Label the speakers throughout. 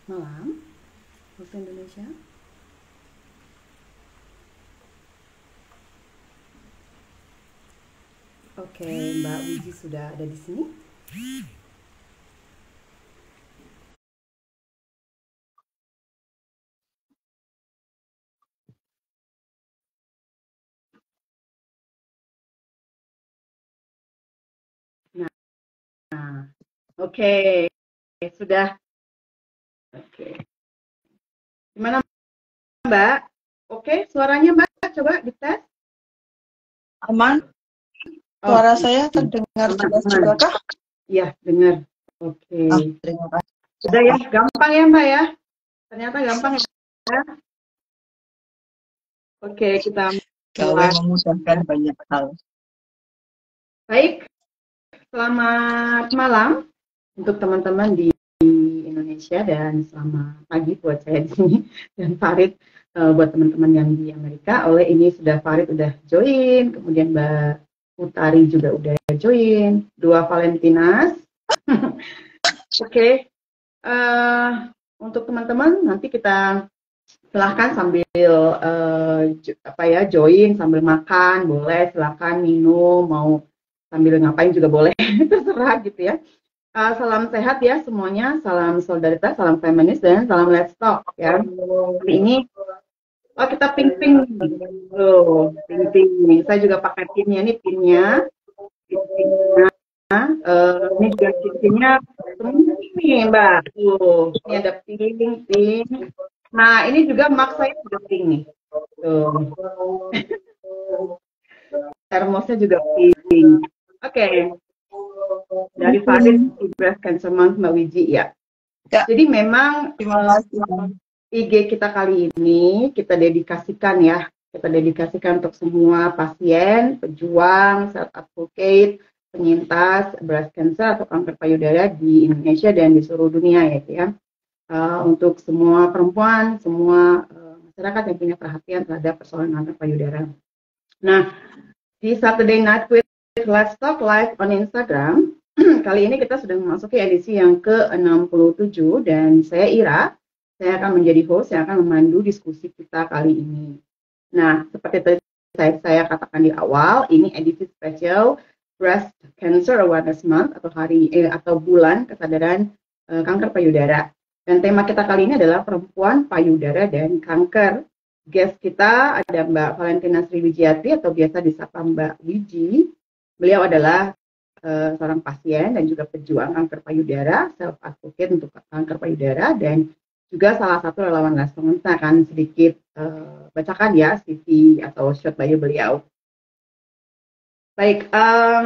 Speaker 1: malam waktu Indonesia. Oke, Mbak Wiji sudah ada di sini. Nah, oke, sudah. Oke, gimana Mbak? Oke, suaranya Mbak, coba dites.
Speaker 2: Aman?
Speaker 1: Oh,
Speaker 2: Suara saya terdengar jelas juga kah?
Speaker 1: iya, dengar. Oke.
Speaker 2: Terima kasih.
Speaker 1: Sudah ya, gampang ya Mbak ya? Ternyata gampang ya. Oke, kita
Speaker 2: Gawe
Speaker 1: mulai.
Speaker 2: memudahkan banyak hal.
Speaker 1: Baik, selamat malam untuk teman-teman di Indonesia dan selamat pagi buat saya di sini dan Farid buat teman-teman yang di Amerika. Oleh ini sudah Farid udah join, kemudian Mbak Utari juga udah join, dua Valentinas. Oke, untuk teman-teman nanti kita silahkan sambil join sambil makan boleh, silahkan minum, mau sambil ngapain juga boleh, terserah gitu ya. Salam sehat ya semuanya, salam solidaritas, salam feminis, dan salam let's talk ya. Hari ini kita ping-ping tuh, ping-ping. Saya juga pakai pinnya nih, pinnya. Ini juga cincinnya nih Mbak. Tuh, ini ada ping. Nah, ini juga mak saya juga pink nih. Tuh. Termosnya juga pink. Oke. Dari Farid Breast Cancer Month Mbak Wiji ya. Jadi memang IG kita kali ini kita dedikasikan ya. Kita dedikasikan untuk semua pasien, pejuang, self advocate, penyintas breast cancer atau kanker payudara di Indonesia dan di seluruh dunia ya. Untuk semua perempuan, semua masyarakat yang punya perhatian terhadap persoalan kanker payudara. Nah, di Saturday Night with Let's Talk Live on Instagram, kali ini kita sudah memasuki edisi yang ke-67 dan saya Ira, saya akan menjadi host yang akan memandu diskusi kita kali ini. Nah, seperti tadi saya katakan di awal, ini edisi spesial Breast Cancer Awareness Month atau bulan kesadaran kanker payudara. Dan tema kita kali ini adalah perempuan, payudara, dan kanker. Guest kita ada Mbak Valentina Sriwijiati atau biasa disapa Mbak Wiji. Beliau adalah seorang pasien dan juga pejuang kanker payudara, self advocate untuk kanker payudara, dan juga salah satu relawan Langsung. Saya akan sedikit bacakan ya CV atau short bio beliau. Baik,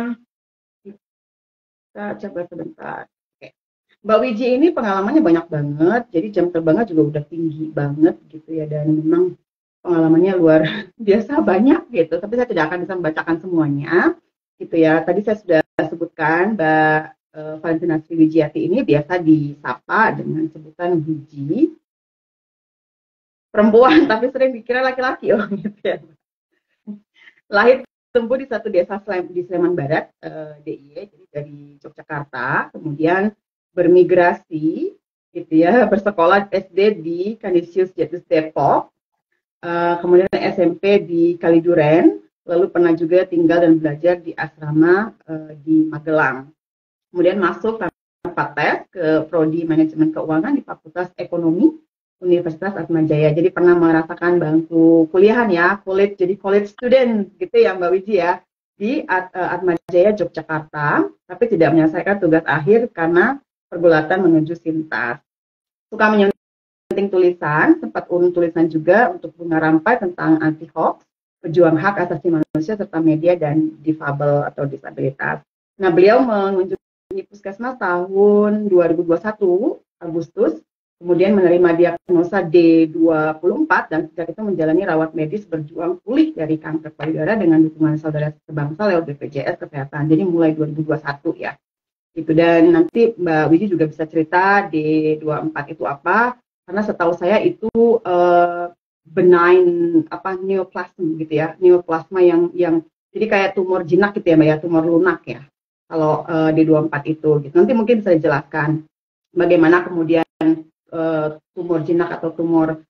Speaker 1: kita coba sebentar. Mbak Wiji ini pengalamannya banyak banget, jadi jam terbangnya juga udah tinggi banget gitu ya, dan memang pengalamannya luar biasa banyak gitu, tapi saya tidak akan bisa membacakan semuanya gitu ya. Tadi saya sudah sebutkan Mbak Valentina Sriwijiati ini biasa disapa dengan sebutan Wiji, perempuan tapi sering dikira laki-laki gitu ya. Lahir tumbuh di satu desa di Sleman Barat, DIY, jadi dari Yogyakarta, kemudian bermigrasi gitu ya, bersekolah SD di Kanisius Jatus Depok, kemudian SMP di Kaliduren, lalu pernah juga tinggal dan belajar di asrama di Magelang. Kemudian masuk tanpa tes ke Prodi Manajemen Keuangan di Fakultas Ekonomi Universitas Atmajaya. Jadi pernah merasakan bangku kuliahan ya, jadi college student gitu ya Mbak Wiji ya, di Atmajaya Yogyakarta, tapi tidak menyelesaikan tugas akhir karena pergulatan menuju Sintas. Suka menyunting tulisan, sempat urun tulisan juga untuk Bunga Rampai tentang anti hoax, pejuang hak asasi manusia serta media dan difabel atau disabilitas. Nah, beliau mengunjungi Puskesmas tahun 2021 Agustus, kemudian menerima diagnosa D24 dan sejak itu menjalani rawat medis berjuang pulih dari kanker payudara dengan dukungan saudara sebangsa lewat BPJS Kesehatan. Jadi mulai 2021 ya. Gitu. Dan nanti Mbak Wiji juga bisa cerita D24 itu apa, karena setahu saya itu benign neoplasm gitu ya, neoplasma yang jadi kayak tumor jinak gitu ya Mbak ya, tumor lunak ya kalau D24 itu gitu. Nanti mungkin bisa dijelaskan bagaimana kemudian tumor jinak atau tumor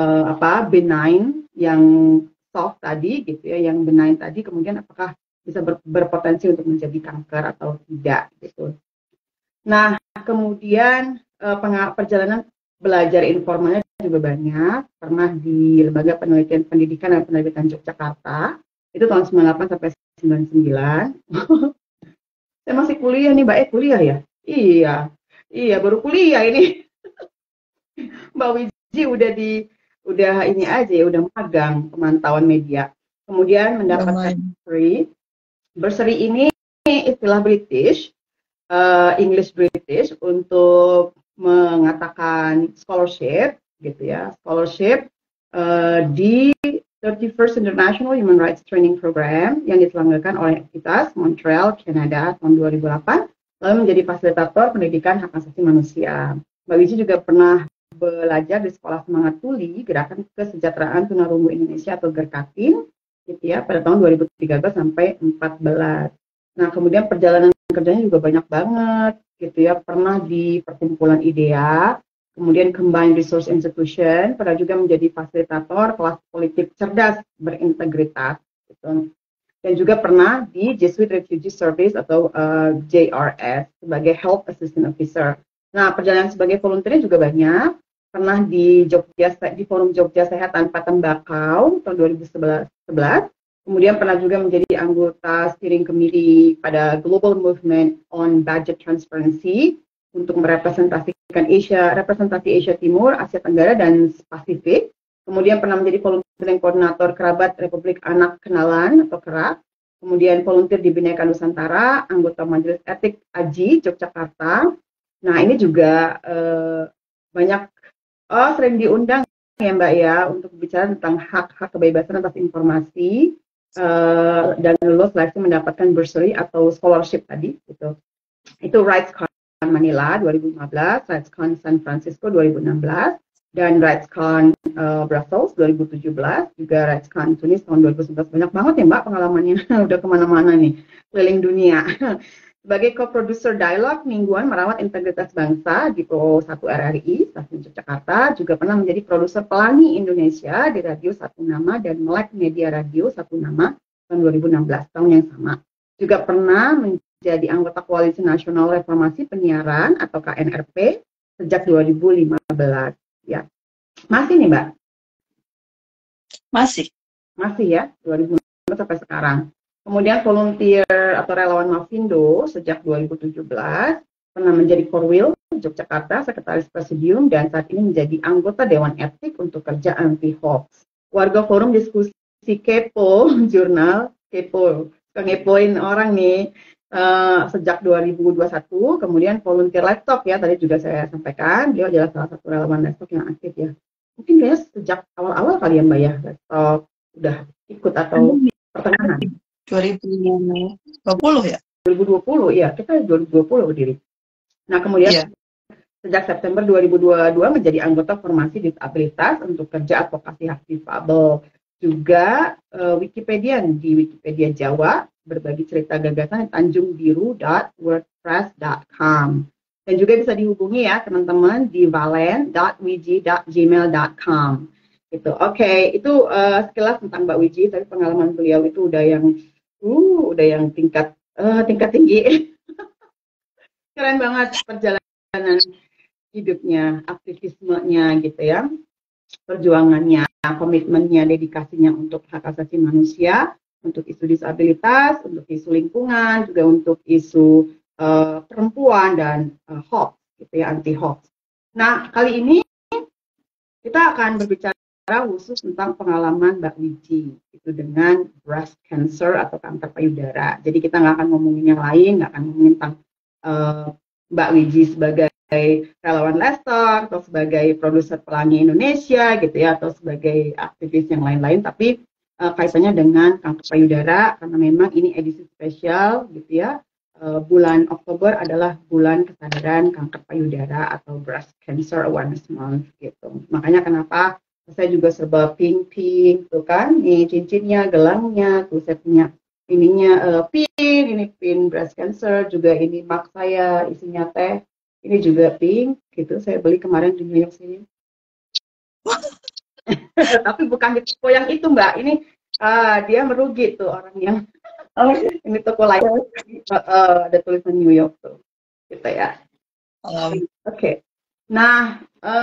Speaker 1: benign yang soft tadi gitu ya, yang benign tadi kemudian apakah bisa berpotensi untuk menjadi kanker atau tidak gitu. Nah, kemudian perjalanan belajar informalnya juga banyak. Pernah di Lembaga Penelitian Pendidikan dan Penerbitan Yogyakarta, itu tahun 98 sampai 99. Saya masih kuliah nih, Mbak. Kuliah ya? Iya, baru kuliah ini. Mbak Wiji udah ini aja ya, udah magang pemantauan media. Kemudian mendapatkan bursary. Bursary ini istilah British, English British untuk mengatakan scholarship gitu ya, scholarship di 31st International Human Rights Training Program yang diselenggarakan oleh Entitas Montreal, Kanada tahun 2008, lalu menjadi fasilitator pendidikan hak asasi manusia. Mbak Wiji juga pernah belajar di Sekolah Semangat Tuli, Gerakan Kesejahteraan Tunarungu Indonesia atau GERKATIN, gitu ya, pada tahun 2013 sampai 2014. Nah, kemudian perjalanan kerjanya juga banyak banget, gitu ya. Pernah di Perkumpulan IDEA, kemudian Combined Resource Institution, pernah juga menjadi fasilitator kelas politik cerdas berintegritas, gitu. Dan juga pernah di Jesuit Refugee Service atau JRS sebagai Health Assistant Officer. Nah, perjalanan sebagai volunteer juga banyak. Pernah di Forum Jogja Sehat Tanpa Tembakau tahun 2011. Kemudian pernah juga menjadi anggota steering committee pada Global Movement on Budget Transparency untuk merepresentasikan representasi Asia Timur, Asia Tenggara, dan Pasifik. Kemudian pernah menjadi volunteer koordinator Kerabat Republik Anak Kenalan atau KERAK. Kemudian volunteer di Bhinneka Nusantara, anggota Majelis Etik AJI Yogyakarta. Nah, ini juga banyak sering diundang ya Mbak ya untuk bicara tentang hak-hak kebebasan atas informasi dan lulus seleksi mendapatkan bursary atau scholarship tadi gitu. Itu RightsCon Manila 2015, RightsCon San Francisco 2016, dan RightsCon Brussels 2017, juga RightsCon Tunis tahun 2011. Banyak banget ya Mbak pengalamannya, udah kemana-mana nih, keliling dunia. Sebagai co-producer dialog mingguan merawat integritas bangsa di Pro 1 RRI, Stasiun Yogyakarta, juga pernah menjadi produser Pelangi Indonesia di Radio Satu Nama dan Melek Media Radio Satu Nama tahun 2016, tahun yang sama. Juga pernah menjadi anggota Koalisi Nasional Reformasi Penyiaran atau KNRP sejak 2015. Ya, masih nih Mbak?
Speaker 2: Masih
Speaker 1: ya, 2015 sampai sekarang. Kemudian volunteer atau relawan Mafindo sejak 2017, pernah menjadi Korwil Yogyakarta, Sekretaris Presidium, dan saat ini menjadi anggota Dewan Etik untuk kerja anti-hoax. Warga forum diskusi Kepo, jurnal Kepo, ngepoin orang nih sejak 2021, kemudian volunteer laptop ya, tadi juga saya sampaikan, dia adalah salah satu relawan laptop yang aktif ya. Mungkin kayaknya sejak awal-awal kali ya Mbak ya, laptop udah ikut atau pertengahan.
Speaker 2: 2020 ya?
Speaker 1: 2020 ya, kita 2020 berdiri. Nah kemudian sejak September 2022 menjadi anggota formasi disabilitas untuk kerja advokasi hak difabel. Juga Wikipedian di Wikipedia Jawa, berbagi cerita gagasan di tanjungbiru.wordpress.com. Dan juga bisa dihubungi ya teman-teman di valen.wiji.gmail.com. Gitu. Oke, itu sekilas tentang Mbak Wiji, tapi pengalaman beliau itu udah yang tingkat tinggi. Keren banget perjalanan hidupnya, aktivismenya gitu ya, perjuangannya, komitmennya, dedikasinya untuk hak asasi manusia, untuk isu disabilitas, untuk isu lingkungan, juga untuk isu perempuan dan hoax gitu ya, anti hoax. Nah kali ini kita akan berbicara khusus tentang pengalaman Mbak Wiji itu dengan breast cancer atau kanker payudara. Jadi kita nggak akan ngomongin yang lain, nggak akan ngomongin tentang Mbak Wiji sebagai relawan Leicester atau sebagai produser Pelangi Indonesia gitu ya, atau sebagai aktivis yang lain-lain, tapi kaitannya dengan kanker payudara karena memang ini edisi spesial gitu ya. Bulan Oktober adalah bulan kesadaran kanker payudara atau Breast Cancer Awareness Month gitu. Makanya kenapa saya juga serba pink tuh kan, nih cincinnya, gelangnya, tuh saya punya ininya pin breast cancer, juga ini mug saya isinya teh, Ini juga pink gitu. Saya beli kemarin di New York sini. Tapi bukan di toko yang itu Mbak. Ini dia merugi tuh orang yang ini toko lain. Ada tulisan New York tuh. Gitu ya. Oke. Nah,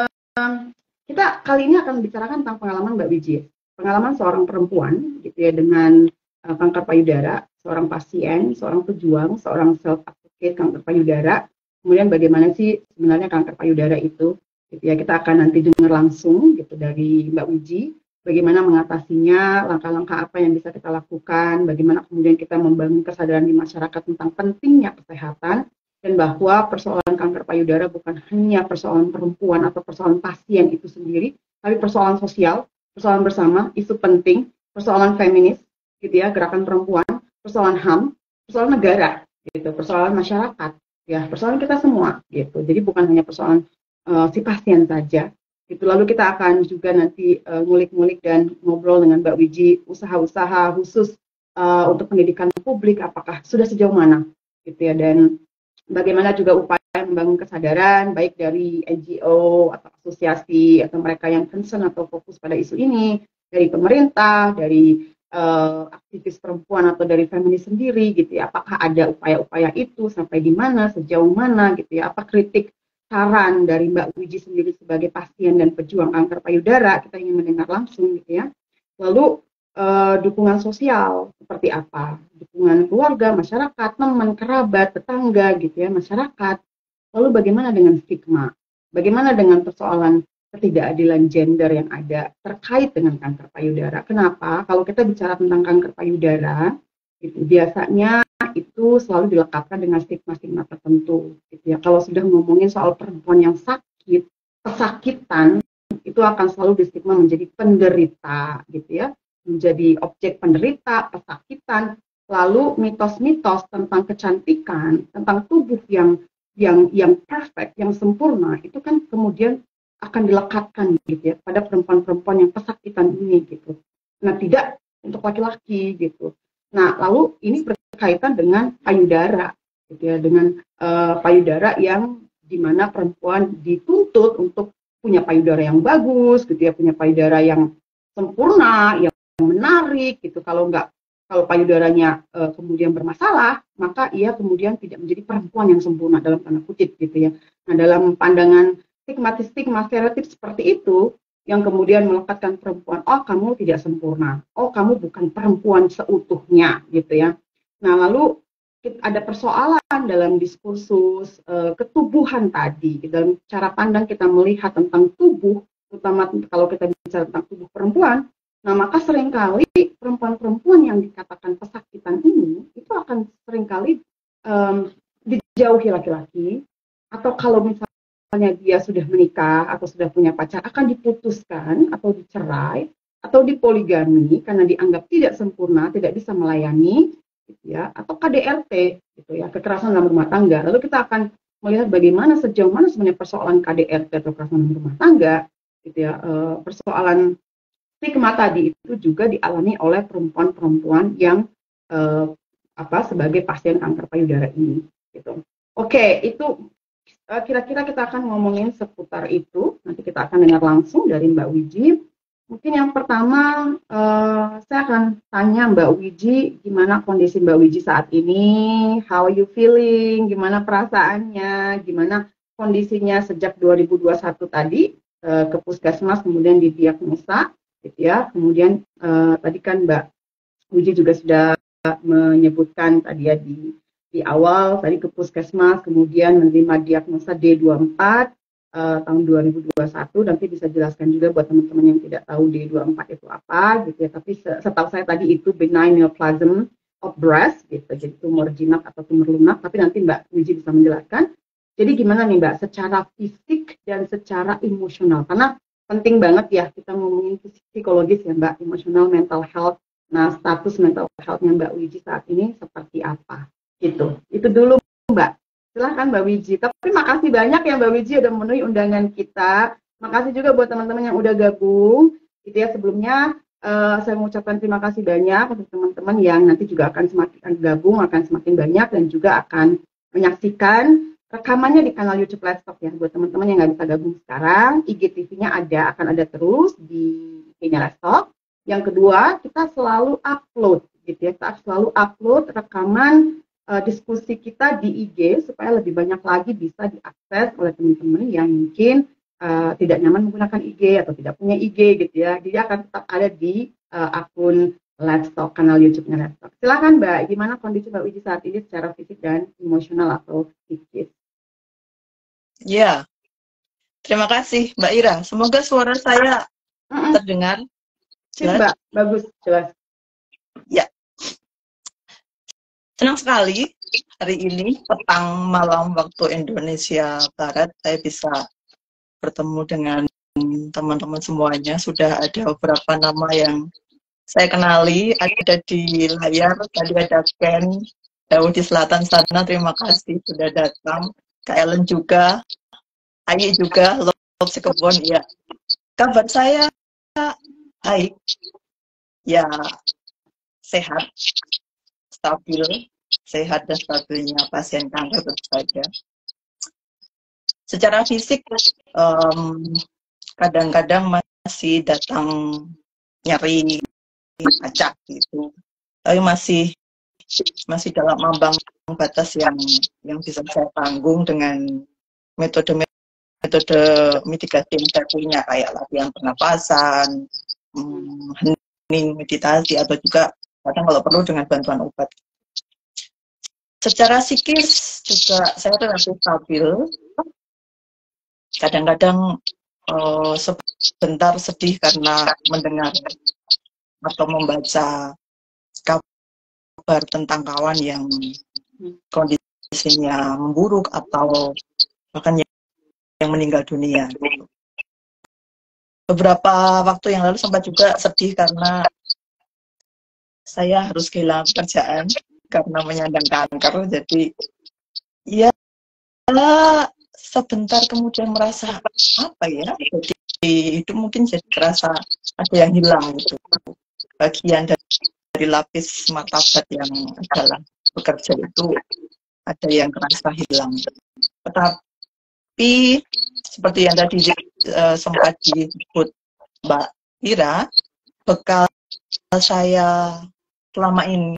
Speaker 1: kita kali ini akan bicarakan tentang pengalaman Mbak Wiji. Pengalaman seorang perempuan gitu ya dengan kanker payudara, seorang pasien, seorang pejuang, seorang self advocate kanker payudara. Kemudian bagaimana sih sebenarnya kanker payudara itu? Gitu ya, kita akan nanti dengar langsung gitu dari Mbak Wiji bagaimana mengatasinya, langkah-langkah apa yang bisa kita lakukan, bagaimana kemudian kita membangun kesadaran di masyarakat tentang pentingnya kesehatan dan bahwa persoalan kanker payudara bukan hanya persoalan perempuan atau persoalan pasien itu sendiri, tapi persoalan sosial, persoalan bersama, isu penting, persoalan feminis, gitu ya, gerakan perempuan, persoalan HAM, persoalan negara, gitu, persoalan masyarakat, ya, persoalan kita semua, gitu. Jadi bukan hanya persoalan si pasien saja. Gitu. Lalu kita akan juga nanti ngulik-ngulik dan ngobrol dengan Mbak Wiji usaha-usaha khusus untuk pendidikan publik, apakah sudah sejauh mana, gitu ya, dan bagaimana juga upaya membangun kesadaran baik dari NGO atau asosiasi atau mereka yang concern atau fokus pada isu ini, dari pemerintah, dari aktivis perempuan atau dari feminis sendiri gitu ya. Apakah ada upaya-upaya itu sampai di mana, sejauh mana gitu ya. Apa kritik saran dari Mbak Wiji sendiri sebagai pasien dan pejuang kanker payudara, kita ingin mendengar langsung gitu ya. Lalu dukungan sosial seperti apa, dukungan keluarga, masyarakat, teman, kerabat, tetangga gitu ya, masyarakat. Lalu bagaimana dengan stigma? Bagaimana dengan persoalan ketidakadilan gender yang ada terkait dengan kanker payudara? Kenapa? Kalau kita bicara tentang kanker payudara, itu biasanya itu selalu dilekatkan dengan stigma-stigma tertentu gitu ya. Kalau sudah ngomongin soal perempuan yang sakit, kesakitan itu akan selalu distigma menjadi penderita gitu ya, menjadi objek penderita, pesakitan, lalu mitos-mitos tentang kecantikan, tentang tubuh yang perfect, yang sempurna, itu kan kemudian akan dilekatkan gitu ya pada perempuan-perempuan yang kesakitan ini gitu. Nah, tidak untuk laki-laki gitu. Nah, lalu ini berkaitan dengan payudara gitu ya, dengan payudara yang dimana perempuan dituntut untuk punya payudara yang bagus gitu ya, punya payudara yang sempurna, yang menarik gitu. Kalau payudaranya kemudian bermasalah, maka ia kemudian tidak menjadi perempuan yang sempurna dalam tanda kutip gitu ya. Nah, dalam pandangan stigma stereotip seperti itu yang kemudian melekatkan perempuan, oh kamu tidak sempurna, oh kamu bukan perempuan seutuhnya gitu ya. Nah, lalu ada persoalan dalam diskursus ketubuhan tadi, dalam cara pandang kita melihat tentang tubuh, terutama kalau kita bicara tentang tubuh perempuan. Nah, maka seringkali perempuan-perempuan yang dikatakan pesakitan ini itu akan seringkali dijauhi laki-laki, atau kalau misalnya dia sudah menikah atau sudah punya pacar akan diputuskan atau dicerai atau dipoligami karena dianggap tidak sempurna, tidak bisa melayani gitu ya, atau KDRT gitu ya, kekerasan dalam rumah tangga. Lalu kita akan melihat bagaimana sejauh mana sebenarnya persoalan KDRT atau kekerasan dalam rumah tangga gitu ya, persoalan stigma tadi itu juga dialami oleh perempuan-perempuan yang sebagai pasien kanker payudara ini gitu. Oke, itu kira-kira kita akan ngomongin seputar itu. Nanti kita akan dengar langsung dari Mbak Wiji. Mungkin yang pertama saya akan tanya Mbak Wiji, gimana kondisi Mbak Wiji saat ini? How are you feeling? Gimana perasaannya? Gimana kondisinya sejak 2021 tadi ke puskesmas kemudian didiagnosa, gitu ya. Kemudian tadi kan Mbak Wiji juga sudah menyebutkan tadi ya di awal tadi ke puskesmas kemudian menerima diagnosa D24 tahun 2021. Nanti bisa jelaskan juga buat teman-teman yang tidak tahu D24 itu apa gitu ya, tapi setahu saya tadi itu benign neoplasm of breast gitu, jadi tumor jinak atau tumor lunak, tapi nanti Mbak Wiji bisa menjelaskan. Jadi gimana nih Mbak secara fisik dan secara emosional, karena penting banget ya kita ngomongin psikologis ya Mbak, emosional, mental health. Nah, status mental health-nya Mbak Wiji saat ini seperti apa? Gitu. Itu dulu Mbak. Silahkan Mbak Wiji. Tapi makasih banyak ya Mbak Wiji udah memenuhi undangan kita. Makasih juga buat teman-teman yang udah gabung. Gitu ya, sebelumnya saya mengucapkan terima kasih banyak untuk teman-teman yang nanti juga akan semakin gabung, akan semakin banyak dan juga akan menyaksikan rekamannya di kanal YouTube Let's Talk ya, buat teman-teman yang nggak bisa gabung sekarang. IGTV-nya akan ada terus di IG-nya Let's Talk. Yang kedua, kita selalu upload gitu ya, kita selalu upload rekaman diskusi kita di IG supaya lebih banyak lagi bisa diakses oleh teman-teman yang mungkin tidak nyaman menggunakan IG atau tidak punya IG gitu ya. Jadi akan tetap ada di akun Let's Talk, kanal YouTube-nya Let's Talk. Silakan Mbak, gimana kondisi Mbak Wiji saat ini secara fisik dan emosional atau psikis?
Speaker 2: Ya, terima kasih Mbak Ira. Semoga suara saya terdengar
Speaker 1: jelas. Mbak, bagus, jelas.
Speaker 2: Ya, senang sekali hari ini petang malam waktu Indonesia Barat saya bisa bertemu dengan teman-teman semuanya. Sudah ada beberapa nama yang saya kenali, ada di layar. Tadi ada Ken, jauh di selatan sana, terima kasih sudah datang. Kak Ellen juga, Ayi juga, Lop Sekebon, ya. Kabar saya baik, ya sehat, stabil, sehat dan stabilnya pasien kanker tentu saja. Secara fisik, kadang-kadang masih datang nyeri, acak gitu, tapi masih dalam ambang batas yang bisa saya tanggung dengan metode mitigasi yang saya punya, kayak latihan pernapasan, hening, meditasi, atau juga kadang kalau perlu dengan bantuan obat. Secara psikis juga saya relatif stabil. Kadang-kadang sebentar sedih karena mendengar atau membaca kabar tentang kawan yang kondisinya memburuk atau bahkan yang meninggal dunia. Beberapa waktu yang lalu sempat juga sedih karena saya harus kehilangan pekerjaan karena menyandang kanker. Jadi ya sebentar kemudian merasa apa ya, jadi hidup mungkin jadi terasa ada yang hilang gitu. Bagian dari lapis martabat yang adalah bekerja itu ada yang terasa hilang. Tetapi seperti yang tadi sempat disebut Mbak Ira, bekal saya selama ini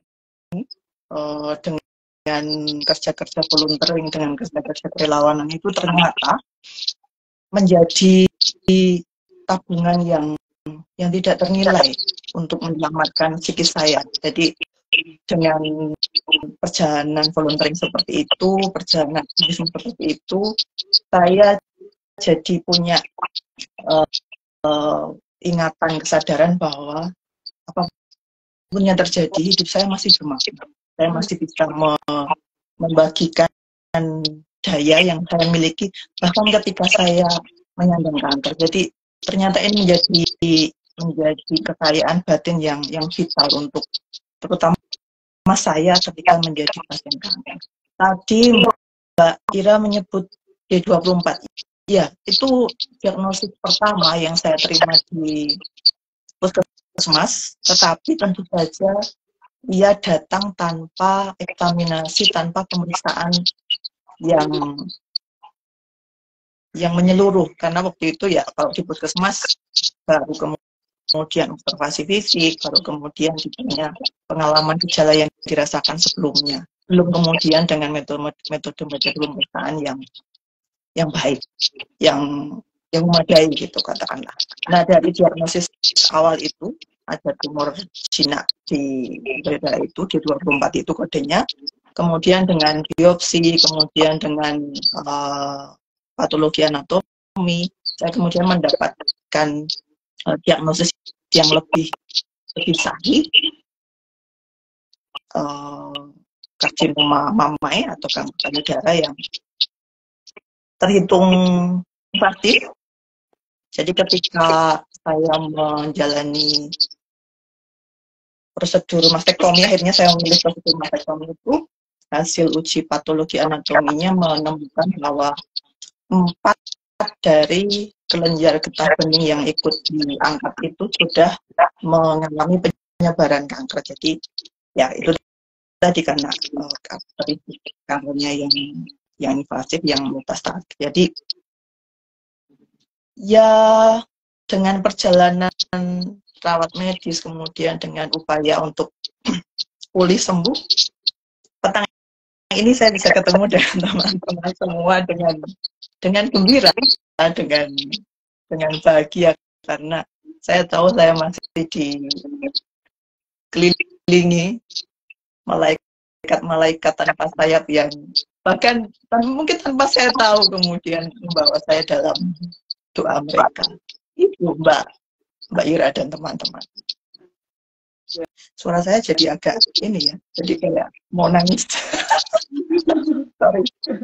Speaker 2: dengan kerja-kerja volunteering, dengan kerja-kerja kerelawanan itu ternyata menjadi tabungan yang tidak ternilai untuk menyelamatkan psikis saya. Jadi dengan perjalanan volunteering seperti itu, perjalanan bisnis seperti itu, saya jadi punya ingatan, kesadaran bahwa apapun yang terjadi, hidup saya masih bermakna. Saya masih bisa membagikan daya yang saya miliki, bahkan ketika saya menyandang kanker. Jadi ternyata ini menjadi kekayaan batin yang vital untuk terutama saya ketika menjadi pasien kanker. Tadi Mbak Ira menyebut D24. Ya, itu diagnosis pertama yang saya terima di puskesmas, tetapi tentu saja ia datang tanpa eksaminasi, tanpa pemeriksaan yang menyeluruh, karena waktu itu ya kalau di puskesmas baru kemudian observasi fisik, baru kemudian ditanya pengalaman gejala yang dirasakan sebelumnya, belum kemudian dengan metode pemeriksaan yang baik, yang memadai gitu katakanlah. Nah, dari diagnosis awal itu ada tumor jinak di dada itu, di 24 itu kodenya, kemudian dengan biopsi, kemudian dengan patologi anatomi, saya kemudian mendapatkan diagnosis yang lebih sahih, karsinoma mamai atau kanker payudara yang terhitung invasif. Jadi ketika saya menjalani prosedur mastektomi, akhirnya saya memilih prosedur mastektomi itu, hasil uji patologi anatominya menemukan bahwa 4 dari kelenjar getah bening yang ikut diangkat itu sudah mengalami penyebaran kanker. Jadi ya itu tadi karena karakteristik kankernya yang yang invasif, yang metastatik. Jadi ya dengan perjalanan rawat medis, kemudian dengan upaya untuk pulih sembuh, petang ini saya bisa ketemu dengan teman-teman semua dengan gembira, dengan bahagia, karena saya tahu saya masih dikelilingi malaikat-malaikat tanpa sayap yang bahkan mungkin tanpa saya tahu kemudian membawa saya dalam doa mereka. Itu Mbak Ira dan teman-teman. Suara saya jadi agak ini ya, jadi kayak mau nangis. Sorry.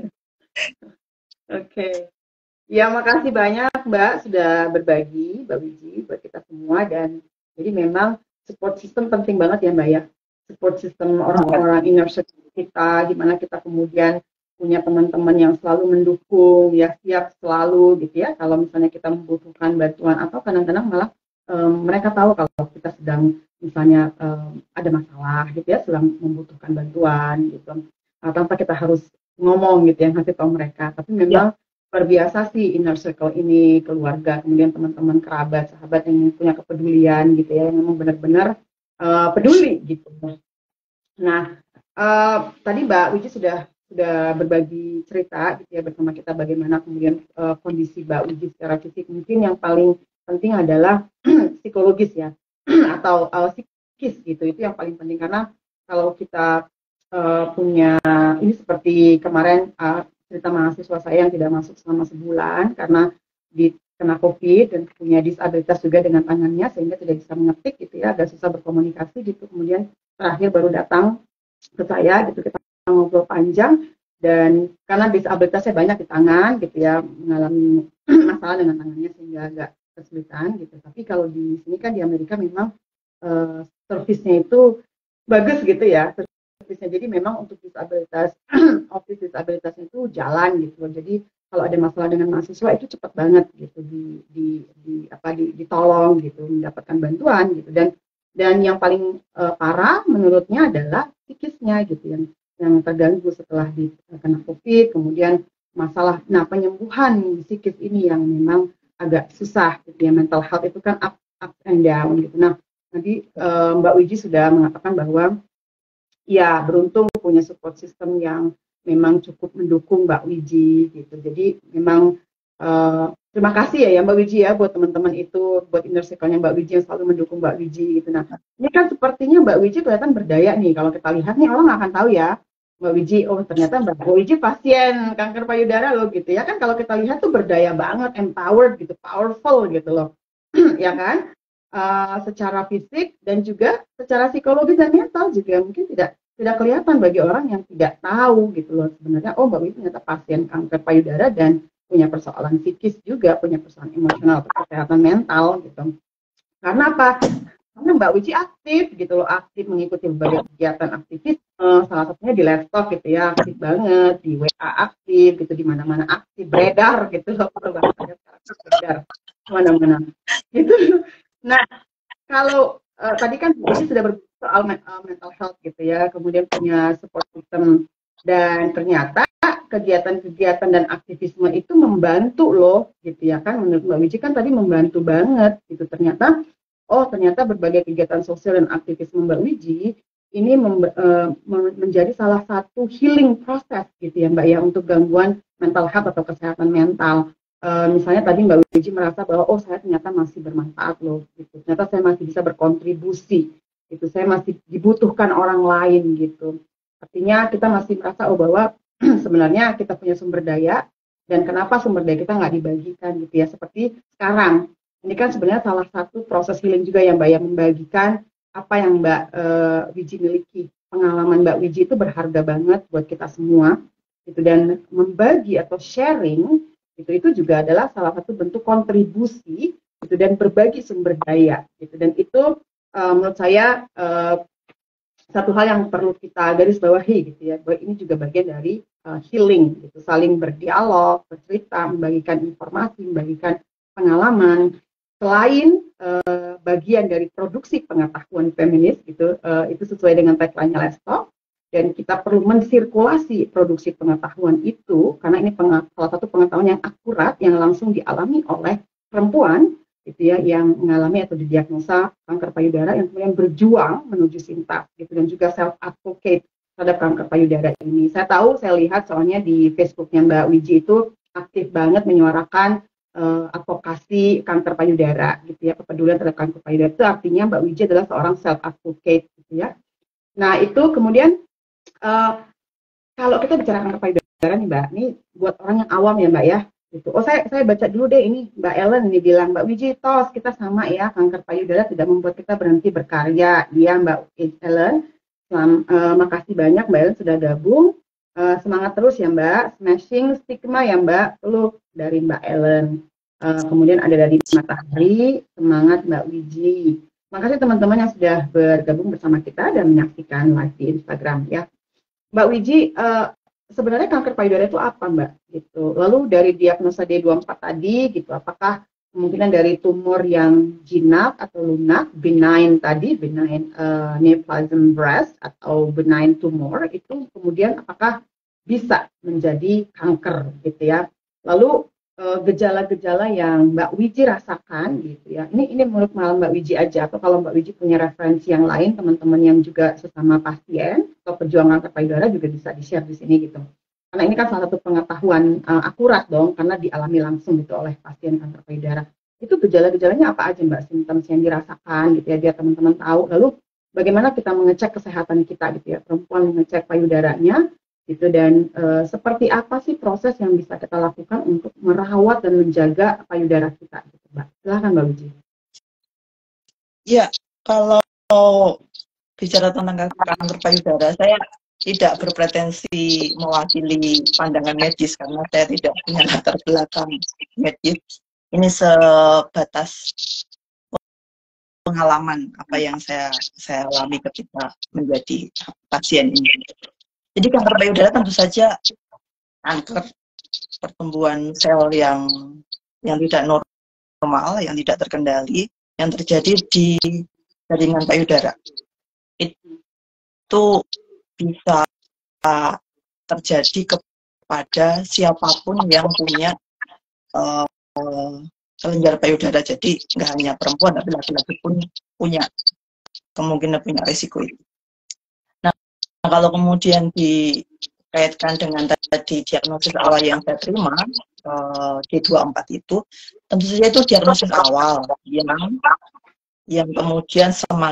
Speaker 1: Oke. Ya, makasih banyak Mbak sudah berbagi, Mbak Wiji, buat kita semua. Dan jadi memang support system penting banget ya Mbak ya. Support system orang-orang inner circle kita, gimana kita kemudian punya teman-teman yang selalu mendukung, ya siap selalu gitu ya. Kalau misalnya kita membutuhkan bantuan atau kadang-kadang malah mereka tahu kalau kita sedang misalnya ada masalah gitu ya, sedang membutuhkan bantuan gitu. Tanpa kita harus ngomong gitu yang ngasih tahu mereka. Tapi memang luar biasa sih inner circle ini, keluarga, kemudian teman-teman, kerabat, sahabat yang punya kepedulian gitu ya, yang memang benar-benar peduli gitu. Nah, tadi Mbak Wiji sudah berbagi cerita gitu ya bersama kita bagaimana kemudian kondisi Mbak Wiji secara fisik. Mungkin yang paling penting adalah psikologis ya atau psikis gitu, itu yang paling penting karena kalau kita punya ini seperti kemarin cerita mahasiswa saya yang tidak masuk selama sebulan karena kena COVID dan punya disabilitas juga dengan tangannya sehingga tidak bisa mengetik gitu ya, agak susah berkomunikasi gitu. Kemudian terakhir baru datang ke saya gitu, kita ngobrol panjang dan karena disabilitasnya banyak di tangan gitu ya, mengalami masalah dengan tangannya sehingga agak kesulitan gitu. Tapi kalau di sini kan di Amerika memang servisnya itu bagus gitu ya. Jadi memang untuk disabilitas, office disabilitasnya itu jalan gitu. Jadi kalau ada masalah dengan mahasiswa itu cepat banget gitu ditolong gitu, mendapatkan bantuan gitu. Dan yang paling parah menurutnya adalah psikisnya gitu yang terganggu setelah kena COVID, kemudian masalah penyembuhan psikis ini yang memang agak susah gitu ya. Mental health itu kan up and down gitu. Nah, tadi Mbak Wiji sudah mengatakan bahwa ya beruntung punya support system yang memang cukup mendukung Mbak Wiji gitu. Jadi memang terima kasih ya Mbak Wiji ya buat teman-teman itu, buat inner circle-nya Mbak Wiji yang selalu mendukung Mbak Wiji gitu. Nah, ini kan sepertinya Mbak Wiji kelihatan berdaya nih. Kalau kita lihat nih orang nggak akan tahu ya Mbak Wiji, oh ternyata Mbak Wiji pasien kanker payudara loh gitu ya kan. Kalau kita lihat tuh berdaya banget, empowered gitu, powerful gitu loh. Ya kan? Secara fisik dan juga secara psikologis dan mental juga mungkin tidak kelihatan bagi orang yang tidak tahu gitu loh sebenarnya, oh Mbak Wiji ternyata pasien kanker payudara dan punya persoalan psikis juga, punya persoalan emosional atau kesehatan mental gitu. Karena apa? Karena Mbak Wiji aktif gitu loh, aktif mengikuti berbagai kegiatan aktivis, salah satunya di laptop gitu ya, aktif banget, di WA aktif gitu, di mana-mana aktif, beredar gitu loh, beredar mana-mana gitu. Nah, kalau tadi kan Bu Wiji sudah berbicara soal mental health gitu ya, kemudian punya support system, dan ternyata kegiatan-kegiatan dan aktivisme itu membantu loh gitu ya kan. Menurut Mbak Wiji kan tadi membantu banget gitu. Ternyata berbagai kegiatan sosial dan aktivisme Mbak Wiji ini menjadi salah satu healing proses gitu ya Mbak ya untuk gangguan mental health atau kesehatan mental. Misalnya tadi Mbak Wiji merasa bahwa saya ternyata masih bermanfaat loh gitu. Ternyata saya masih bisa berkontribusi gitu. Saya masih dibutuhkan orang lain gitu. Artinya kita masih merasa bahwa sebenarnya kita punya sumber daya dan kenapa sumber daya kita nggak dibagikan gitu ya. Seperti sekarang ini kan sebenarnya salah satu proses healing juga yang Mbak ya, membagikan apa yang Mbak Wiji miliki. Pengalaman Mbak Wiji itu berharga banget buat kita semua gitu, dan membagi atau sharing itu juga adalah salah satu bentuk kontribusi gitu, dan berbagi sumber daya gitu. Dan itu menurut saya satu hal yang perlu kita garis bawahi gitu ya, bahwa ini juga bagian dari healing gitu, saling berdialog, bercerita, membagikan informasi, membagikan pengalaman. Selain bagian dari produksi pengetahuan feminis gitu, itu sesuai dengan tagline-nya Let's Talk, dan kita perlu mensirkulasi produksi pengetahuan itu, karena ini salah satu pengetahuan yang akurat yang langsung dialami oleh perempuan gitu ya, yang mengalami atau didiagnosa kanker payudara, yang kemudian berjuang menuju sintas gitu, dan juga self advocate terhadap kanker payudara ini. Saya tahu, saya lihat soalnya di Facebooknya Mbak Wiji itu aktif banget menyuarakan advokasi kanker payudara gitu ya, kepedulian terhadap kanker payudara. Itu artinya Mbak Wiji adalah seorang self advocate gitu ya. Nah itu kemudian kalau kita bicara kanker payudara nih Mbak, ini buat orang yang awam ya Mbak ya, gitu. Oh saya baca dulu deh, ini Mbak Ellen ini bilang, Mbak Wiji, tos kita sama ya, kanker payudara tidak membuat kita berhenti berkarya. Dia Mbak Ellen, makasih banyak Mbak Ellen sudah gabung. Semangat terus ya Mbak, smashing stigma ya Mbak, peluk dari Mbak Ellen. Kemudian ada dari Matahari, semangat Mbak Wiji. Makasih teman-teman yang sudah bergabung bersama kita dan menyaksikan live di Instagram ya. Mbak Wiji, sebenarnya kanker payudara itu apa Mbak? Gitu. Lalu dari diagnosa D24 tadi, gitu, apakah kemungkinan dari tumor yang jinak atau lunak, benign tadi, benign neoplasm breast atau benign tumor, itu kemudian apakah bisa menjadi kanker gitu ya? Lalu gejala-gejala yang Mbak Wiji rasakan gitu ya. Ini menurut malam Mbak Wiji aja, atau kalau Mbak Wiji punya referensi yang lain, teman-teman yang juga sesama pasien atau pejuang kanker payudara juga bisa di-share di sini gitu. Karena ini kan salah satu pengetahuan akurat dong, karena dialami langsung gitu oleh pasien kanker payudara. Itu gejala-gejalanya apa aja Mbak, simptom yang dirasakan gitu ya, biar teman-teman tahu. Lalu bagaimana kita mengecek kesehatan kita gitu ya, perempuan mengecek payudaranya gitu, dan seperti apa sih proses yang bisa kita lakukan untuk merawat dan menjaga payudara kita gitu, Mbak. Silahkan Mbak Wiji.
Speaker 2: Ya, kalau bicara tentang kanker payudara, saya tidak berpretensi mewakili pandangan medis karena saya tidak punya latar belakang medis. Ini sebatas pengalaman apa yang saya alami ketika menjadi pasien ini. Jadi kanker payudara tentu saja kanker pertumbuhan sel yang tidak normal, yang tidak terkendali, yang terjadi di jaringan payudara. Itu bisa terjadi kepada siapapun yang punya kelenjar payudara. Jadi nggak hanya perempuan, tapi laki-laki pun punya kemungkinan punya risiko itu. Nah, kalau kemudian dikaitkan dengan tadi diagnosis awal yang saya terima, D24 itu, tentu saja itu diagnosis awal yang kemudian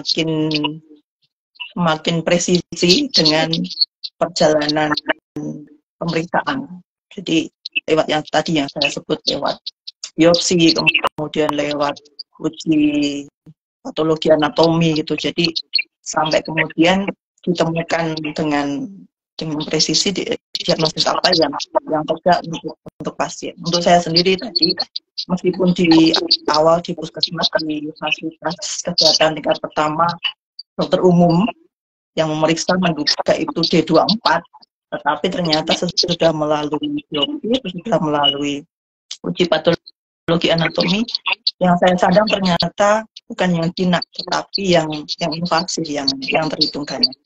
Speaker 2: semakin presisi dengan perjalanan pemeriksaan. Jadi lewat yang tadi yang saya sebut, lewat biopsi, kemudian lewat uji patologi anatomi gitu. Jadi sampai kemudian ditemukan dengan presisi diagnosis apa yang tegak untuk pasien. Untuk saya sendiri tadi, meskipun di awal di puskesmas, di fasilitas kesehatan tingkat pertama, dokter umum yang memeriksa menduga itu D24, tetapi ternyata sesudah melalui biopsi, sudah melalui uji patologi anatomi, yang saya sadar ternyata bukan yang jinak, tetapi yang invasif, yang terhitung ganda.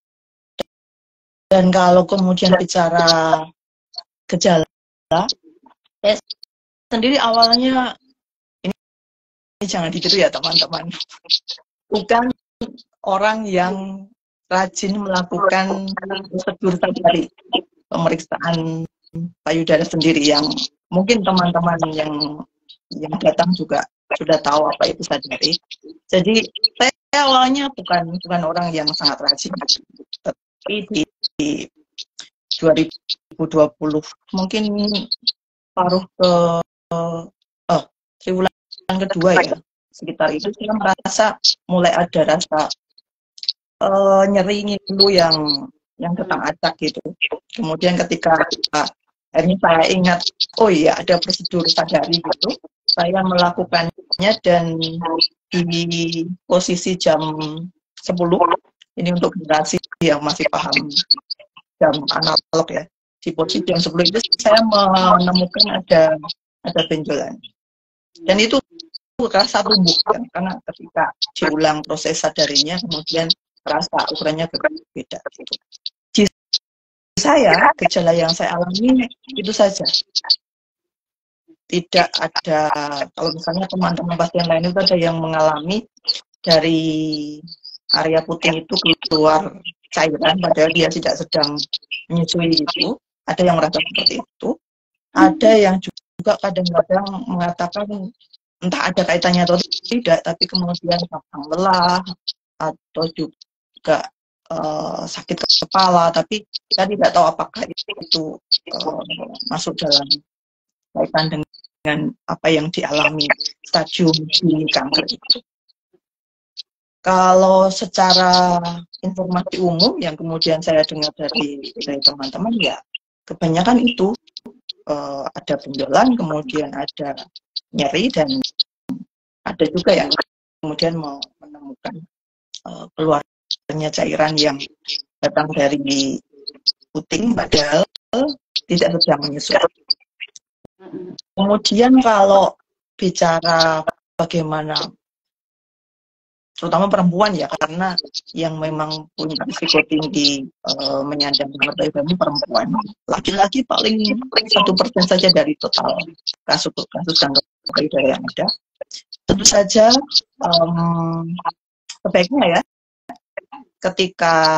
Speaker 2: Dan kalau kemudian bicara gejala, saya sendiri awalnya, ini jangan ditiru ya teman-teman, bukan orang yang rajin melakukan prosedur tadi pemeriksaan payudara sendiri, yang mungkin teman-teman yang datang juga sudah tahu apa itu sadari. Jadi saya awalnya bukan orang yang sangat rajin, tapi di 2020 mungkin paruh ke triwulan kedua ya, sekitar itu saya merasa mulai ada rasa nyeri ngilu yang datang acak gitu. Kemudian ketika akhirnya saya ingat, oh iya ada prosedur sadari gitu, saya melakukannya, dan di posisi jam 10, ini untuk generasi yang masih paham jam analog ya, di posisi jam 10 itu saya menemukan ada benjolan, dan itu rasa tumbuh kan, karena ketika diulang proses sadarinya kemudian rasa ukurannya berbeda gitu. saya, gejala yang saya alami itu saja. Tidak ada, kalau misalnya teman-teman pasien lain itu ada yang mengalami dari area puting itu keluar cairan, padahal dia tidak sedang menyusui itu. Ada yang merasa seperti itu. Ada yang juga kadang-kadang mengatakan entah ada kaitannya atau tidak, tapi kemudian gampang lelah atau juga sakit kepala, tapi kita tidak tahu apakah itu masuk dalam kaitan dengan apa yang dialami stadium dini kanker itu. Kalau secara informasi umum yang kemudian saya dengar dari teman-teman, ya kebanyakan itu ada benjolan, kemudian ada nyeri, dan ada juga yang kemudian menemukan keluarnya cairan yang datang dari puting padahal tidak sedang menyusui. Kemudian kalau bicara bagaimana, terutama perempuan ya, karena yang memang punya risiko tinggi menyandang kanker payudara ini perempuan. Laki-laki paling 1% saja dari total kasus kanker payudara yang ada. Tentu saja sebaiknya ya, ketika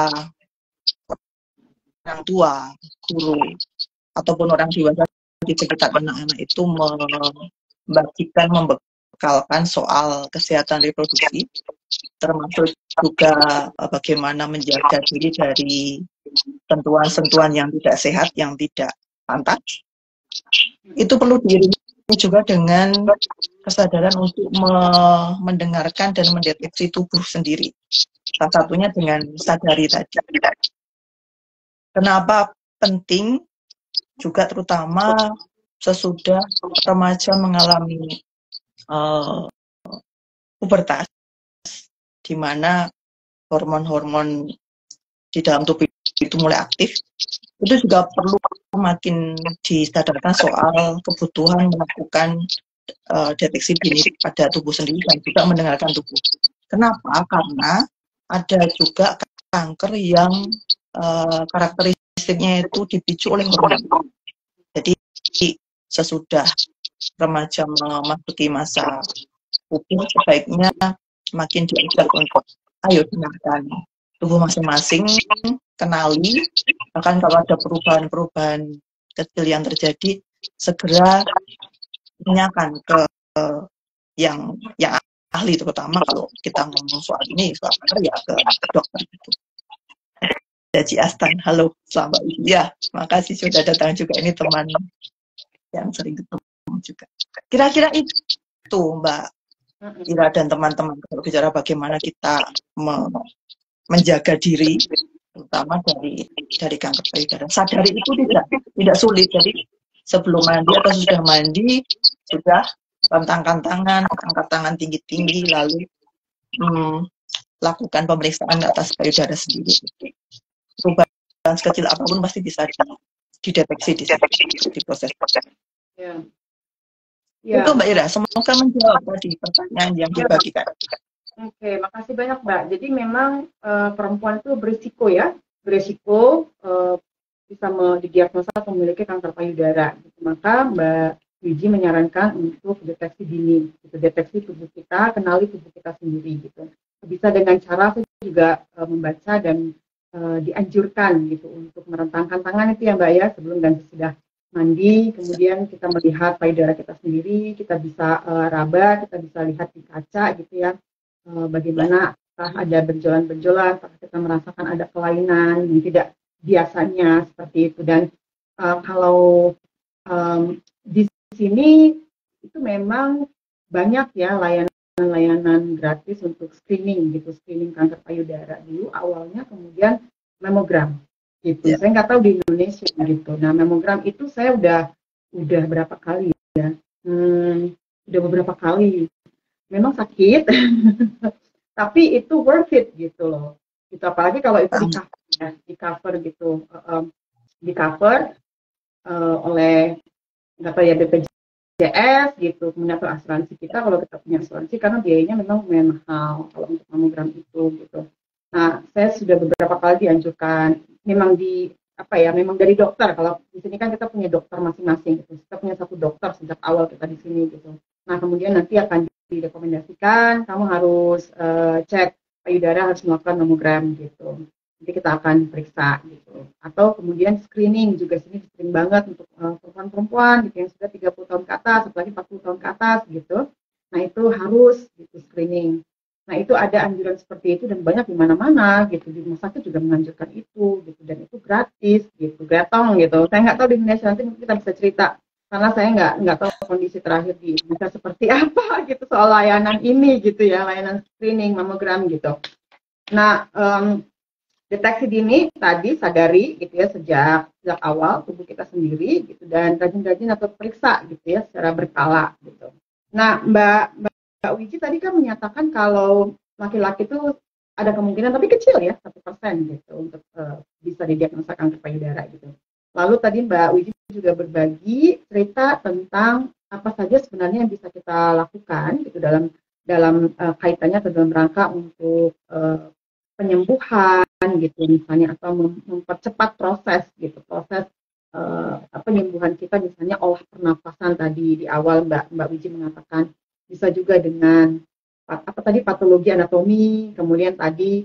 Speaker 2: orang tua, guru, ataupun orang dewasa di sekitar anak-anak itu membagikan, membekalkan soal kesehatan reproduksi, termasuk juga bagaimana menjaga diri dari sentuhan-sentuhan yang tidak sehat, yang tidak pantas. Itu perlu diiringi juga dengan kesadaran untuk mendengarkan dan mendeteksi tubuh sendiri. Salah satunya dengan sadari tadi. Kenapa penting? Juga terutama sesudah remaja mengalami pubertas, di mana hormon-hormon di dalam tubuh itu mulai aktif, itu juga perlu makin disadarkan soal kebutuhan melakukan deteksi dini pada tubuh sendiri dan juga mendengarkan tubuh. Kenapa? Karena ada juga kanker yang karakteristiknya itu dipicu oleh hormon. Jadi sesudah remaja memasuki masa puber, sebaiknya makin diajak untuk ayo dengarkan tubuh masing-masing, kenali, bahkan kalau ada perubahan-perubahan kecil yang terjadi, segera tanyakan ke yang ahli, terutama kalau kita ngomong soal ini, soal kanker ya ke dokter gitu. Jadi Astan, halo, selamat pagi. Ya, makasih sudah datang juga, ini teman yang sering ketemu juga. Kira-kira itu Mbak Ira dan teman-teman, kalau bicara bagaimana kita menjaga diri, terutama dari kanker payudara. Sadari itu tidak sulit. Jadi sebelum mandi atau sudah mandi, sudah rentangkan tangan, angkat tangan tinggi-tinggi, lalu lakukan pemeriksaan atas payudara sendiri. Perubahan sekecil apapun pasti bisa dideteksi di proses.
Speaker 1: Ya.
Speaker 2: Itu Mbak Ira, semoga menjawab tadi pertanyaan yang dibagikan.
Speaker 1: Oke, makasih banyak Mbak. Jadi memang perempuan itu berisiko bisa didiagnosa atau memiliki kanker payudara. Maka Mbak Wiji menyarankan untuk deteksi dini, gitu. Deteksi tubuh kita, kenali tubuh kita sendiri, gitu. Bisa dengan cara juga membaca dan dianjurkan gitu untuk merentangkan tangan itu ya Mbak ya, sebelum dan sesudah mandi. Kemudian kita melihat payudara kita sendiri, kita bisa raba, kita bisa lihat di kaca gitu ya. Bagaimana apakah ada benjolan-benjolan, apakah kita merasakan ada kelainan yang tidak biasanya seperti itu. Dan kalau di sini itu memang banyak ya layanan gratis untuk screening gitu, screening kanker payudara dulu awalnya, kemudian mamogram gitu. Saya nggak tahu di Indonesia gitu. Nah, mamogram itu saya udah berapa kali ya, udah beberapa kali. Memang sakit, tapi itu worth it gitu loh. Gitu, apalagi kalau itu di cover gitu, di cover oleh nggak tahu ya BPJS gitu, kemudian asuransi kita kalau kita punya asuransi, karena biayanya memang lumayan mahal kalau untuk mamogram itu gitu. Nah, saya sudah beberapa kali dianjurkan, memang apa ya, memang dari dokter. Kalau di sini kan kita punya dokter masing-masing gitu. Kita punya satu dokter sejak awal kita di sini gitu. Nah, kemudian nanti akan direkomendasikan kamu harus cek payudara, harus melakukan mamogram gitu. Nanti kita akan periksa gitu. Atau kemudian screening juga, sini sering banget untuk perempuan-perempuan gitu yang sudah 30 tahun ke atas, apalagi 40 tahun ke atas gitu. Nah, itu harus gitu screening. Nah, itu ada anjuran seperti itu dan banyak di mana-mana gitu. Di rumah sakit juga menganjurkan itu gitu, dan itu gratis gitu, gratong gitu. Saya nggak tahu di Indonesia, nanti mungkin kita bisa cerita karena saya nggak tahu kondisi terakhir di Indonesia seperti apa gitu soal layanan ini gitu ya, layanan screening mamogram gitu. Nah, deteksi dini tadi sadari gitu ya sejak awal tubuh kita sendiri gitu, dan rajin-rajin atau periksa gitu ya secara berkala gitu. Nah, Mbak Wiji tadi kan menyatakan kalau laki-laki itu ada kemungkinan, tapi kecil ya, 1% gitu untuk bisa didiagnosa kanker payudara gitu. Lalu tadi Mbak Wiji juga berbagi cerita tentang apa saja sebenarnya yang bisa kita lakukan gitu dalam kaitannya atau dalam rangka untuk penyembuhan gitu misalnya, atau mempercepat proses penyembuhan kita, misalnya olah pernapasan tadi di awal Mbak Wiji mengatakan bisa juga dengan apa tadi, patologi anatomi, kemudian tadi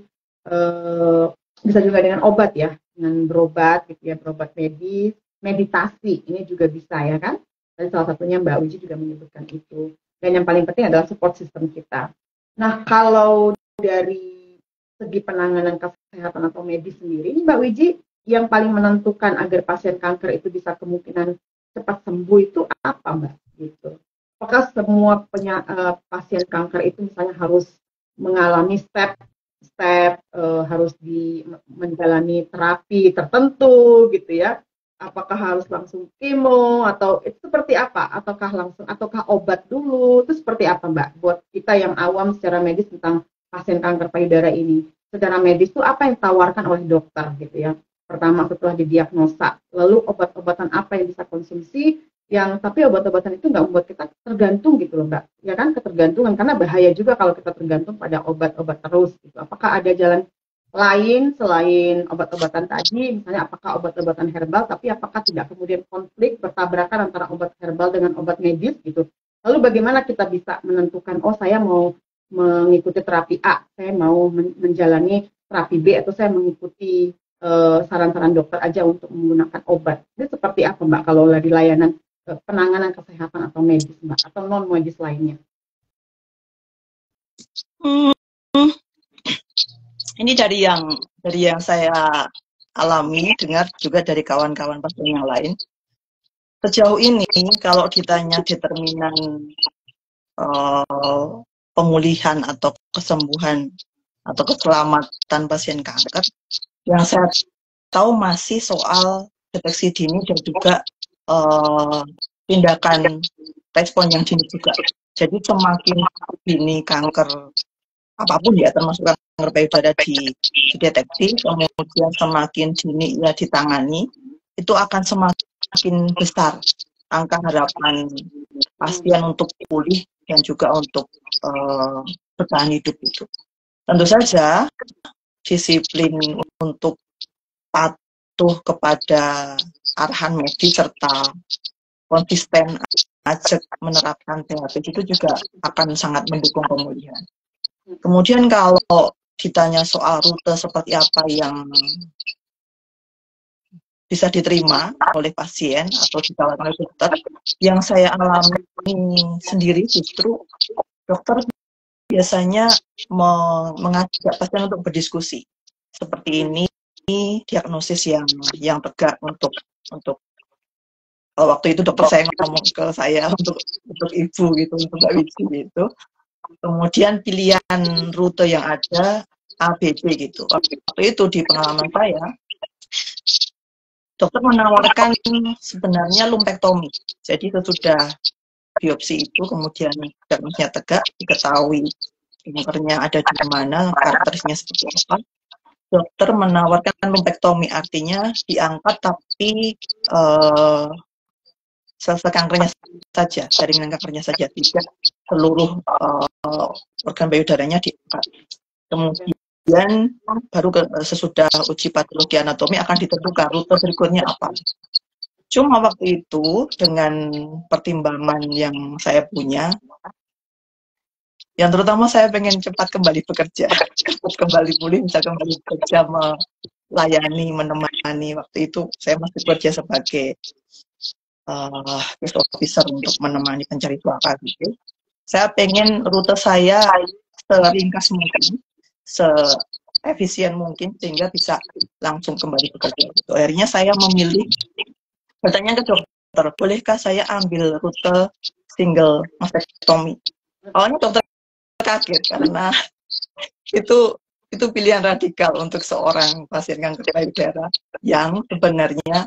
Speaker 1: bisa juga dengan obat ya, dengan berobat gitu ya, berobat medis, meditasi ini juga bisa ya kan. Dan salah satunya Mbak Wiji juga menyebutkan itu. Dan yang paling penting adalah support system kita. Nah, kalau dari segi penanganan kesehatan atau medis sendiri, ini Mbak Wiji, yang paling menentukan agar pasien kanker itu bisa kemungkinan cepat sembuh itu apa, Mbak? Gitu. Apakah semua pasien kanker itu misalnya harus mengalami step harus menjalani terapi tertentu gitu ya? Apakah harus langsung kemo atau itu seperti apa? Ataukah obat dulu? Itu seperti apa, Mbak? Buat kita yang awam secara medis tentang pasien kanker payudara ini, secara medis itu apa yang ditawarkan oleh dokter gitu ya? Pertama setelah didiagnosa, lalu obat-obatan apa yang bisa konsumsi, yang tapi obat-obatan itu nggak membuat kita tergantung gitu loh, Mbak. Ya kan, ketergantungan, karena bahaya juga kalau kita tergantung pada obat-obat terus gitu. Apakah ada jalan lain selain obat-obatan tadi, misalnya apakah obat-obatan herbal, tapi apakah tidak kemudian konflik bertabrakan antara obat herbal dengan obat medis gitu. Lalu bagaimana kita bisa menentukan, oh saya mau mengikuti terapi A, saya mau menjalani terapi B, atau saya mengikuti saran-saran dokter aja untuk menggunakan obat. Ini seperti apa, Mbak, kalau di layanan penanganan kesehatan atau medis, Mbak, atau non medis lainnya?
Speaker 2: Ini dari yang saya alami, dengar juga dari kawan-kawan pasien yang lain. Sejauh ini kalau ditanya determinan pemulihan atau kesembuhan atau keselamatan pasien kanker, yang saya tahu masih soal deteksi dini dan juga tindakan respon yang dini juga. Jadi semakin dini kanker apapun ya, termasuk kanker payudara dideteksi, kemudian semakin dini ia ditangani, itu akan semakin besar angka harapan pasien untuk pulih dan juga untuk bertahan hidup itu. Tentu saja disiplin untuk patuh kepada arahan medis serta konsisten ajak menerapkan terapi itu juga akan sangat mendukung pemulihan. Kemudian kalau ditanya soal rute seperti apa yang bisa diterima oleh pasien atau ditawarkan oleh dokter, yang saya alami sendiri justru dokter biasanya mengajak pasien untuk berdiskusi. Seperti ini diagnosis yang tegak untuk waktu itu dokter saya ngomong ke saya untuk ibu gitu, untuk Mbak Wiji gitu. Kemudian pilihan rute yang ada A, B, C gitu. Waktu itu di pengalaman saya, dokter menawarkan sebenarnya lumpektomi. Jadi sesudah biopsi itu kemudian diagnosisnya tegak, diketahui kankernya ada di mana, karakteristiknya seperti apa. Dokter menawarkan lumpektomi, artinya diangkat tapi sel-sel kankernya saja, jaringan kankernya saja, tidak seluruh organ payudaranya diangkat. Kemudian kemudian baru sesudah uji patologi anatomi akan ditentukan rute berikutnya apa. Cuma waktu itu dengan pertimbangan yang saya punya, yang terutama saya pengen cepat kembali bekerja, cepat kembali pulih, bisa kembali bekerja, melayani, menemani. Waktu itu saya masih bekerja sebagai case officer untuk menemani pencari suaka gitu. Saya pengen rute saya seringkas mungkin, seefisien mungkin sehingga bisa langsung kembali bekerja. Gitu. Akhirnya saya memilih bertanya ke dokter, bolehkah saya ambil rute single mastektomi? Awalnya dokter kaget karena itu pilihan radikal untuk seorang pasien kanker payudara yang sebenarnya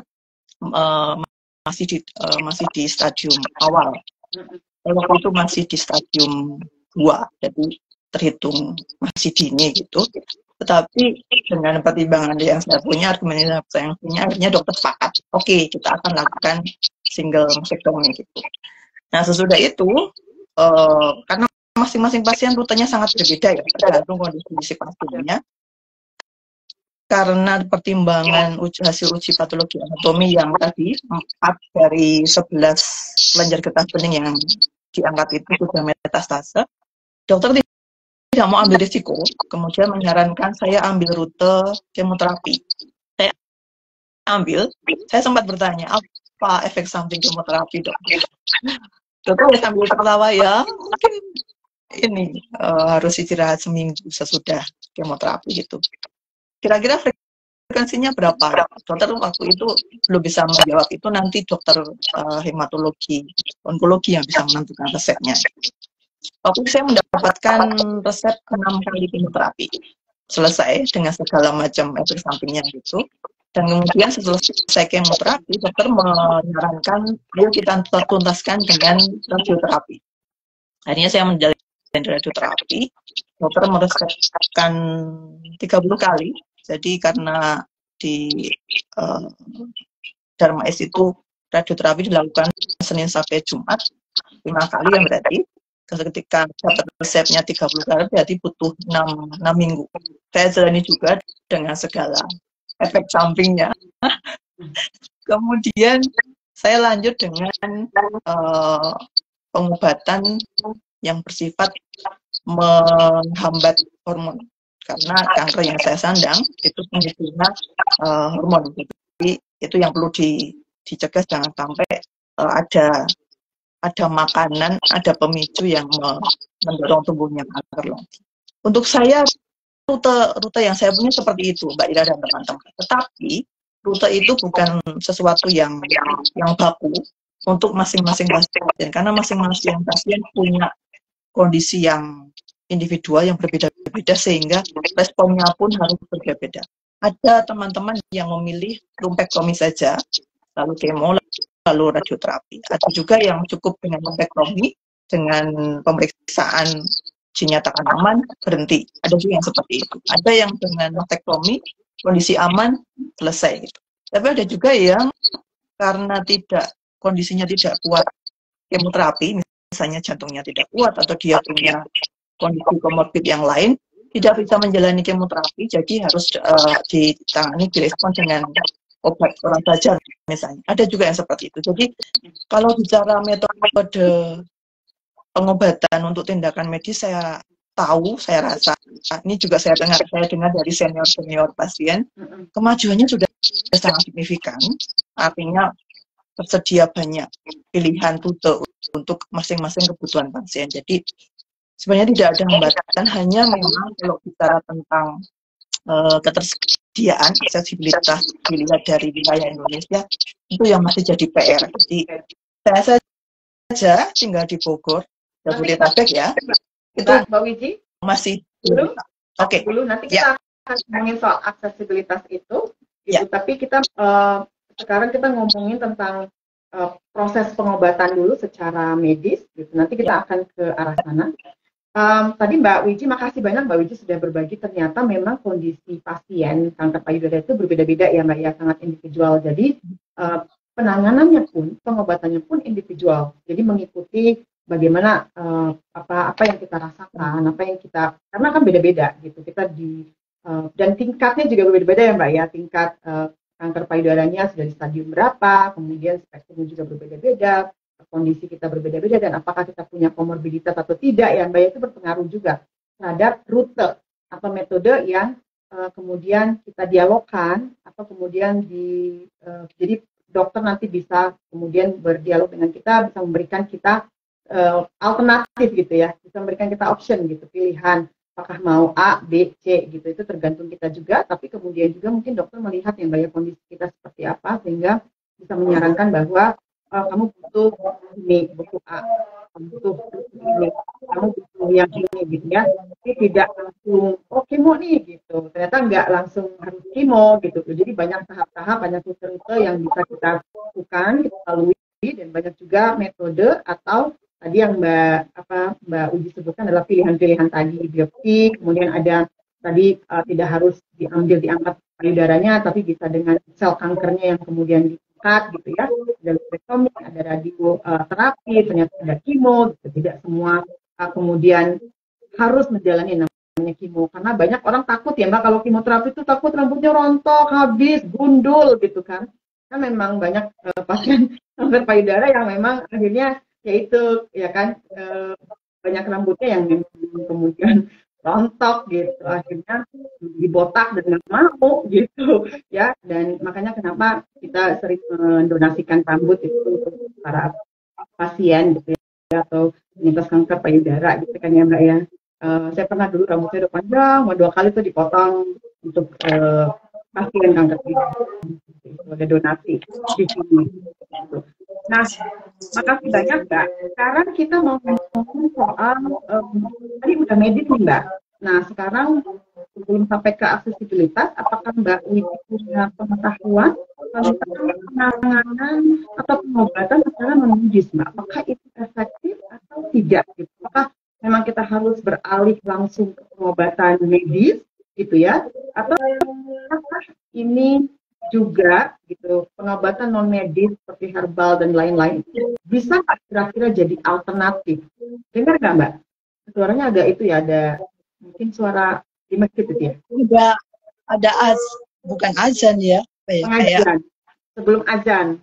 Speaker 2: masih di stadium awal. Waktu itu masih di stadium 2, jadi terhitung masih dini gitu. Tetapi dengan pertimbangan yang saya punya, argumen yang saya punya, akhirnya dokter sepakat. Oke, kita akan lakukan single mastektomi gitu. Nah, sesudah itu, karena masing-masing pasien rutenya sangat berbeda ya, tergantung kondisi pasiennya. Karena pertimbangan hasil uji patologi anatomi yang tadi 4 dari 11 kelenjar getah bening yang diangkat itu sudah metastase, dokter tidak mau ambil risiko, kemudian menyarankan saya ambil rute kemoterapi. Saya ambil, saya sempat bertanya, apa efek samping kemoterapi, dok? Dokter sambil tertawa, ya mungkin ini harus istirahat seminggu sesudah kemoterapi gitu. Kira-kira frekuensinya berapa? Dokter waktu itu belum bisa menjawab, itu nanti dokter hematologi, onkologi yang bisa menentukan resepnya. Waktu saya mendapatkan resep 6 kali kemoterapi, selesai dengan segala macam efek sampingnya gitu. Dan kemudian setelah selesai kemoterapi, dokter menyarankan ayo kita tuntaskan dengan radioterapi. Akhirnya saya menjalani radioterapi, dokter meresepkan 30 kali. Jadi karena di Dharma S itu radioterapi dilakukan Senin sampai Jumat, 5 kali yang berarti. Ketika dapat resepnya 30 kali berarti butuh 6 minggu. Saya jalani juga dengan segala efek sampingnya. Kemudian saya lanjut dengan pengobatan yang bersifat menghambat hormon. Karena kanker yang saya sandang itu penyebabnya hormon. Jadi itu yang perlu dicegah, jangan sampai ada makanan, ada pemicu yang mendorong tumbuhnya kanker lagi. Untuk saya, rute yang saya punya seperti itu, Mbak Ira dan teman-teman. Tetapi, rute itu bukan sesuatu yang baku untuk masing-masing pasien, karena masing-masing pasien punya kondisi yang individual, yang berbeda-beda, sehingga responnya pun harus berbeda-beda. Ada teman-teman yang memilih lumpektomi saja, lalu kemo, lalu radioterapi. Ada juga yang cukup dengan lumpektomi, dengan pemeriksaan dinyatakan aman, berhenti. Ada juga yang seperti itu. Ada yang dengan mastektomi, kondisi aman, selesai. Gitu. Tapi ada juga yang karena kondisinya tidak kuat kemoterapi, misalnya jantungnya tidak kuat, atau dia punya kondisi komorbid yang lain, tidak bisa menjalani kemoterapi, jadi harus ditangani, direspon dengan obat orang saja misalnya. Ada juga yang seperti itu. Jadi kalau bicara metode pengobatan untuk tindakan medis, saya tahu, saya rasa, ini juga saya dengar dari senior pasien, kemajuannya sudah sangat signifikan. Artinya tersedia banyak pilihan rute untuk masing-masing kebutuhan pasien. Jadi sebenarnya tidak ada hambatan, hanya memang kalau bicara tentang ketersediaan, aksesibilitas dilihat dari wilayah Indonesia, itu yang masih jadi PR. Jadi saya saja tinggal di Bogor, Jabodetabek ya, itu
Speaker 1: Mbak Wiji
Speaker 2: masih
Speaker 1: dulu.
Speaker 2: Oke.
Speaker 1: Dulu nanti kita akan ngomongin soal aksesibilitas itu, gitu. Tapi kita sekarang kita ngomongin tentang proses pengobatan dulu secara medis, gitu. Nanti kita akan ke arah sana. Tadi Mbak Wiji, makasih banyak Mbak Wiji sudah berbagi. Ternyata memang kondisi pasien kanker payudara itu berbeda-beda ya Mbak ya, sangat individual. Jadi penanganannya pun, pengobatannya pun individual. Jadi mengikuti bagaimana apa yang kita rasakan, apa yang kita, karena kan beda-beda gitu. Kita Dan tingkatnya juga berbeda-beda ya Mbak ya, tingkat kanker payudaranya sudah di stadium berapa, kemudian spektrumnya juga berbeda-beda, kondisi kita berbeda-beda, dan apakah kita punya komorbiditas atau tidak ya Mbak, itu berpengaruh juga terhadap rute atau metode yang kemudian kita dialogkan atau kemudian jadi dokter nanti bisa kemudian berdialog dengan kita, bisa memberikan kita alternatif gitu ya, bisa memberikan kita option gitu, pilihan apakah mau A, B, C gitu, itu tergantung kita juga, tapi kemudian juga mungkin dokter melihat yang banyak kondisi kita seperti apa, sehingga bisa menyarankan bahwa kamu butuh ini, butuh A, kamu butuh ini, kamu butuh yang ini gitu ya, tapi tidak langsung, oh kemo nih gitu, ternyata nggak langsung harus kemo gitu, jadi banyak tahap-tahap, banyak rute-rute yang bisa kita lakukan, kita lalui, dan banyak juga metode atau tadi yang Mbak Uji sebutkan adalah pilihan-pilihan tadi, biopsi, kemudian ada tadi tidak harus diangkat payudaranya, tapi bisa dengan sel kankernya yang kemudian diangkat gitu ya, ada lumpektomi, ada radioterapi, ternyata ada kemo, gitu. Tidak semua kemudian harus menjalani namanya kemo, karena banyak orang takut ya Mbak, kalau kemoterapi itu takut rambutnya rontok, habis, gundul gitu kan memang banyak pasien kanker payudara yang memang akhirnya yaitu ya kan banyak rambutnya yang kemudian rontok gitu, akhirnya dibotak dan nggak mau gitu ya, dan makanya kenapa kita sering mendonasikan rambut itu untuk para pasien gitu ya, atau penyintas kanker payudara gitu kan ya Mbak ya. Saya pernah dulu rambutnya udah panjang, mau 2 kali tuh dipotong untuk pasien kanker payudara sebagai donasi di sini. Nah, makasih banyak Mbak. Sekarang kita mau ngomong soal tadi udah medis nih Mbak. Nah, sekarang sebelum sampai ke aksesibilitas, apakah Mbak Widi punya pengetahuan tentang penanganan atau pengobatan secara non-medis Mbak? Apakah itu efektif atau tidak? Apakah memang kita harus beralih langsung ke pengobatan medis gitu ya? Atau apakah ini juga gitu pengobatan non medis seperti herbal dan lain-lain bisa kira-kira jadi alternatif? Dengar nggak Mbak? Suaranya agak itu ya, ada mungkin suara di masjid itu ya.
Speaker 2: Ada bukan azan ya?
Speaker 1: Pengajian sebelum azan.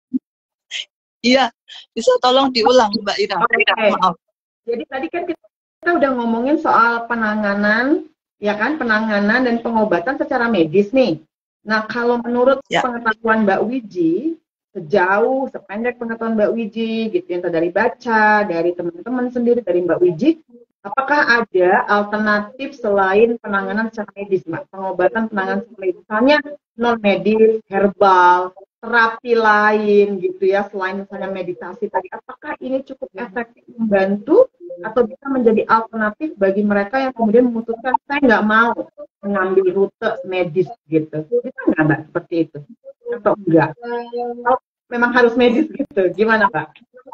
Speaker 2: Iya, bisa tolong diulang Mbak Ira.
Speaker 1: Okay. Maaf. Jadi tadi kan kita udah ngomongin soal penanganan, ya kan, penanganan dan pengobatan secara medis nih. Nah, kalau menurut pengetahuan Mbak Wiji, sejauh, sependek pengetahuan Mbak Wiji, gitu, yang dari baca, dari teman-teman sendiri, dari Mbak Wiji, apakah ada alternatif selain penanganan secara medis, Mbak? Pengobatan, penanganan secara medis, misalnya non-medis, herbal, terapi lain, gitu ya, selain misalnya meditasi tadi, apakah ini cukup efektif membantu atau bisa menjadi alternatif bagi mereka yang kemudian memutuskan saya nggak mau mengambil rute medis gitu, bisa nggak Mbak seperti itu atau enggak? Atau memang harus medis gitu, gimana Mbak?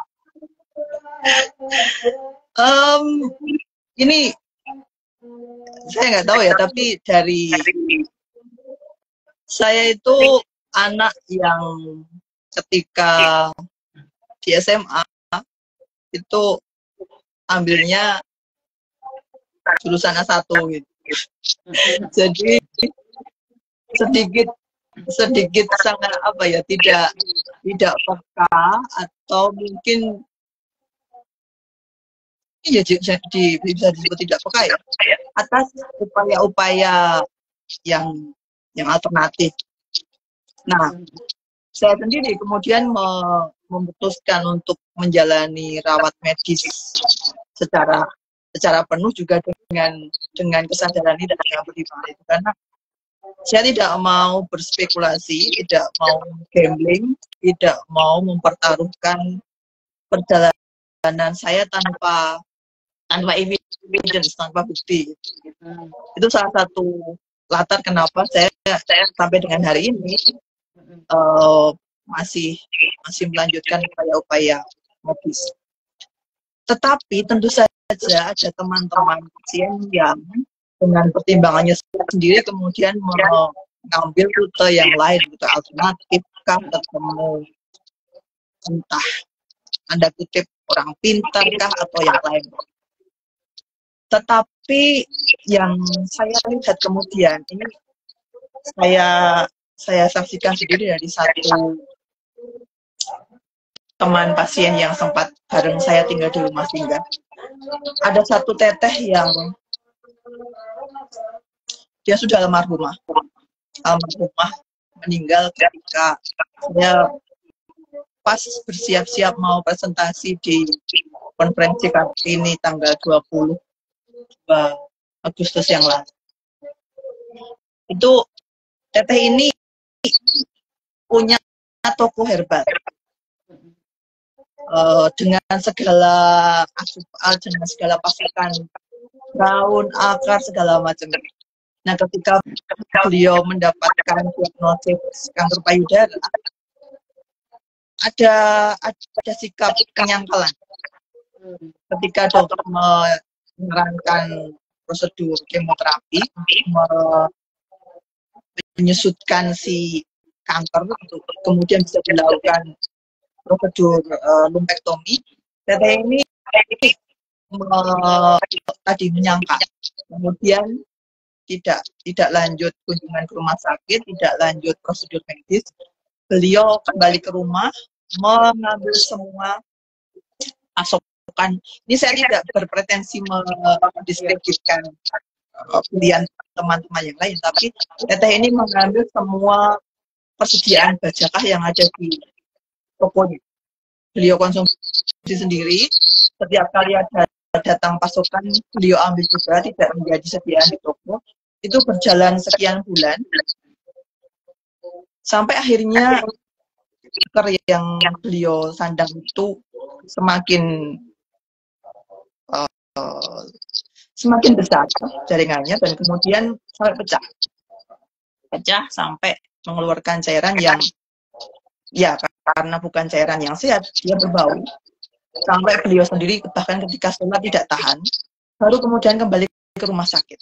Speaker 2: Ini saya nggak tahu ya, tapi dari saya itu anak yang ketika di SMA itu ambilnya jurusan A1 gitu. Jadi sedikit sangat apa ya, tidak peka atau mungkin ya bisa disebut tidak peka ya atas upaya-upaya yang alternatif. Nah, saya sendiri kemudian memutuskan untuk menjalani rawat medis secara penuh juga dengan kesadaran ini dan dengan pertimbangan itu, karena saya tidak mau berspekulasi, tidak mau gambling, tidak mau mempertaruhkan perjalanan saya tanpa evidence, tanpa bukti. Itu salah satu latar kenapa saya sampai dengan hari ini masih melanjutkan upaya-upaya medis. Tetapi tentu saja ada teman-teman pasien yang dengan pertimbangannya sendiri kemudian mengambil rute yang lain, rute alternatif, ketemu entah Anda kutip orang pintar kah atau yang lain. Tetapi Tapi yang saya lihat kemudian ini saya saksikan sendiri dari satu teman pasien yang sempat bareng saya tinggal di rumah singgah. Ada satu teteh yang dia sudah almarhumah meninggal ketika saya pas bersiap-siap mau presentasi di konferensi Kartini tanggal 22 Agustus yang lalu. Itu teteh ini punya toko herbal dengan segala dengan segala pasukan daun, akar, segala macam. Nah, ketika beliau mendapatkan diagnosis kanker payudara, ada sikap penyangkalan. Ketika dokter menyarankan prosedur kemoterapi, menyusutkan si kanker, kemudian bisa dilakukan prosedur lumpektomi, teteh ini tadi menyangka, kemudian tidak lanjut kunjungan ke rumah sakit, tidak lanjut prosedur medis. Beliau kembali ke rumah mengambil semua pasokan. Ini saya tidak berpretensi mendiskreditkan pilihan teman-teman yang lain, tapi teteh ini mengambil semua persediaan bajakah yang ada di tokonya. Beliau konsumsi sendiri, setiap kali ada datang pasokan, beliau ambil juga, tidak menjadi sediaan di toko. Itu berjalan sekian bulan, sampai akhirnya kanker yang beliau sandang itu semakin besar jaringannya, dan kemudian sampai pecah sampai mengeluarkan cairan yang ya karena bukan cairan yang sehat, dia berbau. Sampai beliau sendiri bahkan ketika sholat tidak tahan, baru kemudian kembali ke rumah sakit.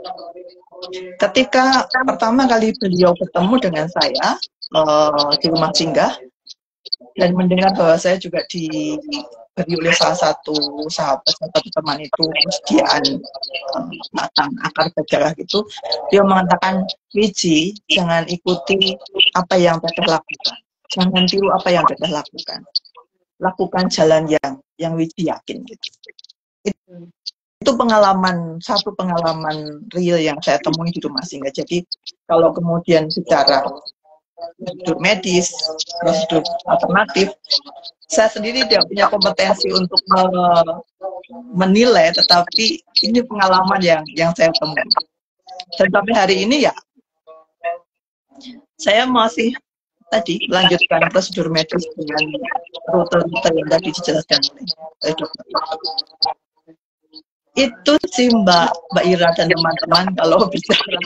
Speaker 2: Ketika pertama kali beliau bertemu dengan saya di rumah singgah dan mendengar bahwa saya juga diberi oleh salah satu sahabat, satu teman itu persediaan batang akar bajakah gitu, dia mengatakan, Wiji, jangan ikuti apa yang teteh lakukan, jangan tiru apa yang teteh lakukan, lakukan jalan yang Wiji yakin gitu. Itu satu pengalaman real yang saya temui di rumah singgah. Jadi kalau kemudian bicara prosedur medis, prosedur alternatif, saya sendiri tidak punya kompetensi untuk menilai, tetapi ini pengalaman yang saya temui. Dan sampai hari ini ya, saya masih tadi melanjutkan prosedur medis dengan rute-rute yang tadi dijelaskan oleh dokter. Itu sih Mbak Ira dan teman-teman kalau bicara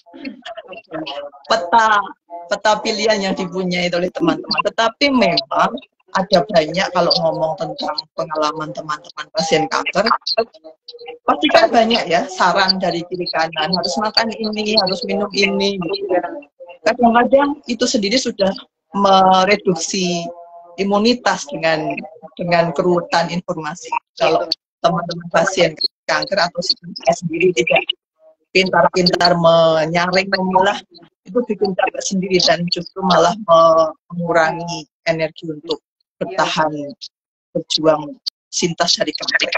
Speaker 2: peta pilihan yang dipunyai oleh teman-teman. Tetapi memang ada banyak kalau ngomong tentang pengalaman teman-teman pasien kanker, pasti kan banyak ya saran dari kiri kanan, harus makan ini, harus minum ini. Kadang-kadang itu sendiri sudah mereduksi imunitas dengan keruwetan informasi. Kalau teman-teman pasien kanker atau saya sendiri tidak pintar-pintar menyaring, memilah, itu bikin capek sendiri dan justru malah mengurangi energi untuk bertahan, berjuang, sintas dari kanker.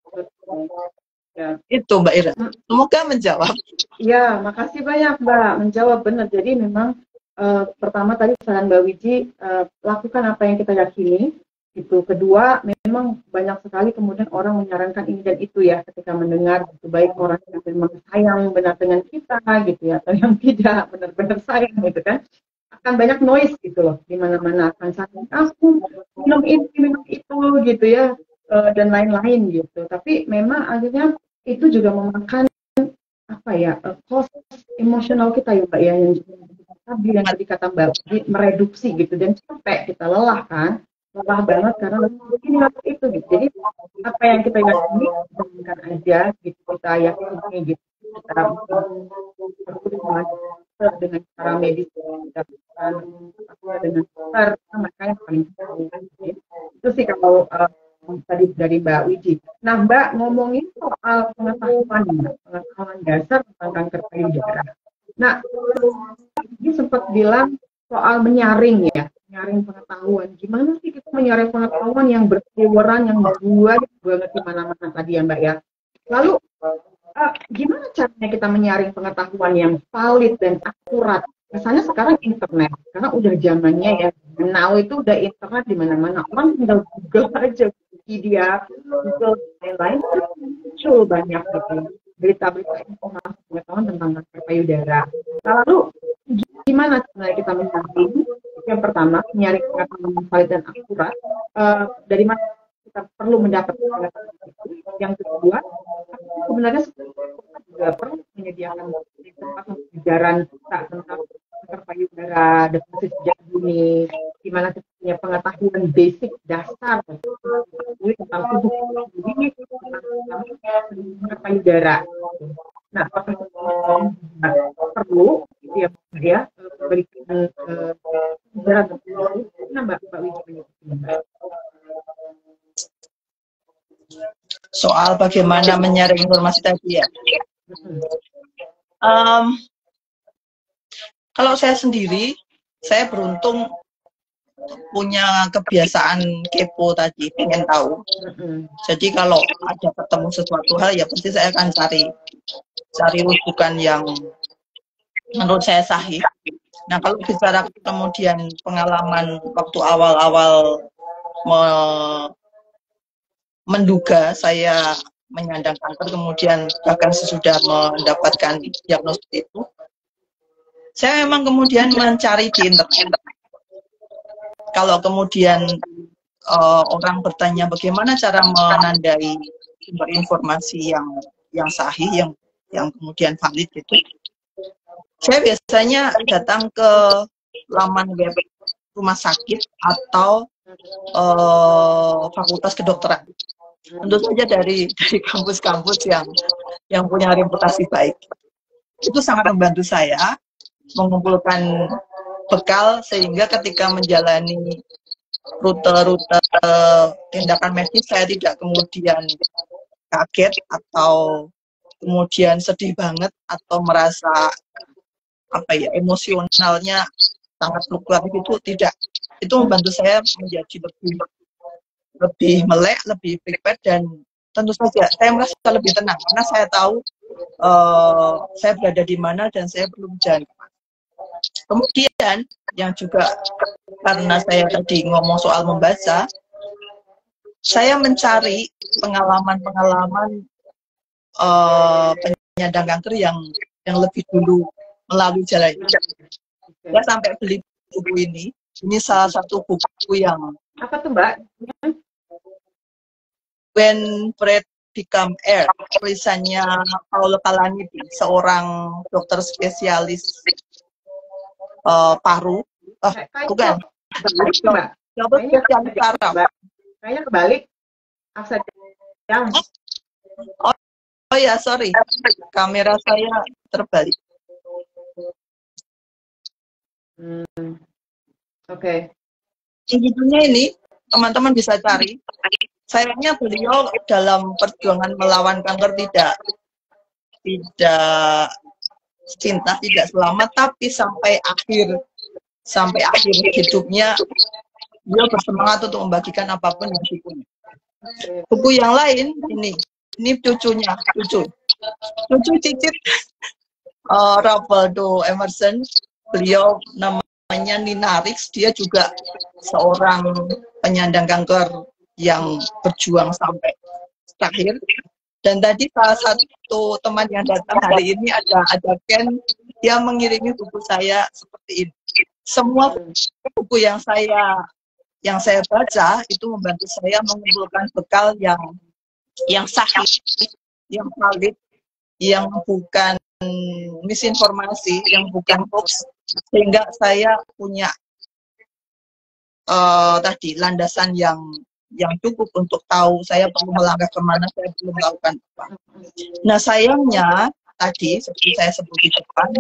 Speaker 2: Ya. Itu Mbak Ira. Semoga menjawab.
Speaker 1: Ya, makasih banyak Mbak, menjawab benar. Jadi memang pertama tadi saran Mbak Wiji, lakukan apa yang kita yakini. Itu kedua, memang banyak sekali kemudian orang menyarankan ini dan itu ya ketika mendengar, gitu, baik orang yang memang sayang benar dengan kita gitu ya, atau yang tidak benar-benar sayang gitu kan, akan banyak noise gitu loh, di mana-mana akan sayang aku minum ini minum itu gitu ya, dan lain-lain gitu. Tapi memang akhirnya itu juga memakan apa ya, cost emosional kita ya Mbak ya, yang tadi yang tadi kata Mbak, mereduksi gitu, dan capek, kita lelah kan, lelah banget karena ini itu gitu. Jadi apa yang kita yakini lakukan aja gitu, kita yakini gitu, kita dengan cara medis kita dengan dokter, mereka yang paling penting. Itu sih kalau tadi dari Mbak Wiji. Nah, Mbak, ngomongin soal pengetahuan dasar tentang kanker payudara. Nah, ini sempat bilang soal menyaring ya, menyaring pengetahuan. Gimana sih kita menyaring pengetahuan yang berseliweran, yang banget di mana-mana tadi ya, Mbak ya. Lalu, gimana caranya kita menyaring pengetahuan yang valid dan akurat? Misalnya sekarang internet, karena udah zamannya ya, now itu udah internet di mana-mana. Orang tinggal Google aja, Wikipedia, Google, dan lain-lain, muncul banyak gitu berita-berita informasi pengetahuan tentang kanker payudara. Lalu gimana sebenarnya kita menyaring? Yang pertama, menyaring pengetahuan yang valid dan akurat. Dari mana kita perlu mendapat pengetahuan itu? Yang kedua, sebenarnya kita juga perlu menyediakan tempat pembelajaran kita tentang kanker payudara, definisi sejak dini, di mana kita punya pengetahuan basic dasar tentang tubuh sendiri, tentang kanker payudara. Nah, apakah perlu ya memberikan pelajaran tertentu? Nah, Mbak Wiji,
Speaker 2: soal bagaimana menyaring informasi tadi ya. Kalau saya sendiri, saya beruntung punya kebiasaan kepo tadi, pengen tahu. Jadi kalau ada ketemu sesuatu hal, ya pasti saya akan cari rujukan yang menurut saya sahih. Nah, kalau bicara kemudian pengalaman waktu awal-awal menduga saya menyandang kanker, kemudian bahkan sesudah mendapatkan diagnosis itu, saya memang kemudian mencari di internet. Kalau kemudian orang bertanya bagaimana cara menandai sumber informasi yang sahih, yang kemudian valid itu, saya biasanya datang ke laman web rumah sakit atau fakultas kedokteran. Tentu saja dari kampus-kampus yang punya reputasi baik. Itu sangat membantu saya mengumpulkan bekal sehingga ketika menjalani rute-rute tindakan medis, saya tidak kemudian kaget atau kemudian sedih banget atau merasa emosionalnya sangat fluktuatif. Itu tidak. Itu membantu saya menjadi lebih melek, lebih prepare, dan tentu saja saya merasa lebih tenang karena saya tahu saya berada di mana dan saya belum jalan. Kemudian yang juga karena saya tadi ngomong soal membaca, saya mencari pengalaman-pengalaman penyandang kanker yang lebih dulu melalui jalan ini. Saya sampai beli buku ini. Ini salah satu buku yang
Speaker 1: apa tuh, Mbak?
Speaker 2: When Breath Become Air, tulisannya Paul Kalanidi, seorang dokter spesialis paru. Bukan. Dokter spesialis saraf.
Speaker 1: Kayaknya kebalik. Aksen yang.
Speaker 2: Oh ya, sorry. Kamera saya terbalik.
Speaker 1: Oke.
Speaker 2: Judulnya ini, teman-teman bisa cari. Sayangnya beliau dalam perjuangan melawan kanker tidak cinta, tidak selamat, tapi sampai akhir hidupnya beliau bersemangat untuk membagikan apapun yang punya. Buku yang lain ini cucu cicit Robaldo Emerson, beliau namanya Nina Rix, dia juga seorang penyandang kanker yang berjuang sampai terakhir. Dan tadi salah satu teman yang datang hari ini ada Ken, dia mengirimi buku saya seperti ini. Semua buku yang saya baca itu membantu saya mengumpulkan bekal yang sahih, yang valid, yang bukan misinformasi, yang bukan hoax, sehingga saya punya tadi landasan yang cukup untuk tahu saya perlu melangkah kemana, saya belum melakukan apa. Nah, sayangnya tadi seperti saya sebut di depan,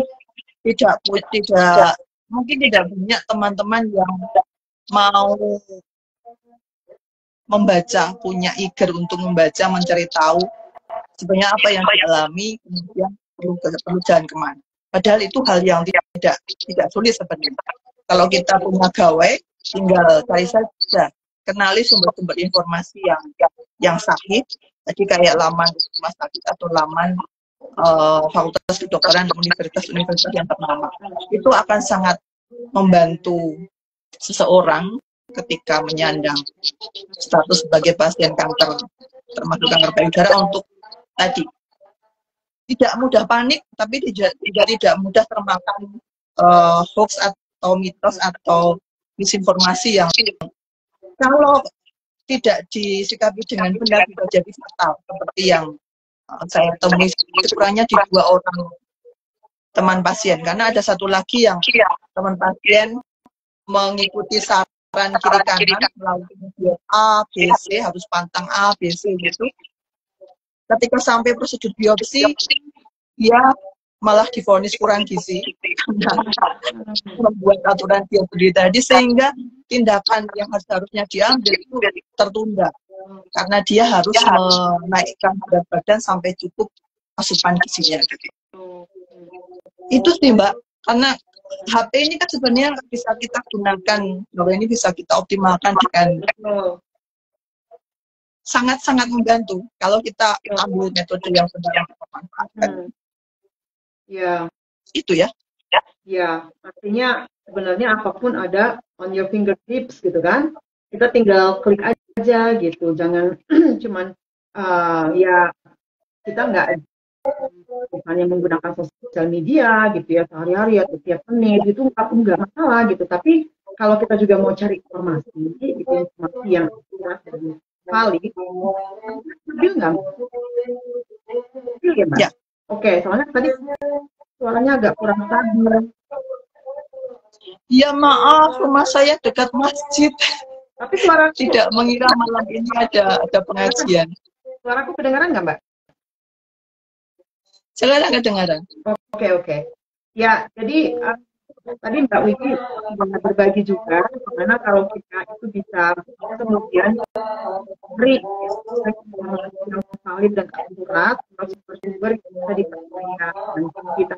Speaker 2: mungkin tidak banyak teman-teman yang mau membaca, punya eager untuk membaca, mencari tahu sebenarnya apa yang dialami, kemudian perlu jalan kemana. Padahal itu hal yang tidak sulit sebenarnya. Kalau kita punya gawai, tinggal cari saja, kenali sumber-sumber informasi yang sahih. Jadi kayak laman rumah sakit atau laman fakultas kedokteran dan universitas-universitas yang ternama. Itu akan sangat membantu seseorang ketika menyandang status sebagai pasien kanker, termasuk kanker payudara, untuk tadi tidak mudah panik, tapi tidak mudah termakan hoax atau mitos atau misinformasi yang kalau tidak disikapi dengan benar bisa jadi fatal, seperti yang saya temui sekurangnya di 2 orang teman pasien. Karena ada satu lagi yang teman pasien mengikuti saran kiri kanan melalui video A, B, C, harus pantang A, B, C gitu. Ketika sampai prosedur biopsi, dia malah divonis kurang gizi karena membuat aturan biopsi tadi, sehingga tindakan yang harusnya diambil itu tertunda karena dia harus menaikkan berat badan sampai cukup asupan gizinya. Itu sih Mbak, karena HP ini kan sebenarnya bisa kita gunakan, bahwa ini bisa kita optimalkan dengan sangat-sangat membantu kalau kita ambil metode yang benar yang kita manfaatkan.
Speaker 1: Ya.
Speaker 2: Itu ya.
Speaker 1: Ya, artinya sebenarnya apapun ada on your fingertips gitu kan. Kita tinggal klik aja gitu. Jangan cuman ya kita nggak misalnya menggunakan sosial media gitu ya sehari-hari atau tiap menit itu nggak masalah gitu. Tapi kalau kita juga mau cari informasi, gitu, informasi yang akurat dan valid, stabil nggak? Stabil ya, Mbak? Ya. Oke, soalnya tadi suaranya agak kurang stabil.
Speaker 2: Ya maaf, rumah saya dekat masjid.
Speaker 1: Tapi suara
Speaker 2: tidak mengira malam ini ada pengajian.
Speaker 1: Suaraku kedengaran nggak, Mbak?
Speaker 2: Sekarang kedengaran.
Speaker 1: Oke. Ya, jadi tadi Mbak Wiki berbagi juga bagaimana kalau kita itu bisa kemudian beri yang valid dan akurat, sumber-sumber yang bisa dipercaya dan kita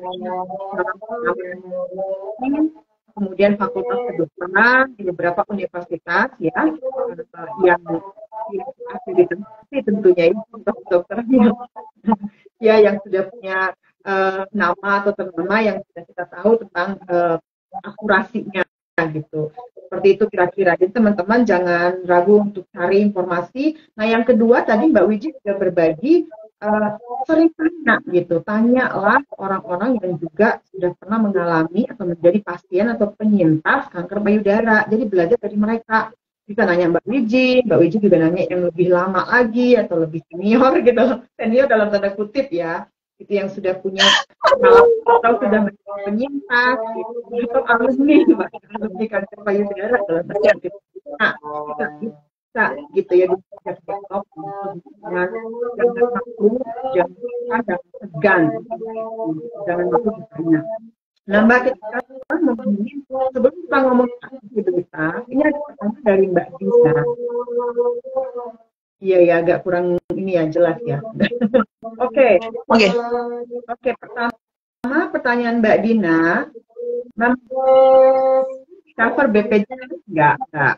Speaker 1: kemudian fakultas kedokteran di beberapa universitas ya yang akreditasi tentunya itu dokter yang sudah punya nama atau ternama yang sudah kita tahu tentang akurasinya gitu. Seperti itu kira-kira. Jadi teman-teman jangan ragu untuk cari informasi. Nah yang kedua tadi Mbak Wiji juga berbagi sering tanya gitu. Tanyalah orang-orang yang juga sudah pernah mengalami atau menjadi pasien atau penyintas kanker payudara. Jadi belajar dari mereka. Bisa nanya Mbak Wiji juga nanya yang lebih lama lagi atau lebih senior gitu. Senior dalam tanda kutip ya. Itu yang sudah punya atau sudah menjadi penyintas gitu. Atau alumni kanker payudara dalam tanda kutip. Nah, kita bisa gitu ya diajak dialog dengan jangan takut, jangan segan, jangan malu bertanya. Nah Mbak, kita sebelum kita ngomong gitu kita, ini ada pertanyaan dari Mbak Dina. Iya ya, agak kurang ini ya, jelas ya. Oke. Pertama pertanyaan Mbak Dina, cover BPJS enggak?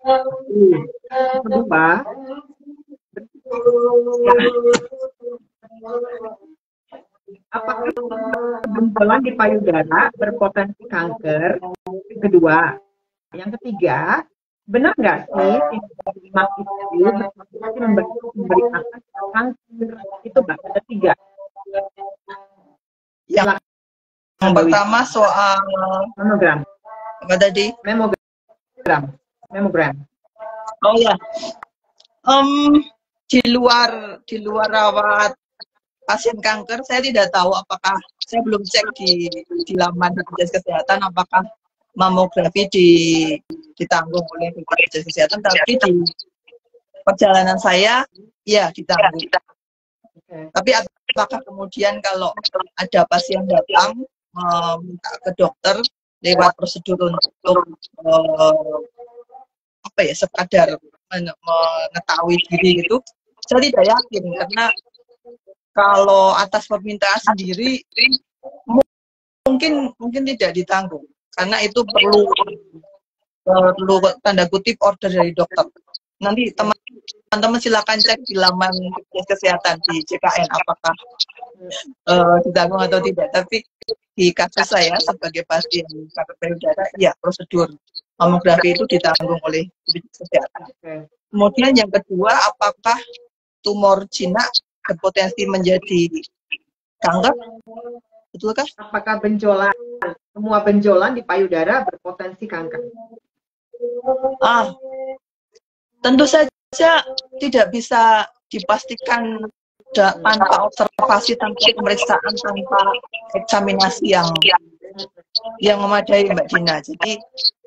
Speaker 1: Kedua, apakah benjolan di payudara berpotensi kanker? Kedua, yang ketiga, benar nggak sih simak itu berpotensi memberikan kanker? Itu Mbak, ada 3.
Speaker 2: Yang pertama soal
Speaker 1: mamogram.
Speaker 2: Apa tadi?
Speaker 1: Mamogram.
Speaker 2: Oh ya. Di luar rawat pasien kanker, saya tidak tahu apakah, saya belum cek di laman BPJS Kesehatan apakah mamografi ditanggung oleh BPJS Kesehatan, tapi di perjalanan saya ya ditanggung. Tapi apakah kemudian kalau ada pasien datang minta ke dokter lewat prosedur untuk sekadar mengetahui diri gitu, saya tidak yakin karena kalau atas permintaan sendiri mungkin tidak ditanggung karena itu perlu tanda kutip order dari dokter. Nanti teman-teman silakan cek di laman kesehatan di JKN apakah ditanggung atau tidak. Tapi di kasus saya sebagai pasien kanker payudara, ya prosedur mamografi itu ditanggung oleh BPJS Kesehatan. Kemudian yang kedua, apakah tumor jinak berpotensi menjadi kanker? Betulkah?
Speaker 1: Apakah semua benjolan di payudara berpotensi kanker?
Speaker 2: Tentu saja tidak bisa dipastikan tanpa observasi, tanpa pemeriksaan, tanpa eksaminasi yang memadai, Mbak Dina. Jadi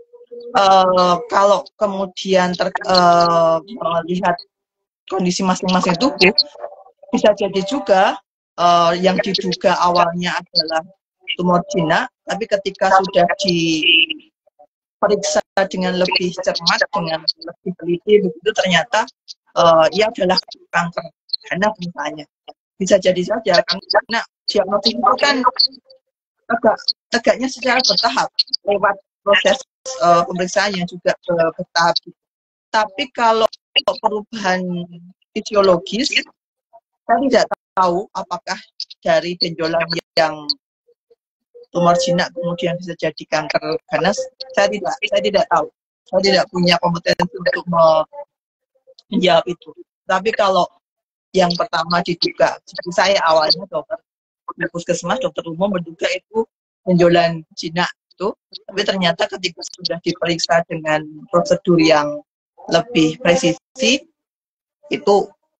Speaker 2: kalau kemudian melihat kondisi masing-masing tubuh, bisa jadi juga yang diduga awalnya adalah tumor jinak, tapi ketika sudah diperiksa dengan lebih cermat, dengan lebih teliti, begitu ternyata ia adalah kanker ganas misalnya. Bisa jadi saja karena diagnosis itu kan tegaknya secara bertahap lewat proses pemeriksaan yang juga bertahap. Tapi kalau perubahan fisiologis, saya tidak tahu apakah dari benjolan yang tumor jinak kemudian bisa jadi kanker ganas. Saya tidak tahu. Saya tidak punya kompetensi untuk menjawab itu. Tapi kalau yang pertama diduga, seperti saya awalnya dokter puskesmas, dokter umum menduga itu benjolan jinak itu, tapi ternyata ketika sudah diperiksa dengan prosedur yang lebih presisi, itu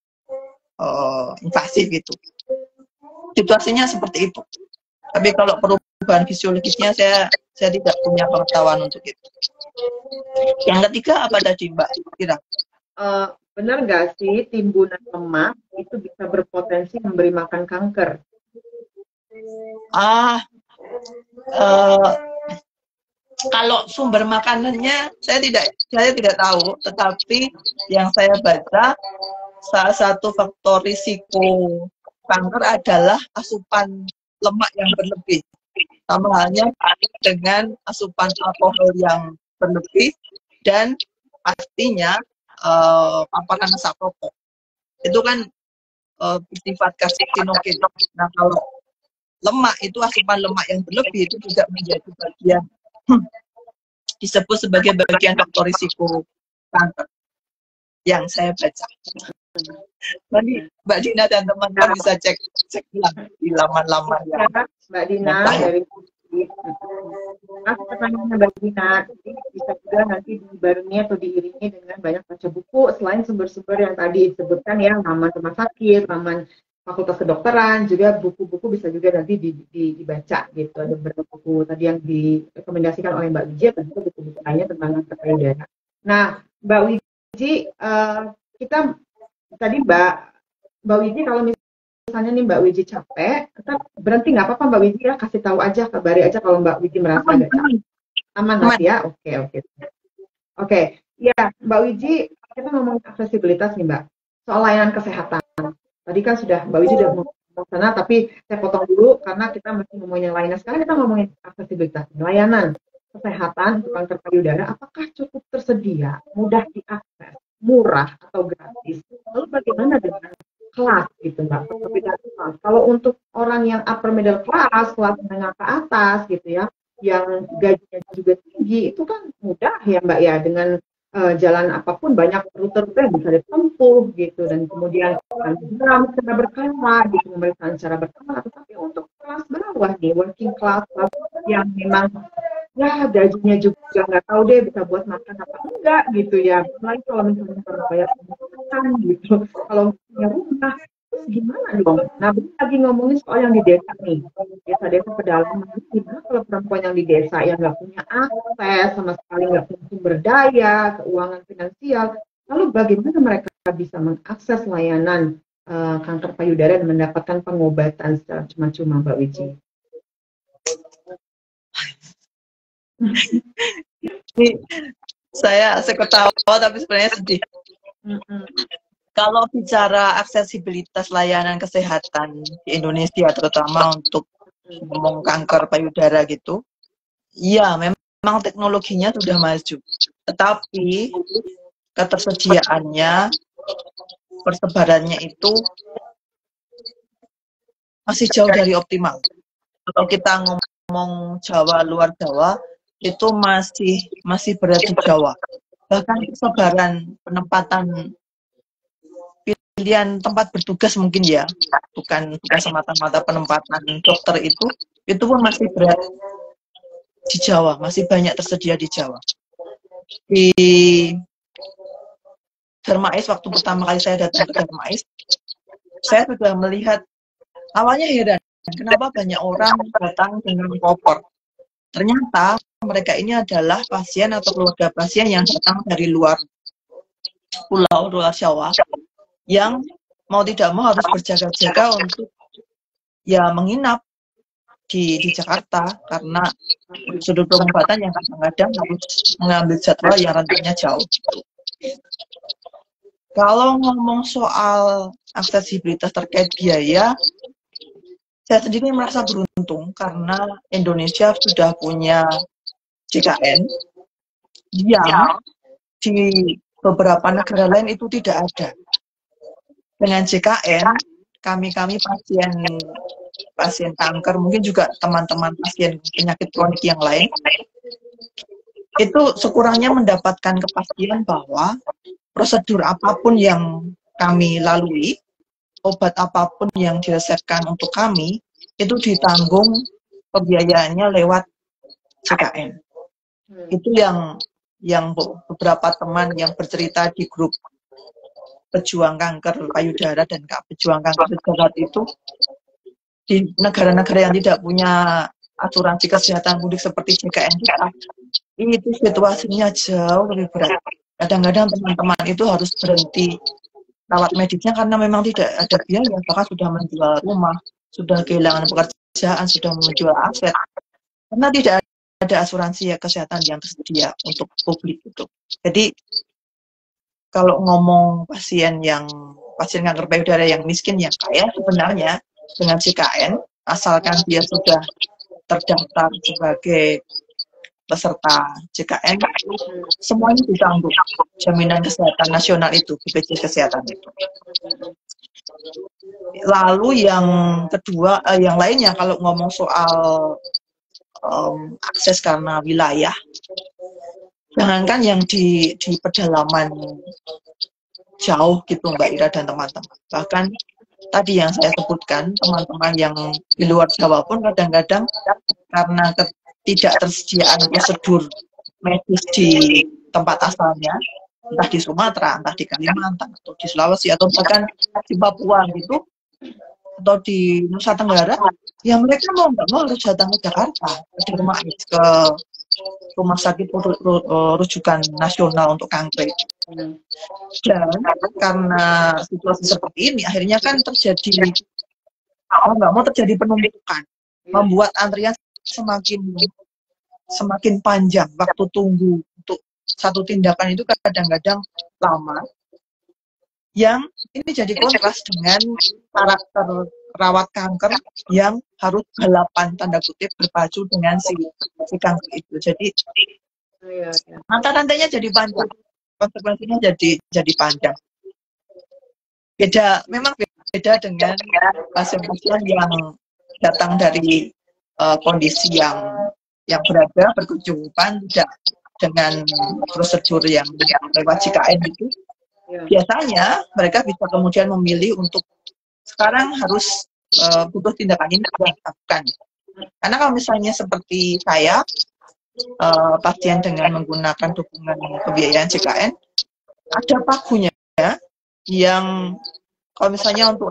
Speaker 2: invasif gitu. Situasinya seperti itu. Tapi kalau perubahan fisiologisnya saya tidak punya pengetahuan untuk itu. Yang ketiga apa tadi Mbak Kira?
Speaker 1: Benar nggak sih timbunan lemak itu bisa berpotensi memberi makan kanker?
Speaker 2: Kalau sumber makanannya saya tidak tahu, tetapi yang saya baca salah satu faktor risiko kanker adalah asupan lemak yang berlebih. Sama halnya dengan asupan alkohol yang berlebih dan pastinya paparan asap rokok. Itu kan bersifat karsinogen. Nah, kalau lemak itu asupan lemak yang berlebih itu juga menjadi bagian disebut sebagai bagian faktor risiko kanker yang saya baca. Nanti Mbak Dina dan teman-teman bisa cek ulang di laman-laman yang
Speaker 1: Mbak Dina dari pertanyaannya Mbak Dina, bisa juga nanti dibarengi atau diiringi dengan banyak baca buku selain sumber-sumber yang tadi disebutkan ya, laman rumah sakit, laman fakultas kedokteran, juga buku-buku bisa juga nanti dibaca gitu. Ada beberapa buku tadi yang direkomendasikan oleh Mbak Wiji, dan juga buku-buku lainnya tentang kanker payudara. Nah, Mbak Wiji, kita tadi Mbak Wiji kalau misalnya nih Mbak Wiji capek, kita berhenti nggak apa-apa Mbak Wiji ya, kasih tahu aja, kabari aja kalau Mbak Wiji merasa agak capek. Aman ya? Oke. Ya, Mbak Wiji, kita ngomong aksesibilitas nih Mbak, soal layanan kesehatan. Tadi kan sudah Mbak Wiji udah ngomong sana, tapi saya potong dulu karena kita masih ngomongin lainnya. Sekarang kita ngomongin aksesibilitas, layanan kesehatan untuk kanker payudara, apakah cukup tersedia, mudah diakses, murah atau gratis? Lalu bagaimana dengan kelas gitu Mbak? Perbedaan kelas. Kalau untuk orang yang upper middle class, kelas menengah ke atas gitu ya, yang gajinya juga tinggi, itu kan mudah ya Mbak ya, dengan jalan apapun, banyak rute-rute yang bisa ditempuh gitu, dan kemudian program secara berkala gitu, pemeriksaan secara berkala. Tetapi untuk kelas bawah nih, working class yang memang ya gajinya juga nggak tahu deh bisa buat makan apa enggak gitu ya, apalagi kalau misalnya harus bayar makan gitu, kalau punya rumah terus gimana dong? Nah, belum lagi ngomongin soal yang di desa nih, desa-desa pedalaman, gimana kalau perempuan yang di desa yang nggak punya akses sama sekali, nggak punya sumber daya keuangan finansial, lalu bagaimana mereka bisa mengakses layanan kanker payudara dan mendapatkan pengobatan secara cuma-cuma Mbak Wiji?
Speaker 2: Saya ketawa tapi sebenarnya sedih. Kalau bicara aksesibilitas layanan kesehatan di Indonesia, terutama untuk ngomong kanker payudara gitu, ya memang teknologinya sudah maju. Tetapi ketersediaannya, persebarannya itu masih jauh dari optimal. Kalau kita ngomong Jawa, luar Jawa, itu masih berada di Jawa. Bahkan persebaran penempatan pilihan tempat bertugas mungkin ya, bukan semata-mata penempatan dokter itu pun masih berada di Jawa, masih banyak tersedia di Jawa. Di Darmais, waktu pertama kali saya datang ke Darmais, saya sudah melihat, awalnya heran, kenapa banyak orang datang dengan koper. Ternyata mereka ini adalah pasien atau keluarga pasien yang datang dari luar pulau, luar Jawa, yang mau tidak mau harus berjaga-jaga untuk ya menginap di Jakarta, karena sudut pengobatan yang kadang-kadang harus mengambil jadwal yang rentangnya jauh. Kalau ngomong soal aksesibilitas terkait biaya, saya sendiri merasa beruntung karena Indonesia sudah punya JKN yang di beberapa negara lain itu tidak ada. Dengan JKN, kami pasien kanker, mungkin juga teman-teman pasien penyakit kronik yang lain, itu sekurangnya mendapatkan kepastian bahwa prosedur apapun yang kami lalui, obat apapun yang diresepkan untuk kami, itu ditanggung pembiayaannya lewat JKN. Itu yang beberapa teman yang bercerita di grup pejuang kanker payudara dan pejuang kanker sejagat itu, di negara-negara yang tidak punya asuransi kesehatan publik seperti JKN kita, itu situasinya jauh lebih berat. Kadang-kadang teman-teman itu harus berhenti rawat medisnya karena memang tidak ada biaya, bahkan sudah menjual rumah, sudah kehilangan pekerjaan, sudah menjual aset, karena tidak ada asuransi kesehatan yang tersedia untuk publik itu. Jadi kalau ngomong pasien kanker payudara yang miskin, yang kaya, sebenarnya dengan JKN, asalkan dia sudah terdaftar sebagai peserta JKN, semuanya ditanggung jaminan kesehatan nasional itu, BPJS Kesehatan itu. Lalu yang kedua, yang lainnya kalau ngomong soal akses karena wilayah, jangankan yang di pedalaman jauh gitu Mbak Ira dan teman-teman, bahkan tadi yang saya sebutkan, teman-teman yang di luar Jawa pun kadang-kadang karena tidak tersediaan prosedur medis di tempat asalnya, entah di Sumatera, entah di Kalimantan, atau di Sulawesi, atau bahkan di Papua gitu, atau di Nusa Tenggara, ya mereka mau nggak mau harus datang ke Jakarta, ke rumah sakit rujukan nasional untuk kanker. Dan karena situasi seperti ini, akhirnya kan terjadi, nggak mau terjadi penumpukan, membuat antrian semakin panjang. Waktu tunggu untuk satu tindakan itu kadang-kadang lama, yang ini jadi kontras dengan karakter rawat kanker yang harus balapan tanda kutip berpacu dengan si kanker itu. Jadi rantai-rantainya jadi panjang, konsekuensinya jadi panjang. Memang beda dengan pasien-pasien yang datang dari kondisi yang berkecukupan, tidak dengan prosedur yang lewat JKN itu. Biasanya mereka bisa kemudian memilih untuk sekarang harus butuh tindakan ini dilakukan. Karena kalau misalnya seperti saya, pasien dengan menggunakan dukungan pembiayaan JKN, ada pagunya yang kalau misalnya untuk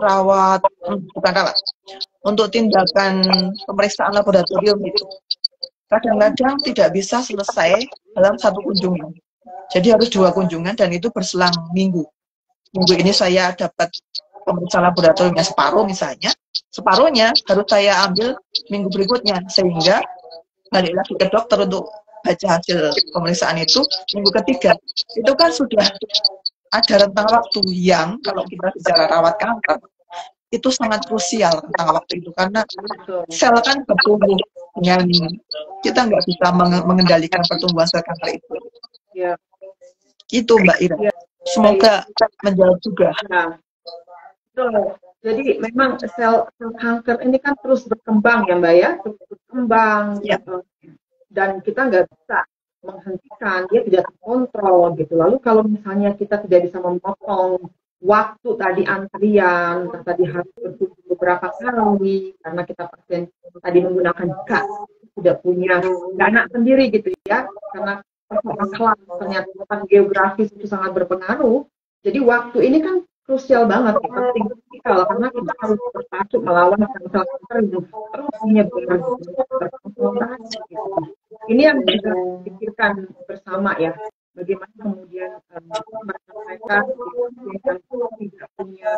Speaker 2: untuk tindakan pemeriksaan laboratorium itu kadang-kadang tidak bisa selesai dalam satu kunjungan. Jadi harus 2 kunjungan dan itu berselang minggu. Minggu ini saya dapat pemeriksaan laboratoriumnya separuh misalnya, separuhnya harus saya ambil minggu berikutnya, sehingga balik lagi ke dokter untuk baca hasil pemeriksaan itu minggu ketiga. Itu kan sudah ada rentang waktu yang kalau kita bicara rawat kanker itu sangat krusial rentang waktu itu, karena sel kan bertumbuh dengan kita nggak bisa mengendalikan pertumbuhan sel kanker itu.
Speaker 1: Ya.
Speaker 2: Itu Mbak Ira.
Speaker 1: Ya.
Speaker 2: Semoga menjawab juga.
Speaker 1: Nah, betul. Jadi memang sel kanker ini kan terus berkembang ya Mbak ya, terus berkembang
Speaker 2: Ya.
Speaker 1: Dan kita nggak bisa menghentikan, dia tidak terkontrol gitu. Lalu kalau misalnya kita tidak bisa memotong waktu tadi antrian, tadi harus bertunggu beberapa kali karena kita pasien tadi menggunakan jika tidak punya dana sendiri gitu ya, karena persoalan kelas ternyata geografis itu sangat berpengaruh. Jadi waktu ini kan krusial banget, ya, penting sekali karena kita harus berpacu melawan sel-sel kanker yang terus menyebar berkonfrontasi. Gitu. Ini yang kita pikirkan bersama ya, bagaimana kemudian mereka yang tidak punya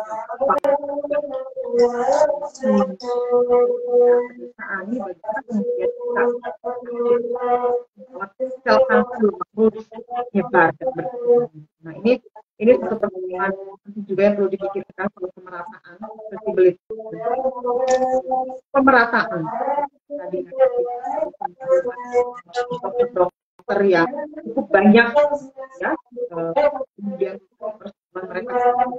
Speaker 1: perusahaan ini bagaimana kemudian kita sel kanker terus menyebar dan berkembang. Nah ini satu persoalan juga yang perlu dipikirkan soal pemerataan, accessibility, pemerataan. Tadi dokter yang cukup banyak ya, kemudian persoalan mereka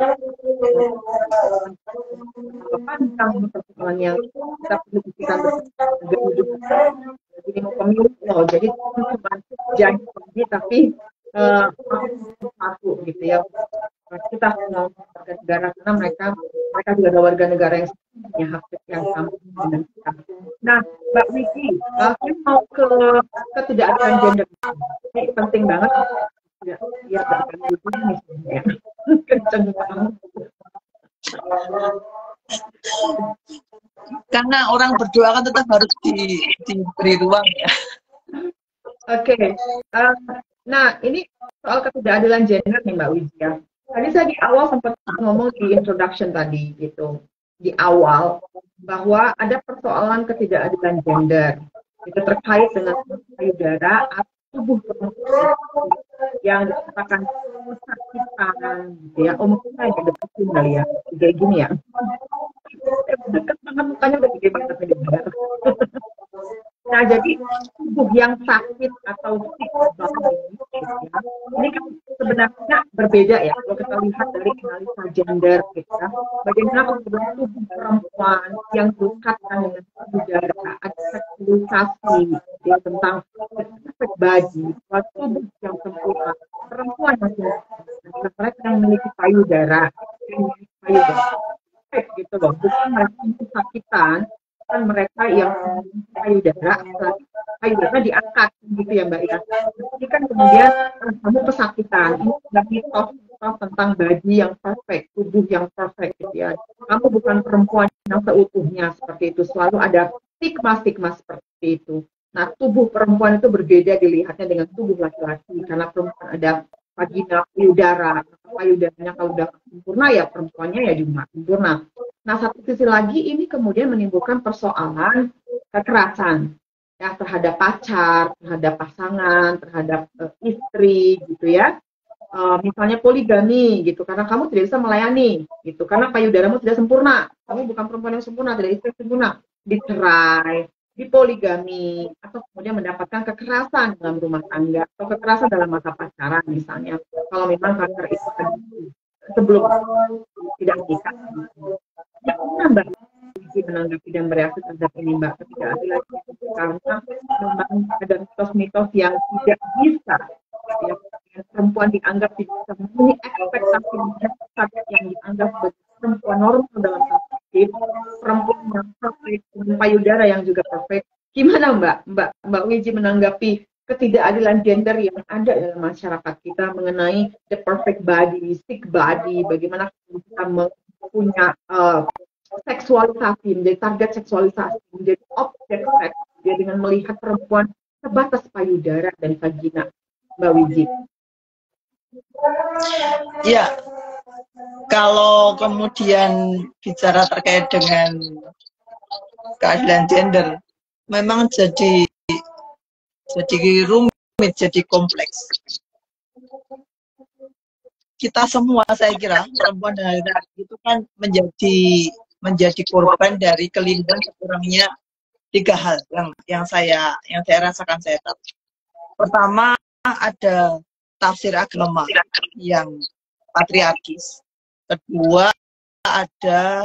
Speaker 1: panjang, persoalan yang kita perlu pikirkan bersama. Jadi mau pemilu loh, jadi cuma janji tapi satu gitu ya, kita mau warga negara karena mereka juga ada warga negara yang punya hak yang sama dengan kita. Nah, Mbak Wiji, saya mau ke ketidakadilan gender. Ini penting banget ya Mbak Wiji misalnya kenceng banget.
Speaker 2: Karena orang berdoa kan tetap harus diberi ruang ya.
Speaker 1: Oke. Nah, ini soal ketidakadilan gender nih Mbak Widya. Tadi saya di awal sempat ngomong di introduction tadi gitu, di awal bahwa ada persoalan ketidakadilan gender itu terkait dengan payudara atau tubuh perempuan yang dikatakan kesakitan gitu ya. Kita yang deketin kali ya, kayak gini ya. Dekat banget mukanya udah gede banget nih. Nah, jadi tubuh yang sakit atau sick body, gitu ya, ini kan sebenarnya berbeda ya. Kalau kita lihat dari analisa gender, gitu ya, bagaimana kemudian tubuh perempuan yang dekat dengan payudara, ada seksualisasi ya, tentang sick body, tubuh yang sempurna, perempuan yang mereka yang memiliki payudara, gitu loh, bukan mereka yang kesakitan, kan mereka yang payudara diangkat gitu ya Mbak ya. Jadi kan kemudian kamu kesakitan, ini sudah mitos tentang body yang perfect, tubuh yang perfect gitu ya. Kamu bukan perempuan yang seutuhnya seperti itu, selalu ada stigma seperti itu. Nah, tubuh perempuan itu berbeda dilihatnya dengan tubuh laki-laki karena perempuan ada vagina, payudaranya kalau udah sempurna ya perempuannya ya juga sempurna. Nah, satu sisi lagi ini kemudian menimbulkan persoalan kekerasan ya terhadap pacar, terhadap pasangan, terhadap istri gitu ya. Misalnya poligami gitu, karena kamu tidak bisa melayani gitu, karena payudaramu tidak sempurna, kamu bukan perempuan yang sempurna, tidak istri yang sempurna, dicerai, dipoligami, atau kemudian mendapatkan kekerasan dalam rumah tangga atau kekerasan dalam masa pacaran misalnya, kalau memang kanker itu sebelum tidak menikah. Ya, Mbak menanggapi dan bereaksi terhadap ini Mbak, ketidakadilan karena memang ada mitos-mitos yang tidak bisa ya, perempuan dianggap tidak bisa memenuhi ekspektasi yang dianggap sebagai perempuan normal dalam perspektif perempuan yang perfect dengan payudara yang juga perfect. Gimana Mbak Wiji menanggapi ketidakadilan gender yang ada dalam masyarakat kita mengenai the perfect body, sick body, bagaimana kita punya seksualisasi, menjadi target seksualisasi, menjadi objek seks, ya, dengan melihat perempuan sebatas payudara dan vagina, Mbak Wiji.
Speaker 2: Ya, kalau kemudian bicara terkait dengan keadilan gender, memang jadi rumit, jadi kompleks. kita semua saya kira perempuan dan laki-laki itu kan menjadi korban dari kelindan sekurangnya 3 hal yang saya rasakan saya tahu. Pertama ada tafsir agama yang patriarkis. Kedua ada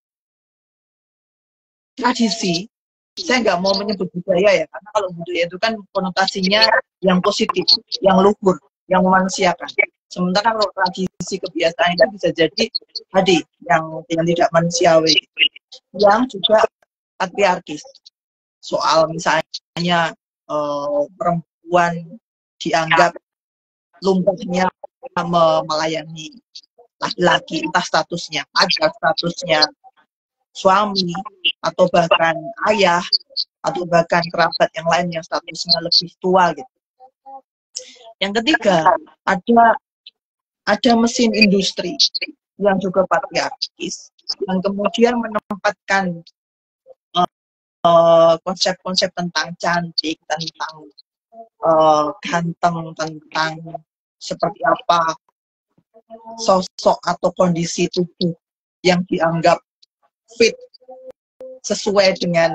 Speaker 2: tradisi. Saya nggak mau menyebut budaya ya, karena kalau budaya itu kan konotasinya yang positif, yang luhur, yang memanusiakan. Sementara kalau tradisi kebiasaan itu bisa jadi tadi yang tidak manusiawi, yang juga patriarkis. Soal misalnya perempuan dianggap lumpurnya melayani laki-laki, entah statusnya pacar, statusnya suami, atau bahkan ayah, atau bahkan kerabat yang lain yang statusnya lebih tua gitu. Yang ketiga, ada mesin industri yang juga patriarkis, yang kemudian menempatkan konsep-konsep tentang cantik, tentang ganteng, tentang seperti apa sosok atau kondisi tubuh yang dianggap fit sesuai dengan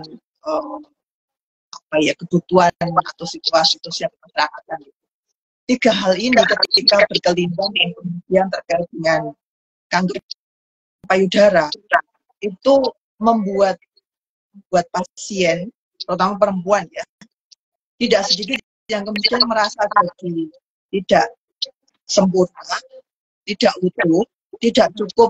Speaker 2: kebutuhan atau situasi sosial masyarakat. 3 hal ini ketika berkelindan dan kemudian terkait dengan kanker payudara itu membuat pasien, terutama perempuan ya, tidak sedikit yang kemudian merasa jadi tidak sempurna, tidak utuh, tidak cukup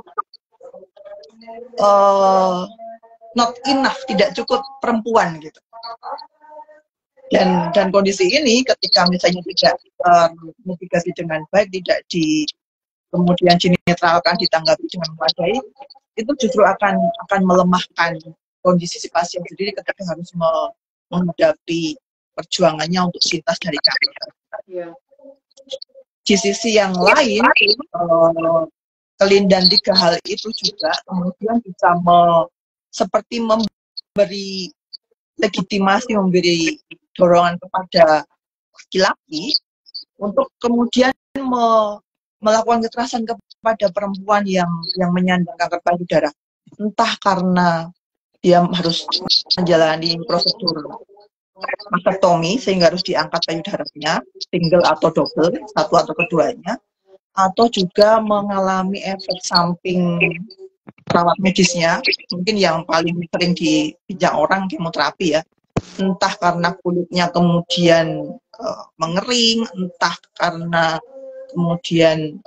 Speaker 2: not enough, tidak cukup perempuan gitu. Dan kondisi ini ketika misalnya tidak mitigasi dengan baik, tidak kemudian dinetralkan, ditanggapi dengan memadai, itu justru akan melemahkan kondisi si pasien sendiri ketika harus menghadapi perjuangannya untuk sintas dari kanker.
Speaker 1: Ya.
Speaker 2: Di sisi yang lain, kelindan 3 hal itu juga kemudian bisa seperti memberi legitimasi, memberi dorongan kepada laki-laki untuk kemudian melakukan kekerasan kepada perempuan yang menyandang kanker payudara. Entah karena dia harus menjalani prosedur mastektomi sehingga harus diangkat payudaranya, single atau double, satu atau keduanya, atau juga mengalami efek samping perawat medisnya, mungkin yang paling sering dipijak orang kemoterapi ya, entah karena kulitnya kemudian mengering, entah karena kemudian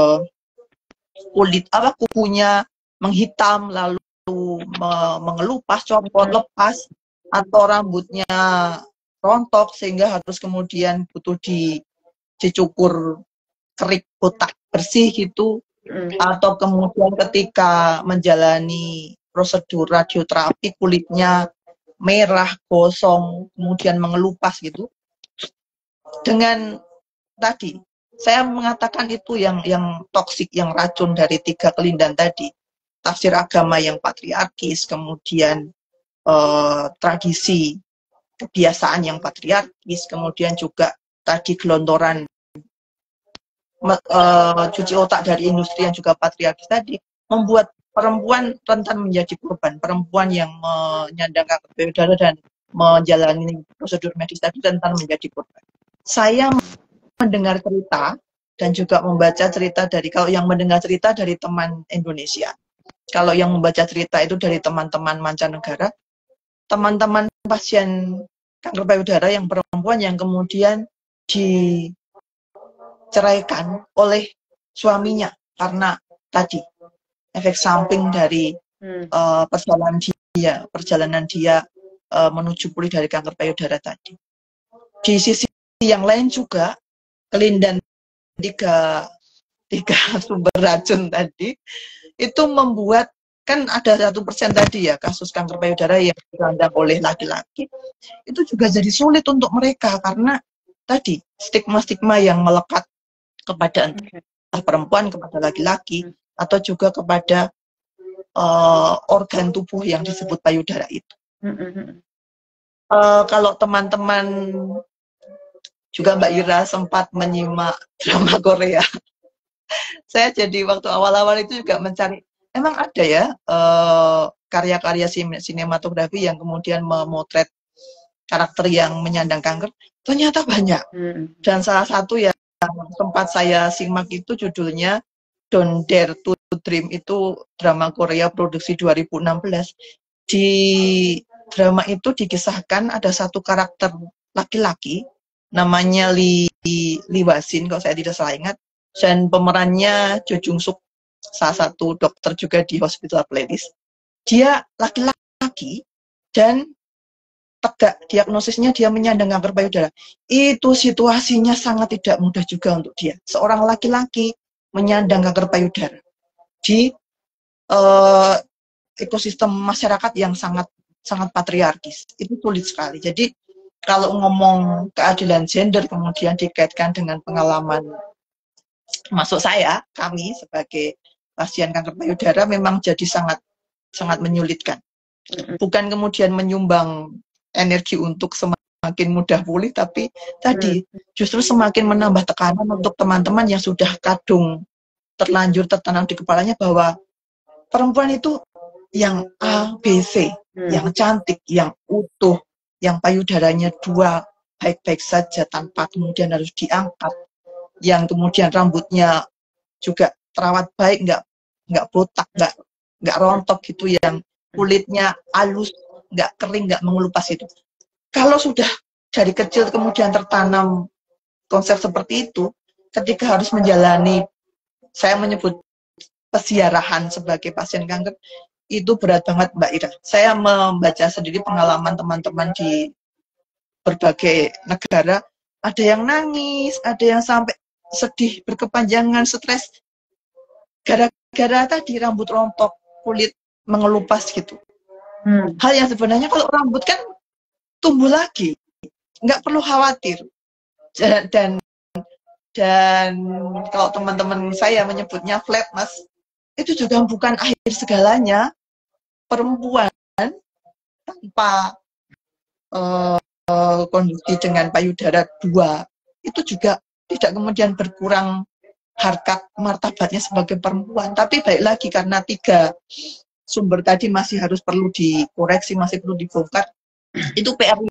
Speaker 2: kukunya menghitam lalu mengelupas, copot, lepas, atau rambutnya rontok sehingga harus kemudian butuh dicukur kerik botak bersih gitu, atau kemudian ketika menjalani prosedur radioterapi kulitnya merah, gosong, kemudian mengelupas gitu. Dengan tadi saya mengatakan itu yang toksik, yang racun dari 3 kelindan tadi. Tafsir agama yang patriarkis, kemudian tradisi kebiasaan yang patriarkis, kemudian juga tadi gelontoran cuci otak dari industri yang juga patriarkis tadi, membuat perempuan rentan menjadi korban. Perempuan yang menyandang kanker payudara dan menjalani prosedur medis tadi rentan menjadi korban. Saya mendengar cerita dan juga membaca cerita kalau yang mendengar cerita dari teman Indonesia, kalau yang membaca cerita itu dari teman-teman mancanegara, teman-teman pasien kanker payudara yang perempuan yang kemudian diceraikan oleh suaminya karena tadi efek samping dari perjalanan dia menuju pulih dari kanker payudara tadi. Di sisi yang lain juga kelindan 3 sumber racun tadi itu membuat, kan ada 1% tadi ya kasus kanker payudara yang dirandang oleh laki-laki, itu juga jadi sulit untuk mereka karena tadi stigma-stigma yang melekat kepada entah perempuan, kepada laki-laki, atau juga kepada organ tubuh yang disebut payudara itu. Kalau teman-teman juga Mbak Ira sempat menyimak drama Korea Saya jadi waktu awal-awal itu juga mencari, emang ada ya karya-karya sinematografi yang kemudian memotret karakter yang menyandang kanker, ternyata banyak. Dan salah satu yang sempat saya simak itu judulnya Don't Dare to Dream, itu drama Korea produksi 2016. Di drama itu dikisahkan ada satu karakter laki-laki namanya Lee Wasin kalau saya tidak salah ingat, dan pemerannya Jo Jung Suk, salah satu dokter juga di Hospital Playlist. Dia laki-laki dan tegak diagnosisnya dia menyandang kanker payudara. Itu situasinya sangat tidak mudah juga untuk dia. Seorang laki-laki menyandang kanker payudara di ekosistem masyarakat yang sangat patriarkis. Itu sulit sekali. Jadi kalau ngomong keadilan gender kemudian dikaitkan dengan pengalaman masuk kami sebagai pasien kanker payudara memang jadi sangat menyulitkan. Bukan kemudian menyumbang energi untuk semakin mudah pulih, tapi tadi justru semakin menambah tekanan untuk teman-teman yang sudah kadung terlanjur tertanam di kepalanya bahwa perempuan itu yang A, B, C, yang cantik, yang utuh, yang payudaranya 2 baik-baik saja tanpa kemudian harus diangkat, yang kemudian rambutnya juga terawat baik, nggak botak, nggak rontok gitu, yang kulitnya halus, nggak kering, nggak mengelupas itu. Kalau sudah dari kecil kemudian tertanam konsep seperti itu, ketika harus menjalani, saya menyebut pesiarahan sebagai pasien kanker, itu berat banget Mbak Ira. Saya membaca sendiri pengalaman teman-teman di berbagai negara, ada yang nangis, ada yang sampai sedih berkepanjangan, stres, gara-gara tadi rambut rontok, kulit mengelupas gitu. Hal yang sebenarnya kalau rambut kan tumbuh lagi, nggak perlu khawatir. Dan kalau teman-teman saya menyebutnya flat, Mas, itu juga bukan akhir segalanya. Perempuan tanpa kondisi dengan payudara 2 itu juga tidak kemudian berkurang harkat martabatnya sebagai perempuan. Tapi baik lagi karena 3 sumber tadi masih harus perlu dikoreksi, masih perlu dibongkar. Itu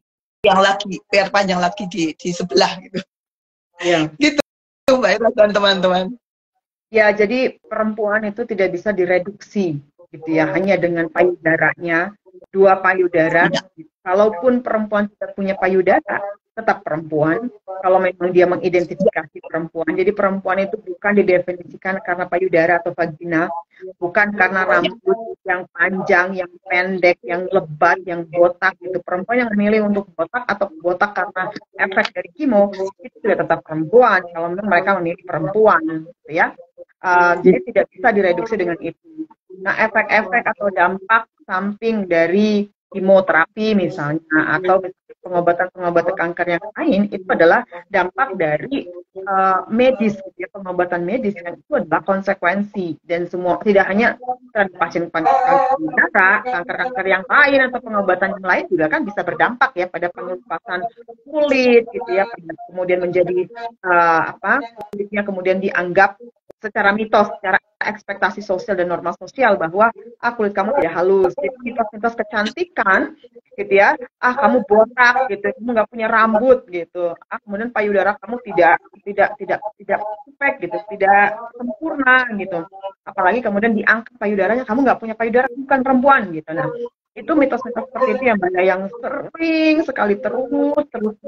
Speaker 2: PR panjang lagi di sebelah gitu.
Speaker 1: Ya.
Speaker 2: Gitu Mbak Ira dan teman-teman.
Speaker 1: Ya, jadi perempuan itu tidak bisa direduksi gitu ya, hanya dengan payudaranya, 2 payudara. Kalaupun perempuan tidak punya payudara, tetap perempuan. Kalau memang dia mengidentifikasi perempuan, jadi perempuan itu bukan didefinisikan karena payudara atau vagina, bukan karena rambut yang panjang, yang pendek, yang lebat, yang botak gitu. Perempuan yang memilih untuk botak atau botak karena efek dari kemo, itu sudah tetap perempuan. Kalau memang mereka memilih perempuan, gitu ya. Jadi tidak bisa direduksi dengan itu. Nah, efek-efek atau dampak samping dari kemoterapi misalnya, atau pengobatan-pengobatan kanker yang lain, itu adalah dampak dari medis, ya, pengobatan medis, yang itu adalah konsekuensi. Dan semua, tidak hanya pasien kanker-kanker yang lain atau pengobatan yang lain juga kan bisa berdampak ya pada pengelupasan kulit gitu ya, kemudian menjadi kulitnya kemudian dianggap secara mitos, secara ekspektasi sosial dan norma sosial bahwa kulit kamu tidak halus, jadi mitos-mitos kecantikan gitu ya, kamu botak gitu, kamu nggak punya rambut gitu, kemudian payudara kamu tidak perfect gitu, tidak sempurna gitu, apalagi kemudian diangkat payudaranya, kamu nggak punya payudara, bukan perempuan gitu. Nah, itu mitos-mitos seperti itu yang sering sekali terus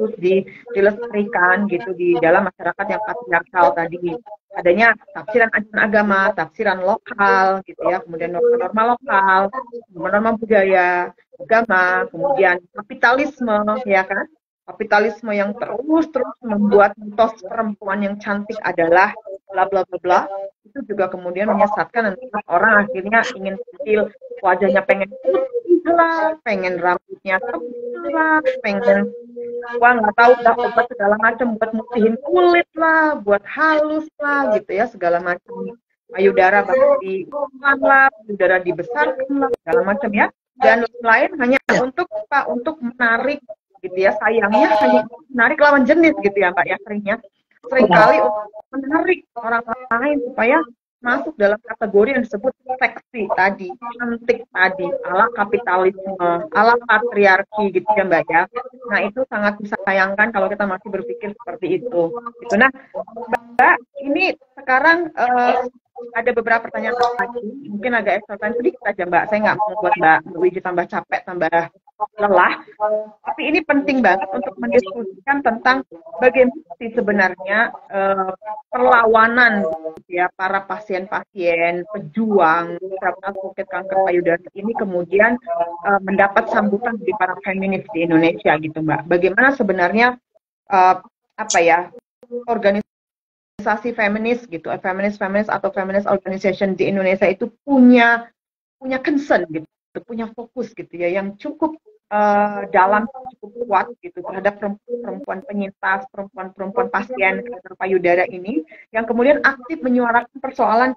Speaker 1: dilestarikan gitu di dalam masyarakat yang patriarkal tadi. Adanya tafsiran ajaran agama, tafsiran lokal gitu ya, kemudian norma-norma lokal, norma budaya, agama, kemudian kapitalisme ya kan. Kapitalisme yang terus membuat mitos perempuan yang cantik adalah bla bla bla bla, itu juga kemudian menyesatkan, dan orang akhirnya ingin kecil, wajahnya pengen putih lah, pengen rambutnya tebal lah, pengen nggak tahu udah obat segala macam buat mutihin kulit lah, buat halus lah gitu ya, segala macam, payudara bahkan lah, payudara dibesarkan lah, segala macam ya, dan lain hanya untuk menarik gitu ya, sayangnya hanya menarik lawan jenis gitu ya Mbak ya, seringnya seringkali untuk menarik orang lain supaya masuk dalam kategori yang disebut seksi tadi, cantik tadi, ala kapitalisme, ala patriarki gitu ya Mbak ya. Nah itu sangat disayangkan kalau kita masih berpikir seperti itu. Gitu. Nah Mbak, ini sekarang ada beberapa pertanyaan lagi, mungkin agak ekstern sedikit aja Mbak. Saya nggak mau buat Mbak Wiji tambah capek, tambah lelah. Tapi ini penting banget untuk mendiskusikan tentang bagaimana sih sebenarnya perlawanan ya para pasien-pasien pejuang advokat kanker payudara ini kemudian mendapat sambutan dari para feminis di Indonesia gitu Mbak. Bagaimana sebenarnya apa ya organisasi feminis gitu, feminis atau feminist organization di Indonesia itu punya concern gitu, punya fokus gitu ya yang cukup dalam, cukup kuat gitu terhadap perempuan penyintas, perempuan pasien kanker payudara ini yang kemudian aktif menyuarakan persoalan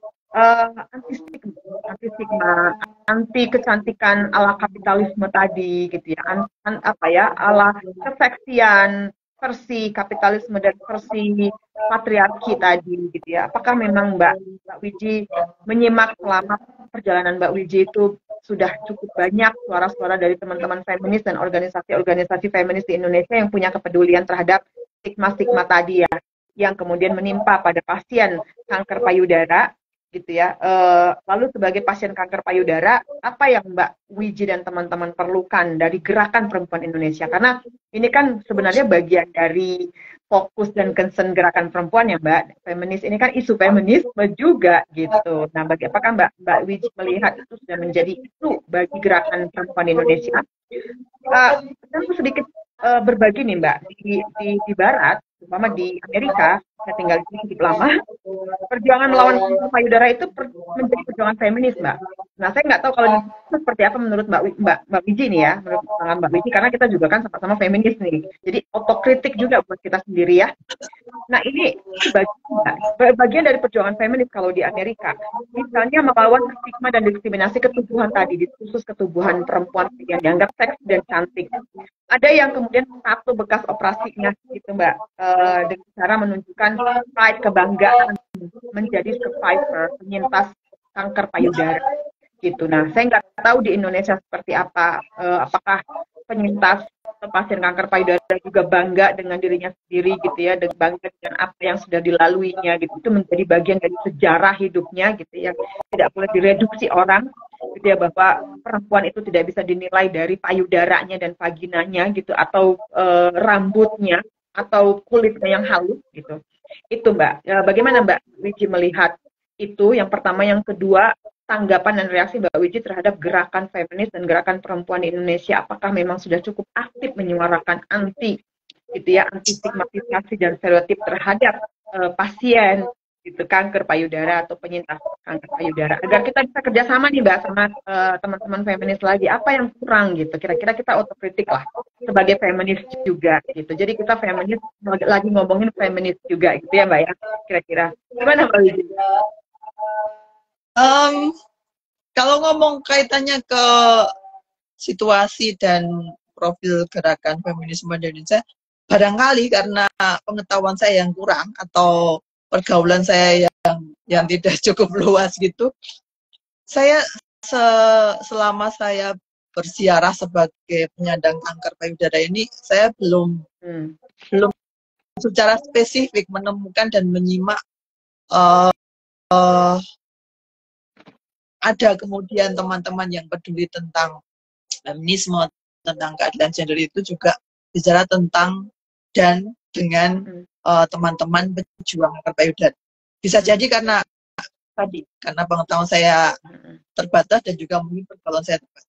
Speaker 1: anti stigma, anti kecantikan ala kapitalisme tadi gitu ya, ala keseksian versi kapitalisme dan versi patriarki tadi gitu ya. Apakah memang Mbak Wiji menyimak selama perjalanan Mbak Wiji itu sudah cukup banyak suara-suara dari teman-teman feminis dan organisasi-organisasi feminis di Indonesia yang punya kepedulian terhadap stigma-stigma tadi ya, yang kemudian menimpa pada pasien kanker payudara gitu ya. Lalu sebagai pasien kanker payudara, apa yang Mbak Wiji dan teman-teman perlukan dari gerakan perempuan Indonesia? Karena ini kan sebenarnya bagian dari fokus dan concern gerakan perempuan ya Mbak. Feminis ini kan isu feminisme juga gitu. Nah, apakah Mbak Wiji melihat itu sudah menjadi isu bagi gerakan perempuan Indonesia? Saya sedikit berbagi nih Mbak, di Barat, terutama di Amerika, saya tinggal di sini cukup lama, perjuangan melawan kanker payudara itu menjadi perjuangan feminis Mbak. Nah saya nggak tahu kalau seperti apa menurut Mbak Wiji nih ya, menurut pandangan Mbak Wiji, karena kita juga kan sama-sama feminis nih, jadi otokritik juga buat kita sendiri ya. Nah ini bagian dari perjuangan feminis kalau di Amerika, misalnya melawan stigma dan diskriminasi ketubuhan tadi, khusus ketubuhan perempuan yang dianggap seksi dan cantik. Ada yang kemudian satu bekas operasinya gitu Mbak, dengan cara menunjukkan pride, kebanggaan menjadi survivor, penyintas kanker payudara gitu. Nah, saya nggak tahu di Indonesia seperti apa, apakah penyintas atau pasien kanker payudara juga bangga dengan dirinya sendiri gitu ya, dan bangga dengan apa yang sudah dilaluinya gitu. Itu menjadi bagian dari sejarah hidupnya gitu ya, tidak boleh direduksi orang gitu ya, bahwa perempuan itu tidak bisa dinilai dari payudaranya dan vaginanya gitu, atau rambutnya atau kulitnya yang halus gitu. Itu Mbak, bagaimana Mbak Wiji melihat itu? Yang pertama, yang kedua, tanggapan dan reaksi Mbak Wiji terhadap gerakan feminis dan gerakan perempuan di Indonesia, apakah memang sudah cukup aktif menyuarakan anti gitu ya, anti stigmatisasi dan stereotip terhadap pasien gitu kanker payudara atau penyintas kanker payudara, agar kita bisa kerjasama nih Mbak sama teman-teman feminis lagi, apa yang kurang gitu, kira-kira kita otokritik lah sebagai feminis juga gitu. Jadi kita feminis lagi ngomongin feminis juga gitu ya Mbak ya, kira-kira gimana Mbak Wiji?
Speaker 2: Kalau ngomong kaitannya ke situasi dan profil gerakan feminisme di Indonesia, barangkali karena pengetahuan saya yang kurang atau pergaulan saya yang tidak cukup luas gitu, saya selama saya bersiarah sebagai penyandang kanker payudara ini, saya belum secara spesifik menemukan dan menyimak ada kemudian teman-teman yang peduli tentang feminisme, tentang keadilan gender itu juga bicara tentang dan dengan teman-teman pejuang kanker payudara. Bisa jadi karena tadi, karena pengetahuan saya terbatas dan juga mungkin pergaulan saya terbatas.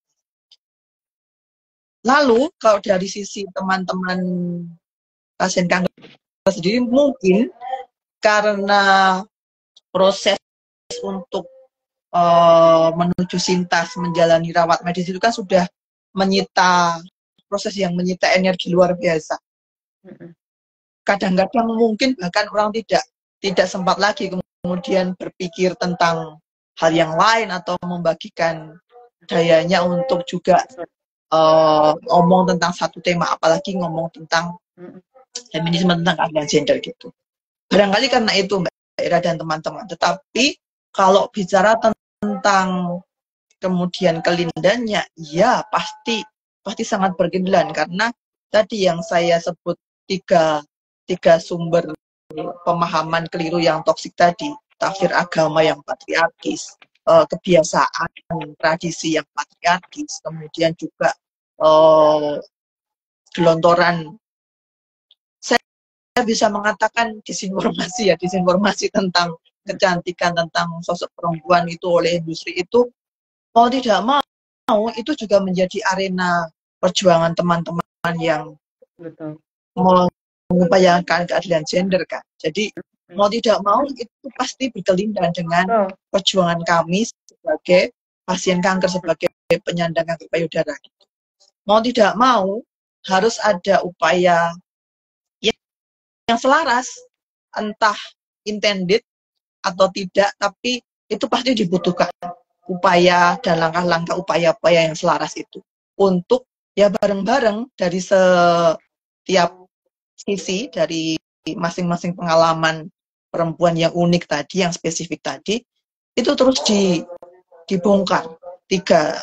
Speaker 2: Lalu kalau dari sisi teman-teman pasien kanker sendiri, mungkin karena proses untuk menuju sintas menjalani rawat medis itu kan sudah menyita proses yang menyita energi luar biasa. Kadang-kadang mungkin bahkan orang tidak sempat lagi kemudian berpikir tentang hal yang lain atau membagikan dayanya untuk juga ngomong tentang satu tema, apalagi ngomong tentang feminisme, tentang keadilan gender gitu. Barangkali karena itu Mbak Ira dan teman-teman. Tetapi kalau bicara tentang kemudian kelindannya, ya pasti sangat berkelindan karena tadi yang saya sebut tiga sumber pemahaman keliru yang toksik tadi, tafsir agama yang patriarkis, kebiasaan tradisi yang patriarkis, kemudian juga gelontoran, saya bisa mengatakan disinformasi tentang kecantikan, tentang sosok perempuan itu oleh industri itu, mau tidak mau itu juga menjadi arena perjuangan teman-teman yang
Speaker 1: Betul.
Speaker 2: mengupayakan keadilan gender kan. Jadi mau tidak mau itu pasti berkelindan dengan perjuangan kami sebagai pasien kanker, sebagai penyandang kanker payudara. Mau tidak mau harus ada upaya yang selaras, entah intended atau tidak, tapi itu pasti dibutuhkan upaya dan langkah-langkah upaya-upaya yang selaras itu untuk ya bareng-bareng dari setiap sisi, dari masing-masing pengalaman perempuan yang unik tadi, yang spesifik tadi, itu terus dibongkar tiga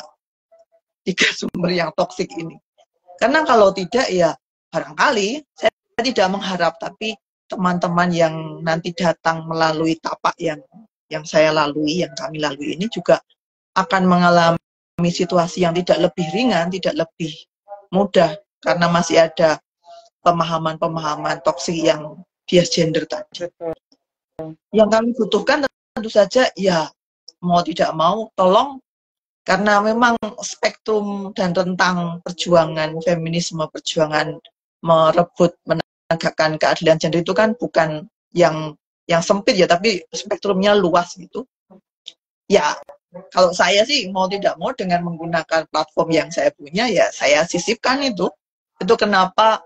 Speaker 2: sumber yang toksik ini. Karena kalau tidak ya barangkali saya tidak mengharap, tapi teman-teman yang nanti datang melalui tapak yang saya lalui, yang kami lalui ini juga akan mengalami situasi yang tidak lebih ringan, tidak lebih mudah, karena masih ada pemahaman-pemahaman toksik yang bias gender tadi. Yang kami butuhkan tentu saja ya mau tidak mau tolong, karena memang spektrum dan rentang perjuangan feminisme, perjuangan merebut menegakkan keadilan gender itu kan bukan yang sempit ya, tapi spektrumnya luas gitu. Ya, kalau saya sih mau tidak mau dengan menggunakan platform yang saya punya, ya saya sisipkan itu. Itu kenapa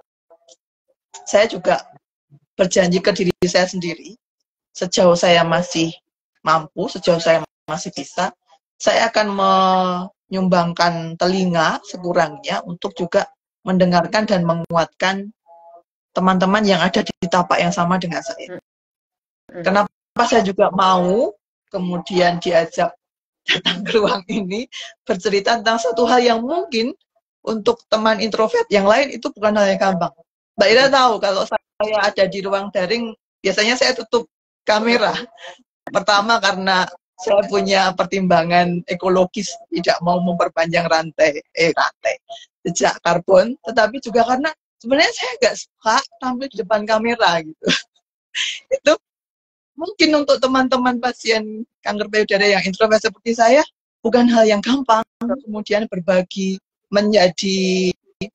Speaker 2: saya juga berjanji ke diri saya sendiri, sejauh saya masih mampu, sejauh saya masih bisa, saya akan menyumbangkan telinga sekurangnya untuk juga mendengarkan dan menguatkan teman-teman yang ada di tapak yang sama dengan saya. Kenapa saya juga mau kemudian diajak datang ke ruang ini bercerita tentang satu hal yang mungkin untuk teman introvert yang lain itu bukan hal yang gampang. Mbak Ira tahu kalau saya ada di ruang daring, biasanya saya tutup kamera. Pertama karena saya punya pertimbangan ekologis, tidak mau memperpanjang rantai jejak karbon, tetapi juga karena sebenarnya saya nggak suka tampil di depan kamera gitu. Itu mungkin untuk teman-teman pasien kanker payudara yang introvert seperti saya bukan hal yang gampang kemudian berbagi menjadi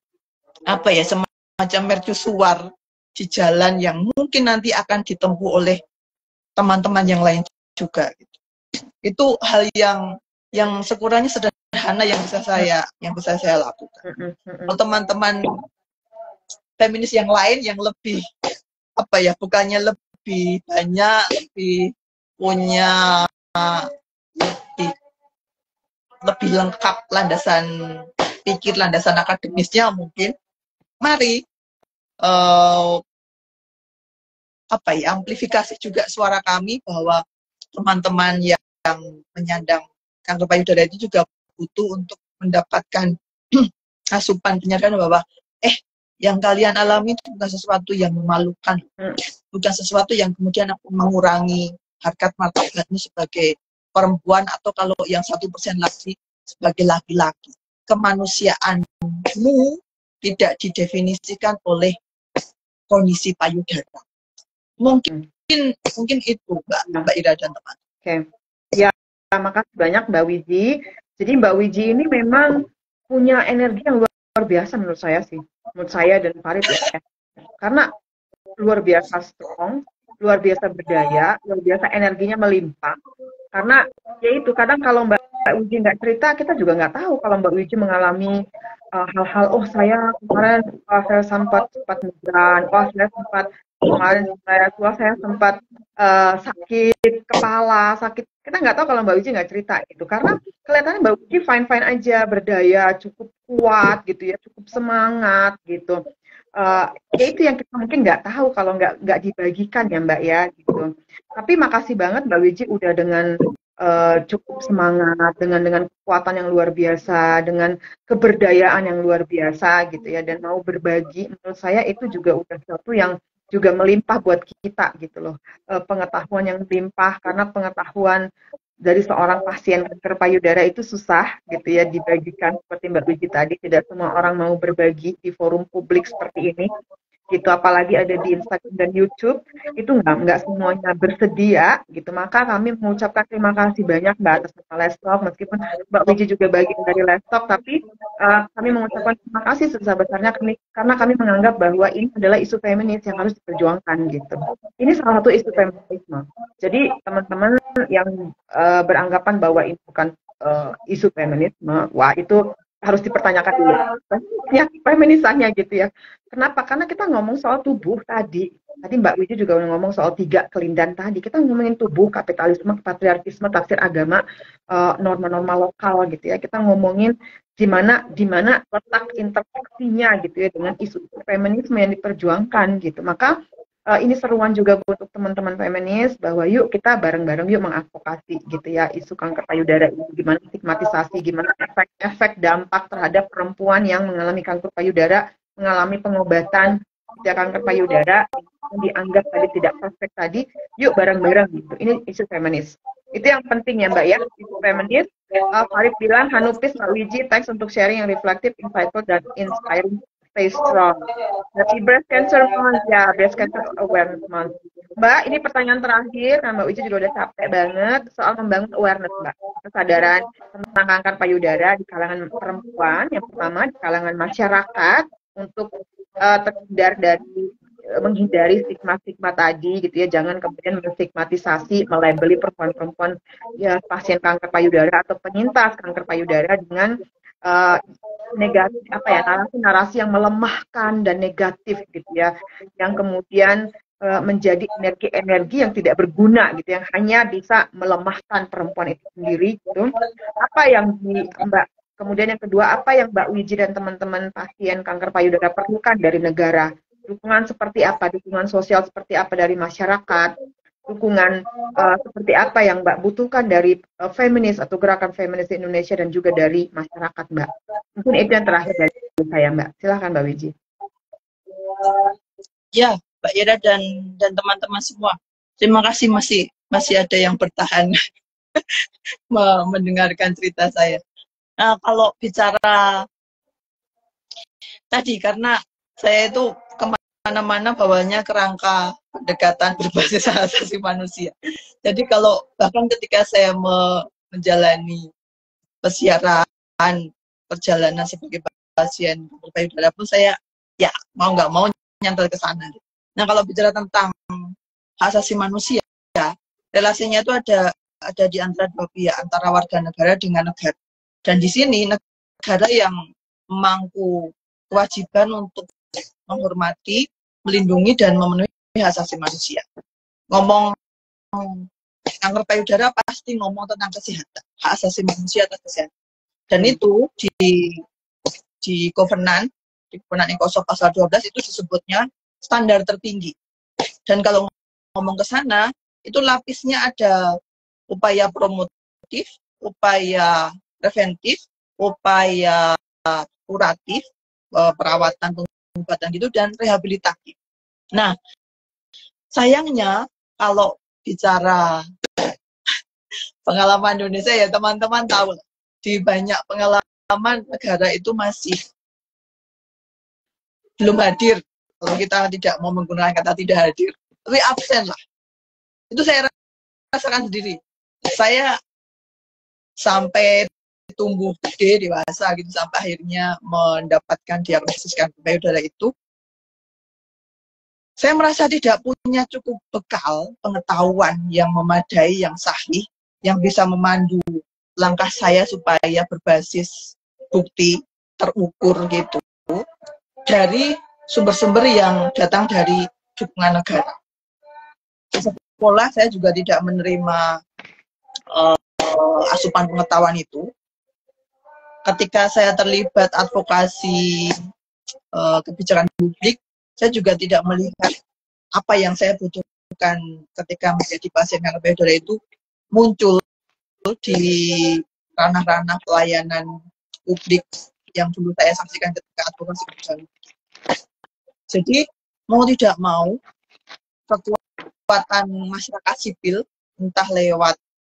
Speaker 2: apa ya, semacam mercusuar di jalan yang mungkin nanti akan ditempuh oleh teman-teman yang lain juga gitu. Itu hal yang sekurangnya sederhana yang bisa saya lakukan. Kalau teman-teman feminis yang lain yang lebih apa ya, bukannya lebih banyak, lebih punya lebih lengkap landasan pikir, landasan akademisnya, mungkin mari apa ya, amplifikasi juga suara kami bahwa teman-teman yang menyandang kanker payudara itu juga butuh untuk mendapatkan asupan penyadaran bahwa yang kalian alami itu bukan sesuatu yang memalukan, bukan sesuatu yang kemudian mengurangi harkat martabatmu sebagai perempuan, atau kalau yang 1% lagi sebagai laki-laki. Kemanusiaanmu tidak didefinisikan oleh kondisi payudara. Mungkin itu Mbak Ira dan teman.
Speaker 1: Oke. Ya, makasih banyak Mbak Wiji. Jadi Mbak Wiji ini memang punya energi yang luar biasa menurut saya sih. Menurut saya dan Farid ya. Karena luar biasa strong, luar biasa berdaya, luar biasa energinya melimpah. Karena ya itu, kadang kalau Mbak Wiji nggak cerita, kita juga nggak tahu kalau Mbak Wiji mengalami hal-hal, saya kemarin saya sempat migran, saya sempat sakit kepala, kita nggak tahu kalau Mbak Wiji nggak cerita gitu, karena kelihatannya Mbak Wiji fine aja, berdaya, cukup kuat gitu ya, cukup semangat gitu. Ya itu yang kita mungkin nggak tahu kalau nggak dibagikan ya Mbak ya gitu. Tapi makasih banget Mbak Wiji udah dengan cukup semangat, dengan kekuatan yang luar biasa, dengan keberdayaan yang luar biasa gitu ya, dan mau berbagi. Menurut saya itu juga udah sesuatu yang juga melimpah buat kita gitu loh. Pengetahuan yang melimpah karena pengetahuan dari seorang pasien kanker payudara itu susah gitu ya dibagikan seperti Mbak Wiji tadi, tidak semua orang mau berbagi di forum publik seperti ini gitu, apalagi ada di Instagram dan YouTube itu nggak semuanya bersedia gitu. Maka kami mengucapkan terima kasih banyak Mbak atas nama Lestalk, meskipun Mbak Wiji juga bagian dari Lestalk, tapi kami mengucapkan terima kasih sebesar-besarnya kami karena kami menganggap bahwa ini adalah isu feminis yang harus diperjuangkan gitu. Ini salah satu isu feminisme. Jadi teman-teman yang beranggapan bahwa ini bukan isu feminisme, wah itu harus dipertanyakan dulu ya feminisannya gitu ya. Kenapa? Karena kita ngomong soal tubuh tadi. Tadi Mbak Wiji juga ngomong soal 3 kelindan tadi. Kita ngomongin tubuh, kapitalisme, patriarkisme, tafsir agama, norma-norma lokal gitu ya. Kita ngomongin di mana letak interseksinya gitu ya dengan isu feminisme yang diperjuangkan gitu. Maka ini seruan juga untuk teman-teman feminis bahwa yuk kita bareng-bareng yuk mengadvokasi gitu ya isu kanker payudara ini, gimana stigmatisasi, gimana efek-efek dampak terhadap perempuan yang mengalami kanker payudara, mengalami pengobatan kanker payudara yang dianggap tadi tidak perfect tadi, yuk bareng-bareng gitu. Ini isu feminis. Itu yang penting ya Mbak ya, isu feminis. Farid bilang, Hanupis, Mbak Wiji, thanks untuk sharing yang reflektif, insightful, dan inspiring. Stay strong. Happy Breast Cancer Month, ya, Breast Cancer Awareness Month. Mbak, ini pertanyaan terakhir, nah Mbak Wiji juga udah capek banget soal membangun awareness, Mbak. Kesadaran tentang kanker payudara di kalangan perempuan, yang pertama di kalangan masyarakat, untuk terhindar dari menghindari stigma-stigma tadi gitu ya, jangan kemudian menstigmatisasi, melabeli perempuan-perempuan ya pasien kanker payudara atau penyintas kanker payudara dengan negatif apa ya, narasi-narasi yang melemahkan dan negatif gitu ya, yang kemudian menjadi energi-energi yang tidak berguna gitu, yang hanya bisa melemahkan perempuan itu sendiri gitu. Apa yang Mbak, kemudian yang kedua, apa yang Mbak Wiji dan teman-teman pasien kanker payudara perlukan dari negara? Dukungan seperti apa? Dukungan sosial seperti apa dari masyarakat? Dukungan seperti apa yang Mbak butuhkan dari feminis atau gerakan feminis di Indonesia dan juga dari masyarakat, Mbak? Mungkin itu yang terakhir dari saya, Mbak. Silahkan, Mbak Wiji.
Speaker 2: Ya, Mbak Ira dan teman-teman semua. Terima kasih masih ada yang bertahan mendengarkan cerita saya. Nah, kalau bicara tadi, karena saya itu kemana-mana bawanya kerangka pendekatan berbasis hak asasi manusia. Jadi kalau bahkan ketika saya menjalani perjalanan sebagai pasien payudara pun saya ya mau nggak mau nyantel ke sana. Nah, kalau bicara tentang hak asasi manusia, relasinya itu ada di antara dua pihak, antara warga negara dengan negara. Dan di sini negara yang memangku kewajiban untuk menghormati, melindungi, dan memenuhi hak asasi manusia. Ngomong kanker payudara pasti ngomong tentang kesehatan, hak asasi manusia atas kesehatan. Dan itu di Kovenan ECOSOC pasal 12 itu disebutnya standar tertinggi. Dan kalau ngomong ke sana, itu lapisnya ada upaya promotif, upaya preventif, upaya kuratif, perawatan, pengobatan gitu, dan rehabilitatif. Nah, sayangnya kalau bicara pengalaman Indonesia ya teman-teman tahu, di banyak pengalaman negara itu masih belum hadir. Kalau kita tidak mau menggunakan kata tidak hadir, tapi absen lah. Itu saya rasakan sendiri. Saya sampai tumbuh gede, dewasa gitu, sampai akhirnya mendapatkan diagnosis kanker payudara itu, saya merasa tidak punya cukup bekal pengetahuan yang memadai, yang sahih, yang bisa memandu langkah saya supaya berbasis bukti terukur gitu dari sumber-sumber yang datang dari dukungan negara. Di sekolah saya juga tidak menerima asupan pengetahuan itu. Ketika saya terlibat advokasi kebijakan publik, saya juga tidak melihat apa yang saya butuhkan ketika menjadi pasien kanker payudara itu muncul di ranah-ranah pelayanan publik yang dulu saya saksikan ketika advokasi berjalan. Jadi mau tidak mau kekuatan masyarakat sipil, entah lewat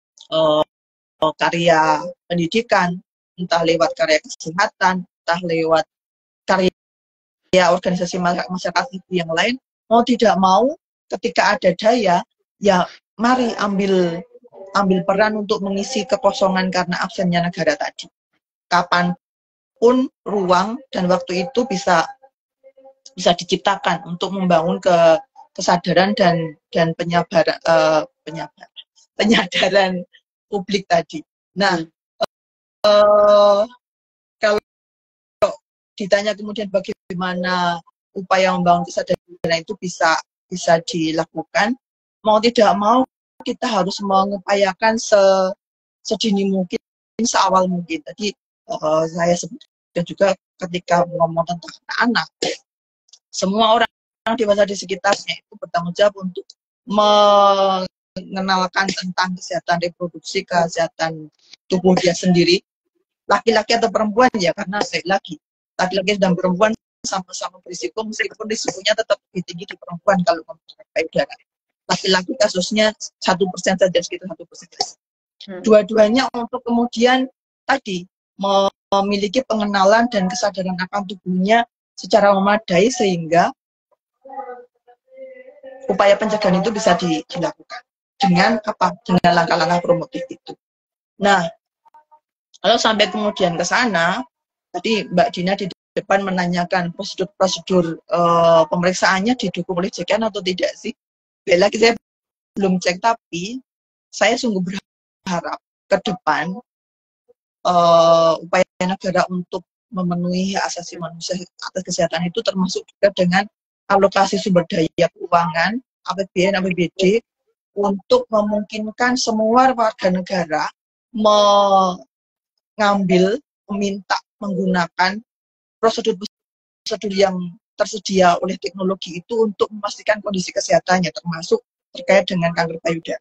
Speaker 2: karya pendidikan, entah lewat karya kesehatan, entah lewat karya organisasi masyarakat sipil yang lain, mau tidak mau ketika ada daya, ya mari ambil peran untuk mengisi kekosongan karena absennya negara tadi. Kapanpun ruang dan waktu itu bisa diciptakan untuk membangun kesadaran dan penyadaran publik tadi. Nah, kalau ditanya kemudian bagaimana upaya membangun kesadaran itu bisa dilakukan, mau tidak mau kita harus mengupayakan sedini mungkin, seawal mungkin. Tadi saya sebutkan juga ketika ngomong tentang anak, semua orang dewasa di sekitarnya itu bertanggung jawab untuk mengenalkan tentang kesehatan reproduksi, kesehatan tubuh dia sendiri, laki-laki atau perempuan ya, karena laki-laki dan perempuan sama-sama berisiko, meskipun risikonya tetap lebih tinggi di perempuan kalau kanker payudara. Laki-laki kasusnya 1% saja, sekitar 1%. Dua-duanya untuk kemudian tadi memiliki pengenalan dan kesadaran akan tubuhnya secara memadai sehingga upaya pencegahan itu bisa dilakukan dengan apa? Dengan langkah-langkah promotif itu. Nah, kalau sampai kemudian ke sana, tadi Mbak Dina di depan menanyakan prosedur pemeriksaannya didukung oleh JKN atau tidak sih? Lagi saya belum cek, tapi saya sungguh berharap ke depan upaya negara untuk memenuhi hak asasi manusia atas kesehatan itu termasuk juga dengan alokasi sumber daya keuangan, APBN, APBD, untuk memungkinkan semua warga negara meminta menggunakan prosedur yang tersedia oleh teknologi itu untuk memastikan kondisi kesehatannya, termasuk terkait dengan kanker payudara.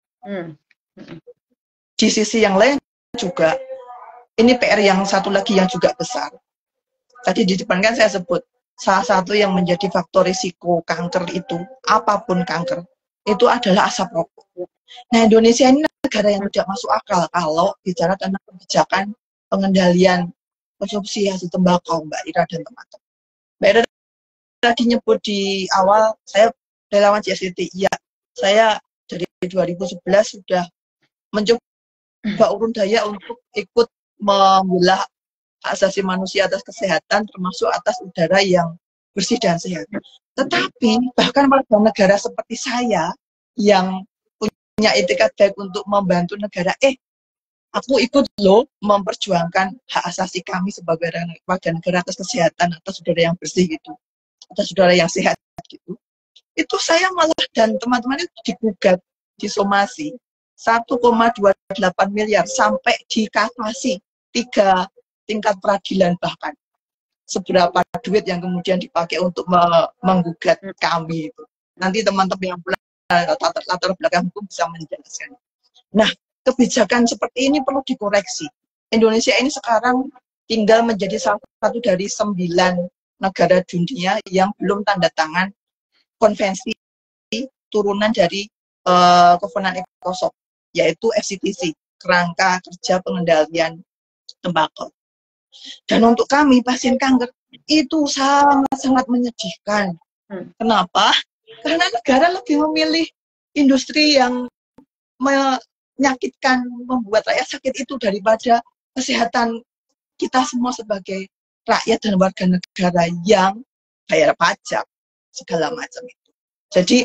Speaker 2: Di sisi yang lain juga, ini PR yang satu lagi yang juga besar. Tadi di depan kan saya sebut, salah satu yang menjadi faktor risiko kanker itu, apapun kanker, itu adalah asap rokok. Nah, Indonesia ini negara yang tidak masuk akal kalau bicara tentang kebijakan pengendalian konsumsi hasil tembakau, Mbak Ira dan teman-teman. Mbak Ira tadi nyebut di awal, saya relawan CSDT. Iya, saya dari 2011 sudah mencoba urun daya untuk ikut membela hak asasi manusia atas kesehatan, termasuk atas udara yang bersih dan sehat. Tetapi bahkan warga negara seperti saya yang punya etikat baik untuk membantu negara, aku ikut loh memperjuangkan hak asasi kami sebagai warga negara atas kesehatan, atas udara yang bersih gitu, atas udara yang sehat gitu. Itu saya malah dan teman-teman itu digugat, disomasi 1,28 miliar sampai dikasasi 3 tingkat peradilan, bahkan seberapa duit yang kemudian dipakai untuk menggugat kami itu. Nanti teman-teman yang latar belakang hukum bisa menjelaskan. Nah, kebijakan seperti ini perlu dikoreksi. Indonesia ini sekarang tinggal menjadi salah satu dari 9 negara dunia yang belum tanda tangan konvensi turunan dari Covenant Ecosoc, yaitu FCTC, Kerangka Kerja Pengendalian Tembakau. Dan untuk kami pasien kanker itu sangat-sangat menyedihkan. Kenapa? Karena negara lebih memilih industri yang menyakitkan, membuat rakyat sakit itu daripada kesehatan kita semua sebagai rakyat dan warga negara yang bayar pajak segala macam itu. Jadi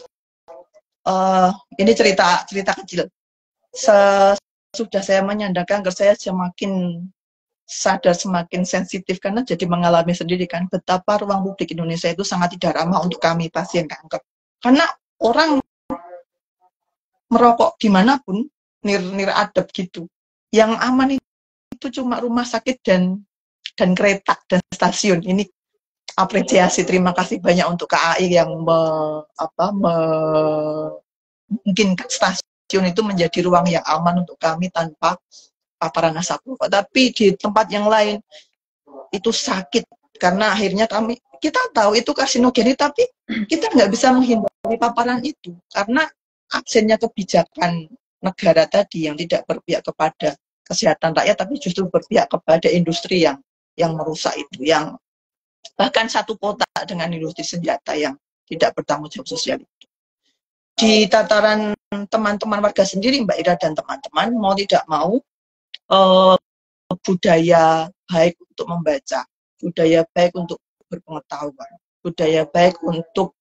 Speaker 2: ini cerita kecil. Sudah saya menyandarkan ke saya semakin sadar, semakin sensitif karena jadi mengalami sendiri kan betapa ruang publik Indonesia itu sangat tidak ramah untuk kami pasien kanker. Karena orang merokok dimanapun nir-adab gitu. Yang aman itu cuma rumah sakit dan kereta dan stasiun. Ini apresiasi, terima kasih banyak untuk KAI yang mungkin stasiun itu menjadi ruang yang aman untuk kami tanpa paparan asap rokok. Tapi di tempat yang lain itu sakit karena akhirnya kita tahu itu karsinogen, tapi kita nggak bisa menghindari paparan itu karena absennya kebijakan negara tadi yang tidak berpihak kepada kesehatan rakyat, tapi justru berpihak kepada industri yang merusak itu, yang bahkan satu kota dengan industri senjata yang tidak bertanggung jawab sosial itu. Di tataran teman-teman warga sendiri, Mbak Ira dan teman-teman, mau tidak mau budaya baik untuk membaca, budaya baik untuk berpengetahuan, budaya baik untuk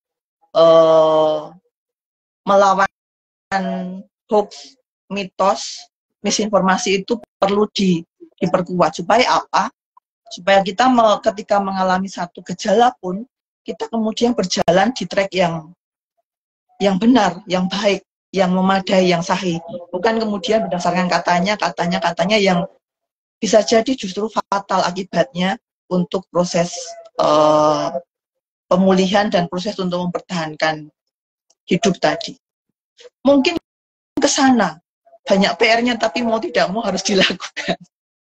Speaker 2: melawan hoax, mitos, misinformasi itu perlu diperkuat. Supaya apa? Supaya kita ketika mengalami satu gejala pun, kita kemudian berjalan di track yang benar, yang baik, yang memadai, yang sahih. Bukan kemudian berdasarkan katanya yang bisa jadi justru fatal akibatnya untuk proses pemulihan dan proses untuk mempertahankan hidup tadi. Mungkin ke sana banyak PR-nya, tapi mau tidak mau harus dilakukan.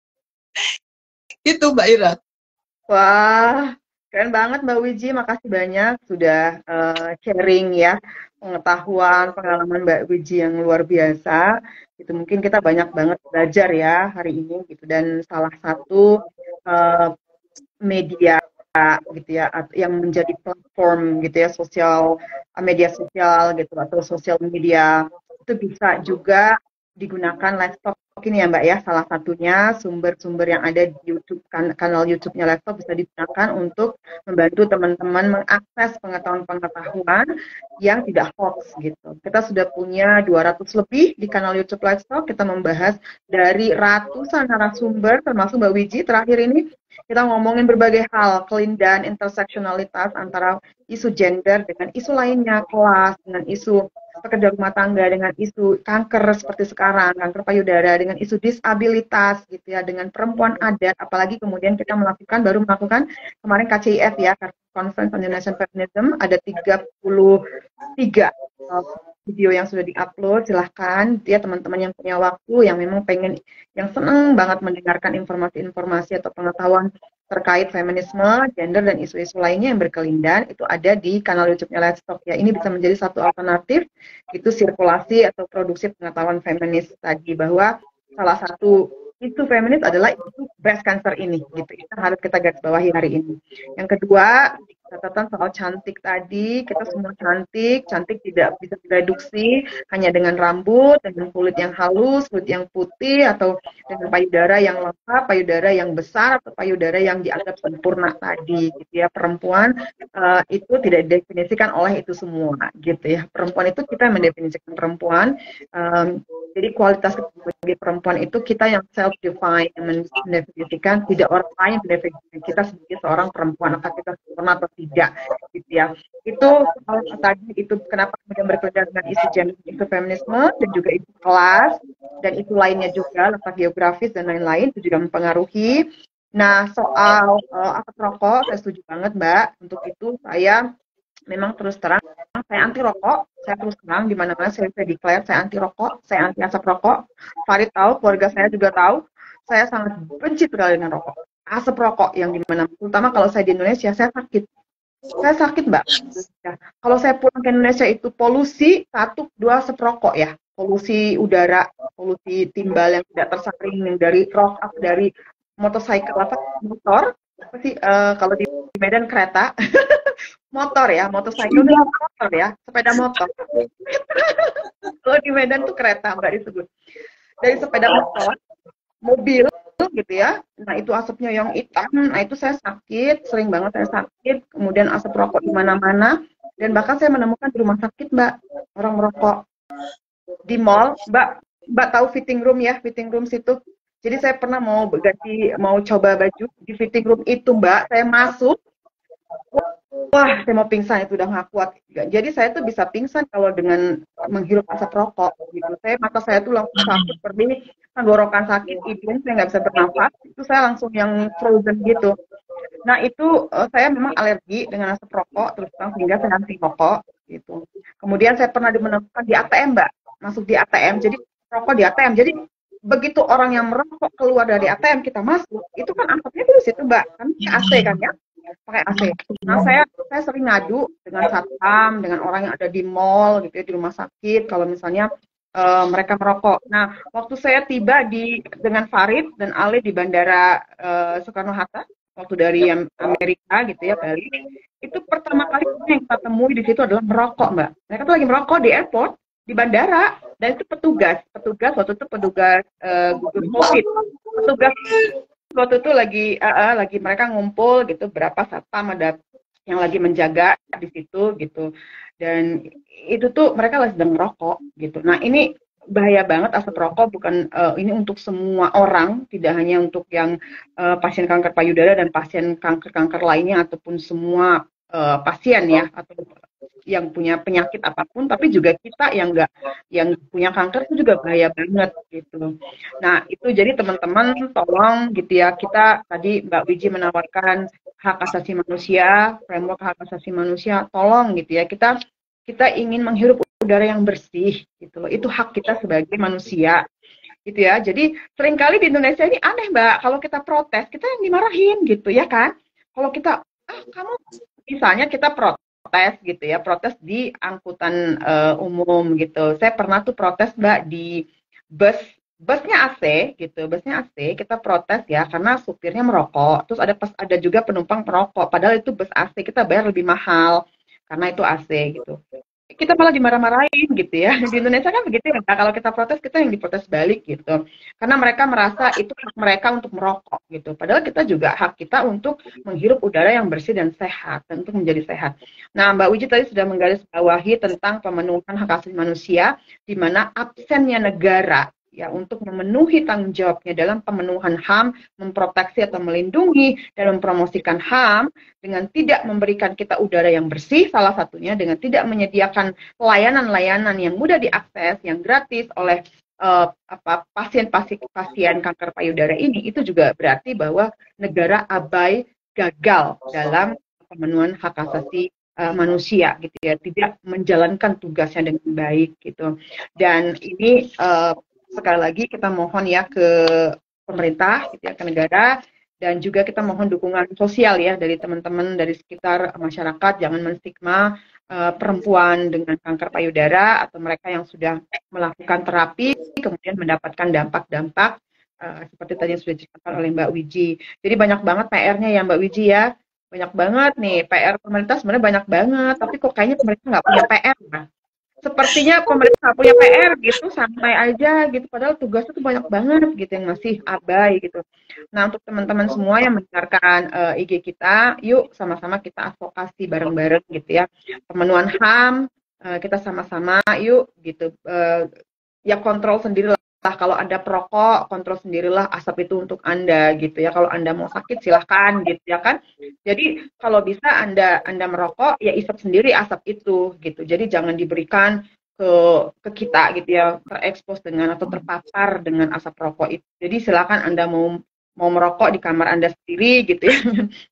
Speaker 2: Itu Mbak Ira.
Speaker 1: Wah, keren banget Mbak Wiji, makasih banyak sudah sharing ya pengetahuan, pengalaman Mbak Wiji yang luar biasa. Itu mungkin kita banyak banget belajar ya hari ini gitu, dan salah satu media gitu ya yang menjadi platform gitu ya media sosial gitu atau sosial media itu bisa juga digunakan Livestock ini ya Mbak ya, salah satunya sumber-sumber yang ada di YouTube, kanal YouTube-nya Livestock bisa digunakan untuk membantu teman-teman mengakses pengetahuan-pengetahuan yang tidak hoax gitu. Kita sudah punya 200 lebih di kanal YouTube Livestock, kita membahas dari ratusan narasumber termasuk Mbak Wiji terakhir ini. Kita ngomongin berbagai hal, kelindahan interseksionalitas antara isu gender dengan isu lainnya, kelas, dengan isu pekerja rumah tangga, dengan isu kanker seperti sekarang, kanker payudara, dengan isu disabilitas gitu ya, dengan perempuan adat, apalagi kemudian kita baru melakukan kemarin KCIF ya, Conference on Indonesian Feminism, ada 33 video yang sudah diupload. Silahkan ya teman-teman yang punya waktu, yang memang yang senang banget mendengarkan informasi-informasi atau pengetahuan terkait feminisme, gender, dan isu-isu lainnya yang berkelindahan, itu ada di kanal YouTube-nya Livestock ya. Ini bisa menjadi satu alternatif, itu sirkulasi atau produksi pengetahuan feminis tadi, bahwa salah satu isu feminis adalah isu breast cancer ini, gitu. Itu harus kita garis bawahi hari ini. Yang kedua, catatan soal cantik tadi, kita semua cantik tidak bisa direduksi hanya dengan rambut, dengan kulit yang halus, kulit yang putih, atau dengan payudara yang lengkap, payudara yang besar, atau payudara yang dianggap sempurna tadi, gitu ya. Perempuan itu tidak didefinisikan oleh itu semua, gitu ya. Perempuan itu kita yang mendefinisikan perempuan. Jadi kualitas sebagai perempuan itu kita yang self-define, yang mendefinisikan, tidak orang lain yang mendefinisikan kita sebagai seorang perempuan, apakah kita sempurna atau tidak, gitu ya. Itu tadi itu kenapa kemudian berkelindahan dengan isu gender, isu feminisme, dan juga isu kelas, dan isu lainnya juga, letak geografis dan lain-lain, itu juga mempengaruhi. Nah, soal asap rokok, saya setuju banget Mbak. Untuk itu saya memang terus terang, saya anti rokok, saya terus terang di mana-mana saya declare saya anti rokok, saya anti asap rokok. Farid tahu, keluarga saya juga tahu, saya sangat benci sekali dengan rokok. Asap rokok yang dimana, terutama kalau saya di Indonesia, saya sakit Mbak. Ya. Kalau saya pulang ke Indonesia itu polusi 1, 2 asap rokok ya, polusi udara, polusi timbal yang tidak tersaring yang dari dari motor, apa sih kalau di Medan kereta. Motor ya, motorcycle itu motor ya, sepeda motor. Kalau di Medan tuh kereta Mbak disebut. Dari sepeda motor, mobil gitu ya. Nah itu asapnya yang hitam, nah itu saya sakit, sering banget saya sakit. Kemudian asap rokok di mana-mana, dan bahkan saya menemukan di rumah sakit Mbak, orang merokok di mall. Mbak tahu fitting room ya, fitting room situ. Jadi saya pernah mau coba baju di fitting room itu Mbak, saya masuk. Wah, saya mau pingsan, itu udah nggak kuat. Jadi saya tuh bisa pingsan kalau dengan menghirup asap rokok gitu. Mata saya tuh langsung sakit seperti tenggorokan sakit, hidung saya nggak bisa bernafas. Itu saya langsung yang frozen gitu. Nah itu saya memang alergi dengan asap rokok terus terang sehingga saya anti rokok gitu. Kemudian saya pernah menemukan di ATM Mbak, masuk di ATM, jadi rokok di ATM. Jadi begitu orang yang merokok keluar dari ATM kita masuk, itu kan asapnya di situ Mbak, kan pakai AC kan ya, pakai AC. Nah saya sering ngadu dengan satpam, dengan orang yang ada di mall gitu ya, di rumah sakit, kalau misalnya mereka merokok. Nah, waktu saya tiba dengan Farid dan Ali di Bandara Soekarno Hatta, waktu dari Amerika gitu ya Bali, itu pertama kali yang kita temui di situ adalah merokok Mbak. Mereka tuh lagi merokok di airport, di bandara, dan itu petugas waktu itu petugas gugus COVID, petugas waktu itu lagi mereka ngumpul gitu, berapa satpam ada yang lagi menjaga di situ gitu, dan itu tuh mereka lagi sedang merokok gitu. Nah ini bahaya banget asap rokok, bukan ini untuk semua orang, tidak hanya untuk yang pasien kanker payudara dan pasien kanker-kanker lainnya ataupun semua pasien ya, atau yang punya penyakit apapun, tapi juga kita yang punya kanker itu juga bahaya banget gitu. Nah itu jadi teman-teman tolong gitu ya, kita tadi Mbak Wiji menawarkan hak asasi manusia, framework hak asasi manusia, tolong gitu ya, kita ingin menghirup udara yang bersih gitu loh, itu hak kita sebagai manusia gitu ya. Jadi seringkali di Indonesia ini aneh Mbak, kalau kita protes kita yang dimarahin gitu ya kan. Kalau kita kamu misalnya kita protes gitu ya, protes di angkutan umum gitu. Saya pernah tuh protes Mbak di busnya AC gitu, busnya AC kita protes ya karena supirnya merokok. Terus ada juga penumpang perokok, padahal itu bus AC kita bayar lebih mahal karena itu AC gitu. Kita malah dimarah-marahin gitu ya. Di Indonesia kan begitu ya, kalau kita protes kita yang diprotes balik gitu. Karena mereka merasa itu hak mereka untuk merokok gitu. Padahal kita juga hak kita untuk menghirup udara yang bersih dan sehat, dan untuk menjadi sehat. Nah, Mbak Wiji tadi sudah menggarisbawahi tentang pemenuhan hak asasi manusia, di mana absennya negara ya untuk memenuhi tanggung jawabnya dalam pemenuhan HAM, memproteksi atau melindungi dan mempromosikan HAM dengan tidak memberikan kita udara yang bersih, salah satunya dengan tidak menyediakan layanan-layanan yang mudah diakses, yang gratis oleh pasien kanker payudara ini, itu juga berarti bahwa negara abai, gagal dalam pemenuhan hak asasi manusia gitu ya, tidak menjalankan tugasnya dengan baik gitu. Dan ini sekali lagi kita mohon ya ke pemerintah gitu ya, ke negara, dan juga kita mohon dukungan sosial ya dari teman-teman dari sekitar masyarakat, jangan menstigma perempuan dengan kanker payudara atau mereka yang sudah melakukan terapi kemudian mendapatkan dampak-dampak seperti tadi yang sudah diceritakan oleh Mbak Wiji. Jadi banyak banget PR-nya ya Mbak Wiji ya, banyak banget nih PR pemerintah, sebenarnya banyak banget, tapi kok kayaknya pemerintah nggak punya PR kan? Sepertinya pemerintah nggak punya PR gitu, santai aja gitu, padahal tugasnya tuh banyak banget gitu yang masih abai gitu. Nah untuk teman-teman semua yang mendengarkan IG kita, yuk sama-sama kita advokasi bareng-bareng gitu ya, pemenuhan HAM, kita sama-sama yuk gitu, ya kontrol sendiri lah, kalau Anda perokok, kontrol sendirilah asap itu untuk Anda gitu ya. Kalau Anda mau sakit silahkan gitu ya kan. Jadi kalau bisa Anda merokok ya isap sendiri asap itu gitu. Jadi jangan diberikan ke kita gitu ya, terekspos dengan atau terpapar dengan asap rokok itu. Jadi silakan Anda mau merokok di kamar Anda sendiri gitu ya.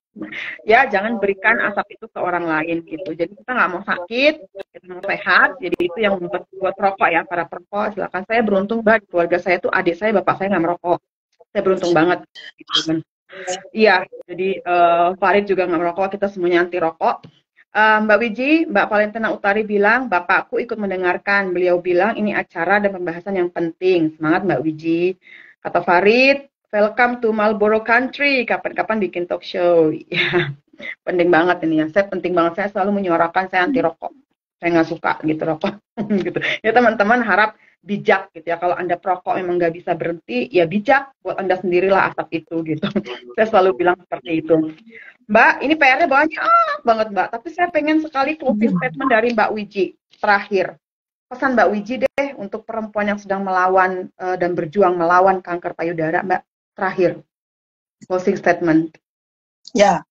Speaker 1: Ya jangan berikan asap itu ke orang lain gitu. Jadi kita nggak mau sakit, kita mau sehat. Jadi itu yang buat rokok ya, para perokok silakan. Saya beruntung Mbak, di keluarga saya tuh adik saya, bapak saya nggak merokok. Saya beruntung banget gitu kan. Iya, jadi Farid juga nggak merokok, kita semuanya anti rokok. Mbak Wiji, Mbak Valentina Utari bilang, bapakku ikut mendengarkan. Beliau bilang ini acara dan pembahasan yang penting. Semangat Mbak Wiji. Kata Farid, welcome to Marlboro Country. Kapan-kapan bikin talk show. Ya, penting banget ini ya. Penting banget, saya selalu menyuarakan saya anti rokok. Saya nggak suka gitu rokok. Gitu. Ya teman-teman harap bijak gitu ya. Kalau Anda perokok memang nggak bisa berhenti, ya bijak buat Anda sendirilah asap itu gitu. Saya selalu bilang seperti itu. Mbak, ini PR-nya banyak banget Mbak. Tapi saya pengen sekali closing statement dari Mbak Wiji terakhir. Pesan Mbak Wiji deh untuk perempuan yang sedang melawan dan berjuang melawan kanker payudara, Mbak. Terakhir, closing statement.
Speaker 2: Ya,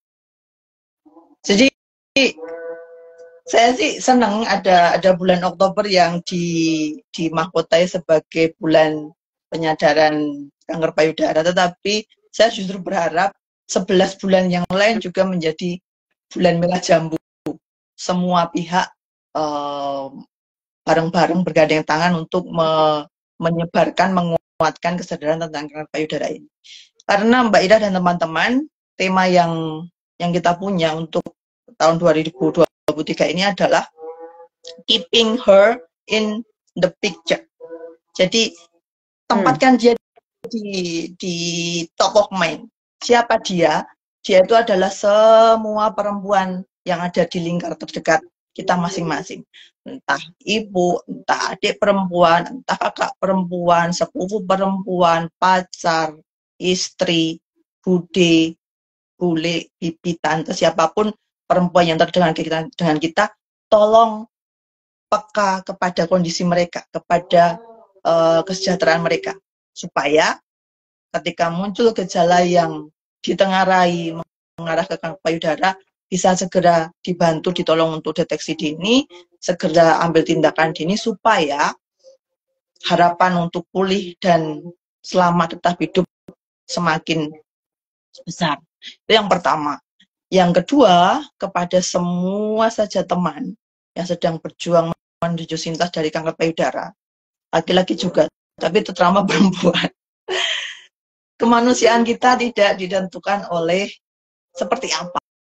Speaker 2: jadi saya sih senang ada bulan Oktober yang dimahkotai sebagai bulan penyadaran kanker payudara, tetapi saya justru berharap 11 bulan yang lain juga menjadi bulan merah jambu. Semua pihak bareng-bareng bergandeng tangan untuk menyebarkan, menguatkan kesadaran tentang kanker payudara ini. Karena Mbak Ira dan teman-teman, tema yang kita punya untuk tahun 2023 ini adalah keeping her in the picture. Jadi tempatkan dia di top of mind. Siapa dia? Dia itu adalah semua perempuan yang ada di lingkar terdekat kita masing-masing. Entah ibu, entah adik perempuan, entah kakak perempuan, sepupu perempuan, pacar, istri, bude, bule, bibi, tante, siapapun perempuan yang terdekat dengan kita, tolong peka kepada kondisi mereka, kepada kesejahteraan mereka, supaya ketika muncul gejala yang ditengarai mengarah ke kanker payudara, bisa segera dibantu, ditolong untuk deteksi dini, segera ambil tindakan dini supaya harapan untuk pulih dan selamat tetap hidup semakin besar. Itu yang pertama. Yang kedua, kepada semua saja teman yang sedang berjuang menuju sintas dari kanker payudara, laki-laki juga, tapi terutama perempuan. Kemanusiaan kita tidak ditentukan oleh seperti apa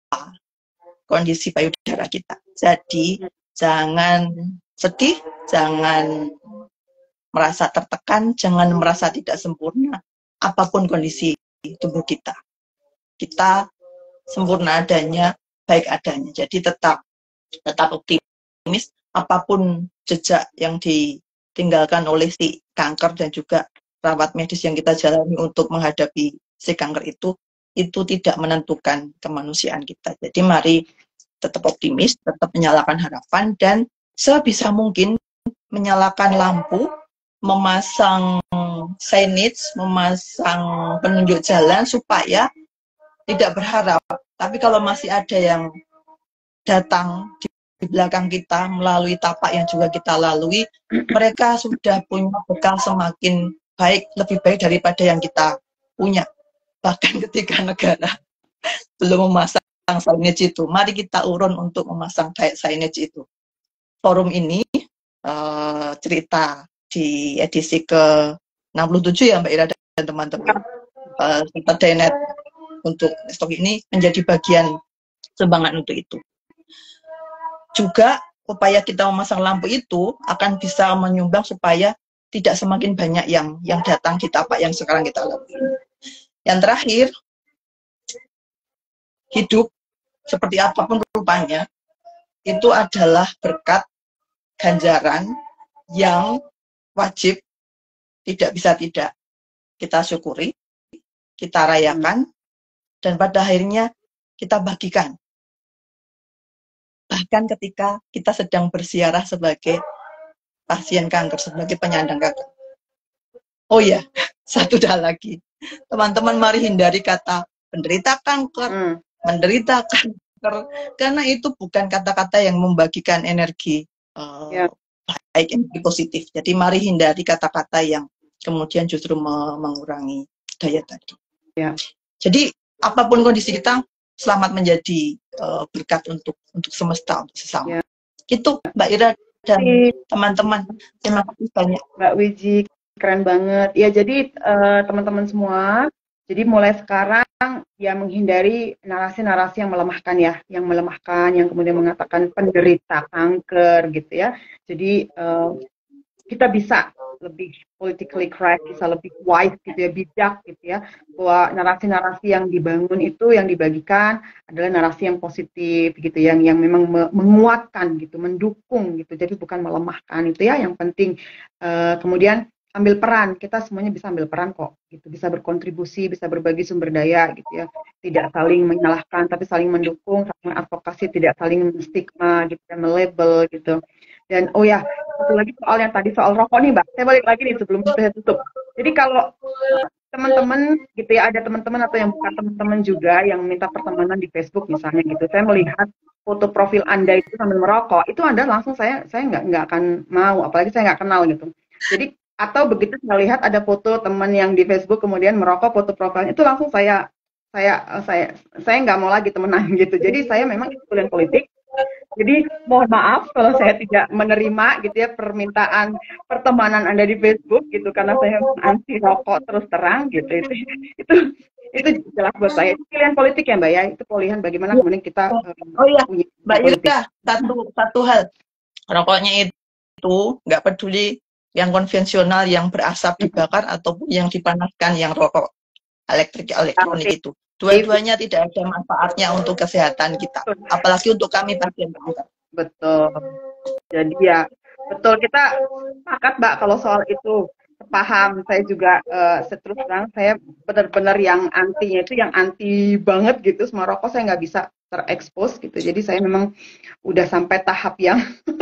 Speaker 2: kondisi payudara kita. Jadi jangan sedih, jangan merasa tertekan, jangan merasa tidak sempurna apapun kondisi tubuh kita. Kita sempurna adanya, baik adanya. Jadi tetap optimis apapun jejak yang ditinggalkan oleh si kanker dan juga rawat medis yang kita jalani untuk menghadapi si kanker itu tidak menentukan kemanusiaan kita. Jadi mari tetap optimis, tetap menyalakan harapan, dan sebisa mungkin menyalakan lampu, memasang signage, memasang penunjuk jalan supaya tidak berharap. Tapi kalau masih ada yang datang di belakang kita melalui tapak yang juga kita lalui, mereka sudah punya bekal semakin baik, lebih baik daripada yang kita punya. Bahkan ketika negara belum memasang signage itu, mari kita urun untuk memasang signage itu. Forum ini cerita di edisi ke-67 ya Mbak Ira dan teman-teman. Kita Dainet untuk stok ini menjadi bagian sumbangan untuk itu. Juga upaya kita memasang lampu itu akan bisa menyumbang supaya tidak semakin banyak yang datang di tapak yang sekarang kita lalui. Yang terakhir, hidup seperti apapun rupanya itu adalah berkat ganjaran yang wajib, tidak bisa tidak kita syukuri, kita rayakan, dan pada akhirnya kita bagikan. Bahkan ketika kita sedang bersiarah sebagai pasien kanker, sebagai penyandang kanker. Oh ya, satu hal lagi. Teman-teman mari hindari kata penderita kanker, menderita kanker, karena itu bukan kata-kata yang membagikan energi baik, energi positif. Jadi mari hindari kata-kata yang kemudian justru mengurangi daya tadi. Ya. Jadi apapun kondisi kita, selamat menjadi berkat untuk semesta, untuk sesama. Ya. Itu Mbak Ira dan teman-teman. Terima kasih banyak.
Speaker 1: Mbak Wiji, keren banget. Ya, jadi teman-teman semua, jadi mulai sekarang ya menghindari narasi-narasi yang melemahkan ya, yang kemudian mengatakan penderita kanker gitu ya. Jadi kita bisa lebih politically correct, bisa lebih wise gitu ya, bijak gitu ya, bahwa narasi-narasi yang dibangun itu, yang dibagikan adalah narasi yang positif gitu, yang memang menguatkan gitu, mendukung gitu, jadi bukan melemahkan itu ya, yang penting. Kemudian ambil peran, kita semuanya bisa ambil peran kok gitu, bisa berkontribusi, bisa berbagi sumber daya gitu ya, tidak saling menyalahkan tapi saling mendukung, saling advokasi, tidak saling menstigma gitu ya, melabel gitu. Dan oh ya, satu lagi soal yang tadi soal rokok nih Mbak, saya balik lagi nih sebelum saya tutup. Jadi kalau teman-teman gitu ya, ada teman-teman atau yang bukan teman-teman juga yang minta pertemanan di Facebook misalnya gitu, saya melihat foto profil Anda itu sambil merokok, itu Anda langsung saya nggak akan mau, apalagi saya nggak kenal gitu. Jadi atau begitu saya lihat ada foto teman yang di Facebook kemudian merokok, foto profilnya itu langsung saya saya nggak mau lagi temenan gitu. Jadi saya memang ikut kuliah politik. Jadi mohon maaf kalau saya tidak menerima gitu ya permintaan pertemanan Anda di Facebook gitu karena saya anti rokok terus terang gitu itu itu jelas buat saya. Itu pilihan politik ya Mbak ya. Itu pilihan bagaimana kemudian kita
Speaker 2: Oh iya,
Speaker 1: punya
Speaker 2: Mbak
Speaker 1: politik.
Speaker 2: Yurka, satu hal. Rokoknya itu nggak peduli yang konvensional, yang berasap dibakar, ataupun yang dipanaskan, yang rokok elektronik itu. Dua-duanya tidak ada manfaatnya untuk kesehatan kita. Apalagi untuk kami pasien kanker.
Speaker 1: Betul. Jadi ya, betul kita sepakat Mbak kalau soal itu paham. Saya juga terus terang saya benar-benar yang antinya itu yang anti banget gitu sama rokok saya nggak bisa terekspos gitu. Jadi saya memang udah sampai tahap yang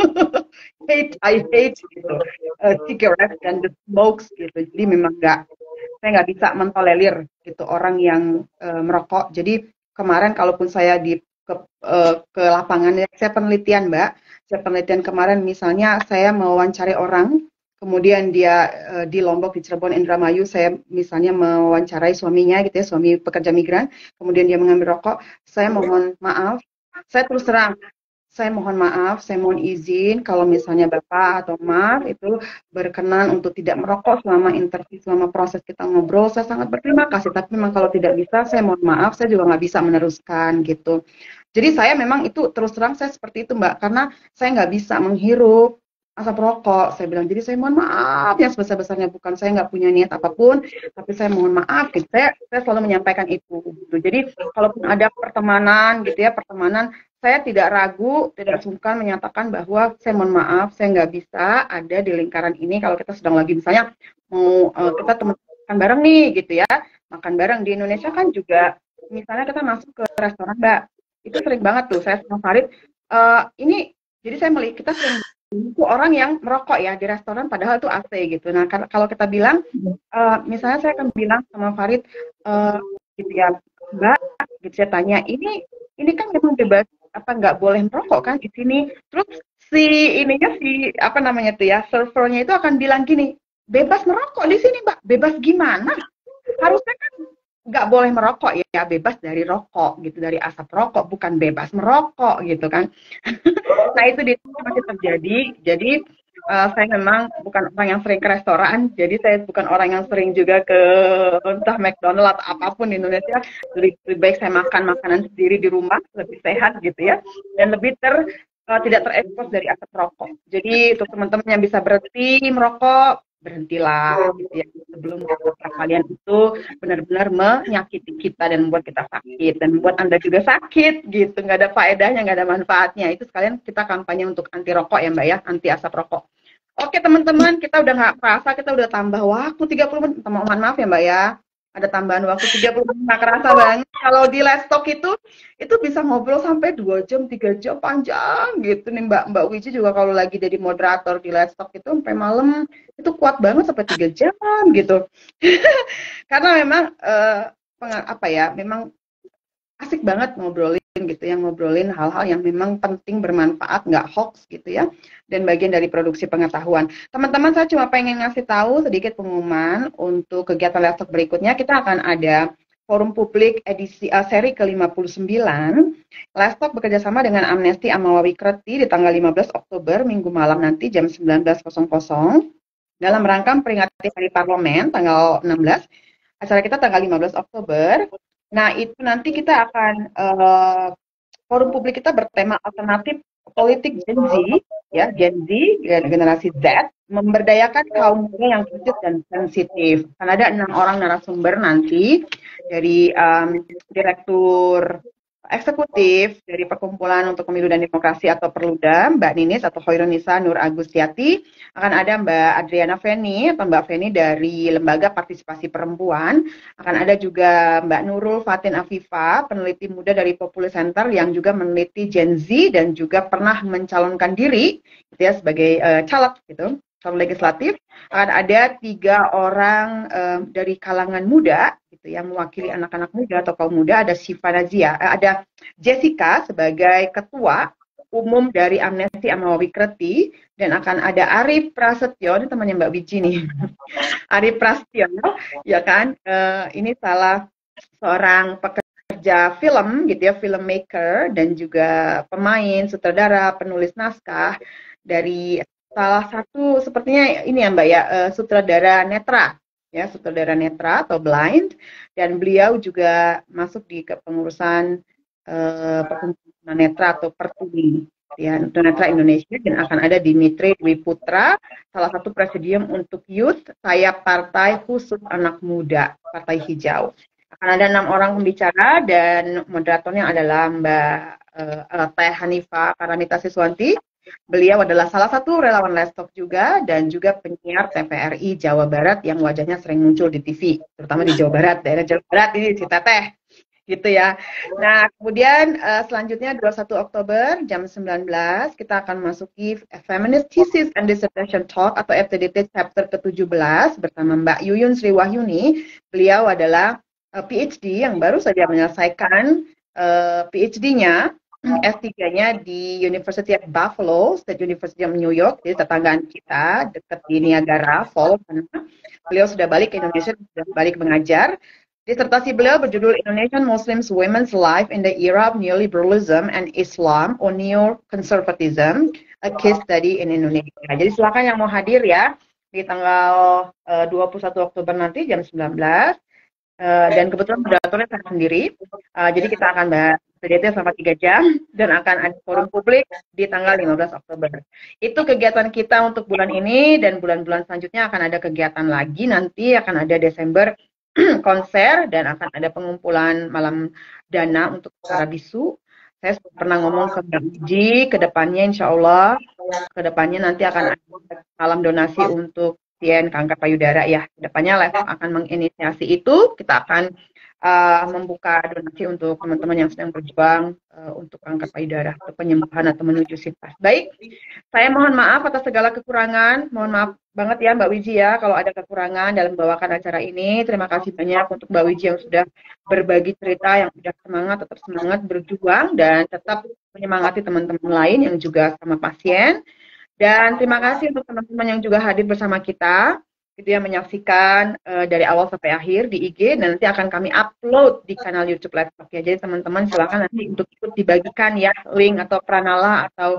Speaker 1: I hate gitu cigarette dan the smokes gitu. Jadi memang saya nggak bisa mentolerir gitu orang yang merokok. Jadi kemarin kalaupun saya ke lapangan, saya penelitian Mbak, saya penelitian kemarin misalnya saya mewawancari orang, kemudian dia di Lombok, di Cirebon, Indramayu, saya misalnya mewawancarai suaminya gitu ya, suami pekerja migran, kemudian dia mengambil rokok, saya mohon maaf, saya terus terang, saya mohon maaf, saya mohon izin kalau misalnya Bapak atau Mas itu berkenan untuk tidak merokok selama interview, selama proses kita ngobrol, saya sangat berterima kasih. Tapi memang kalau tidak bisa, saya mohon maaf, saya juga nggak bisa meneruskan gitu. Jadi saya memang itu terus terang saya seperti itu Mbak, karena saya nggak bisa menghirup asap rokok. Saya bilang, jadi saya mohon maaf yang sebesar-besarnya, bukan saya nggak punya niat apapun, tapi saya mohon maaf gitu. Saya selalu menyampaikan itu gitu. Jadi kalaupun ada pertemanan gitu ya, pertemanan saya tidak ragu, tidak sungkan menyatakan bahwa saya mohon maaf, saya nggak bisa ada di lingkaran ini kalau kita sedang lagi misalnya mau kita teman makan bareng nih gitu ya, makan bareng di Indonesia kan juga misalnya kita masuk ke restoran Mbak, itu sering banget tuh saya sama Farid ini jadi saya melihat kita sering itu orang yang merokok ya di restoran padahal itu AC gitu. Nah kalau kita bilang misalnya saya akan bilang sama Farid gitu ya Mbak, gitu saya tanya ini kan memang bebas apa nggak boleh merokok kan di sini. Terus si apa namanya tuh ya servernya itu akan bilang gini, bebas merokok di sini Mbak, bebas gimana? Harusnya kan nggak boleh merokok ya, bebas dari rokok gitu, dari asap rokok, bukan bebas merokok gitu kan. Nah itu masih terjadi. Jadi saya memang bukan orang yang sering ke restoran, jadi saya bukan orang yang sering juga ke entah McDonald atau apapun di Indonesia. Lebih baik saya makan makanan sendiri di rumah, lebih sehat gitu ya, dan lebih tidak terekspos dari asap rokok. Jadi untuk teman-teman yang bisa berhenti merokok, berhentilah gitu ya, sebelum kalian itu benar-benar menyakiti kita dan membuat kita sakit dan membuat Anda juga sakit gitu, nggak ada faedahnya, nggak ada manfaatnya. Itu sekalian kita kampanye untuk anti rokok ya Mbak ya, anti asap rokok. Oke teman-teman, kita udah nggak kerasa, kita udah tambah waktu 30 menit, mohon maaf ya Mbak ya, ada tambahan waktu 30 menit, nggak kerasa banget. Kalau di Let's Talk itu bisa ngobrol sampai 2 jam, 3 jam, panjang gitu nih Mbak Wiji juga kalau lagi jadi moderator di Let's Talk itu sampai malam, itu kuat banget sampai 3 jam gitu. Karena memang apa ya, memang asik banget ngobrolin gitu ya, ngobrolin hal-hal yang memang penting, bermanfaat, nggak hoax gitu ya, dan bagian dari produksi pengetahuan. Teman-teman, saya cuma pengen ngasih tahu sedikit pengumuman untuk kegiatan Let's Talk berikutnya. Kita akan ada forum publik edisi seri ke-59. Let's Talk bekerjasama dengan Amnesty Amawawi Kreti di tanggal 15 Oktober, minggu malam nanti jam 19.00 dalam rangka memperingati Hari Parlemen tanggal 16. Acara kita tanggal 15 Oktober. Nah, itu nanti kita akan forum publik kita bertema alternatif politik Gen Z, ya Gen Z, generasi Z, memberdayakan kaum muda yang kritis dan sensitif. Akan ada 6 orang narasumber nanti dari Direktur Eksekutif dari Perkumpulan untuk Pemilu dan Demokrasi atau Perluda, Mbak Ninis atau Hoirunisa Nur Agustiati. Akan ada Mbak Adriana Feni atau Mbak Feni dari Lembaga Partisipasi Perempuan. Akan ada juga Mbak Nurul Fatin Afifa, peneliti muda dari Populi Center yang juga meneliti Gen Z dan juga pernah mencalonkan diri gitu ya, sebagai caleg gitu, calon legislatif. Akan ada 3 orang dari kalangan muda gitu yang mewakili anak-anak muda atau kaum muda. Ada Syifa Nazia, ada Jessica sebagai ketua umum dari Amnesty Amawawi Kreti, dan akan ada Arif Prasetyo, ini temannya Mbak Wiji nih. Arif Prasetyo ya kan, ini salah seorang pekerja pekerja film gitu ya, filmmaker dan juga pemain, sutradara, penulis naskah dari salah satu sepertinya ini ya Mbak ya, sutradara netra ya, sutradara netra atau blind, dan beliau juga masuk di kepengurusan perkumpulan netra atau Pertuni ya, Netra Indonesia, dan akan ada Dimitri Dwi Putra, salah satu presidium untuk youth, sayap partai khusus anak muda, Partai Hijau. Akan ada 6 orang pembicara dan moderatornya adalah Mbak Teh Hanifa Paramita Siswanti. Beliau adalah salah satu relawan Lestok juga dan juga penyiar TVRI Jawa Barat yang wajahnya sering muncul di TV, terutama di Jawa Barat, daerah Jawa Barat ini si Teteh gitu ya. Nah, kemudian selanjutnya 21 Oktober jam 19 kita akan masuki Feminist Thesis and Dissertation Talk atau FTDT chapter ke-17 bersama Mbak Yuyun Sri Wahyuni. Beliau adalah PhD yang baru saja menyelesaikan PhD-nya, S3-nya di University of Buffalo, State University of New York, jadi tetanggaan kita, dekat di Niagara Falls. Beliau sudah balik ke Indonesia, sudah balik mengajar. Disertasi beliau berjudul Indonesian Muslims Women's Life in the Era of Neoliberalism and Islam or Neo-Conservatism, a Case Study in Indonesia. Jadi silakan yang mau hadir ya di tanggal 21 Oktober nanti jam 19. Dan kebetulan moderatornya saya sendiri. Jadi kita akan bahas PDT selama 3 jam dan akan ada forum publik di tanggal 15 Oktober. Itu kegiatan kita untuk bulan ini, dan bulan-bulan selanjutnya akan ada kegiatan lagi. Nanti akan ada Desember konser dan akan ada pengumpulan malam dana untuk para bisu. Saya pernah ngomong ke Mbak Uji, ke depannya insya Allah, ke depannya nanti akan ada malam donasi untuk pasien kanker payudara ya. Ke depannya Lestok akan menginisiasi itu, kita akan membuka donasi untuk teman-teman yang sedang berjuang untuk kanker payudara, untuk penyembuhan atau menuju sitas. Baik, saya mohon maaf atas segala kekurangan, mohon maaf banget ya Mbak Wiji ya kalau ada kekurangan dalam membawakan acara ini. Terima kasih banyak untuk Mbak Wiji yang sudah berbagi cerita, yang sudah semangat, tetap semangat berjuang dan tetap menyemangati teman-teman lain yang juga sama pasien. Dan terima kasih untuk teman-teman yang juga hadir bersama kita, gitu ya, menyaksikan dari awal sampai akhir di IG, dan nanti akan kami upload di kanal YouTube Lestok ya. Jadi teman-teman silakan nanti untuk ikut dibagikan ya link atau pranala atau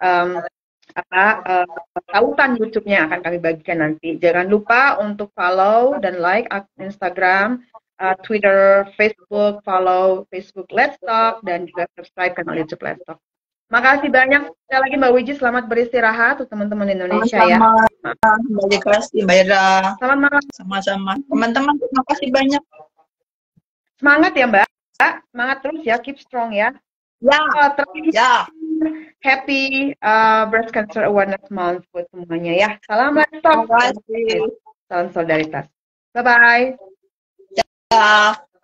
Speaker 1: tautan YouTube-nya akan kami bagikan nanti. Jangan lupa untuk follow dan like Instagram, Twitter, Facebook, follow Facebook Let's Talk, dan juga subscribe kanal YouTube Let's Talk. Makasih banyak sekali lagi Mbak Wiji, selamat beristirahat untuk teman-teman Indonesia ya.
Speaker 2: Terima kasih Mbak Ira.
Speaker 1: Selamat malam.
Speaker 2: Sama-sama. Teman-teman terima kasih banyak.
Speaker 1: Semangat ya Mbak. Semangat terus ya, keep strong ya.
Speaker 2: Ya. Ya.
Speaker 1: Happy Breast Cancer Awareness Month buat semuanya ya. Salam Let's Talk.
Speaker 2: Terima kasih.
Speaker 1: Salam solidaritas. Bye-bye.
Speaker 2: Ya.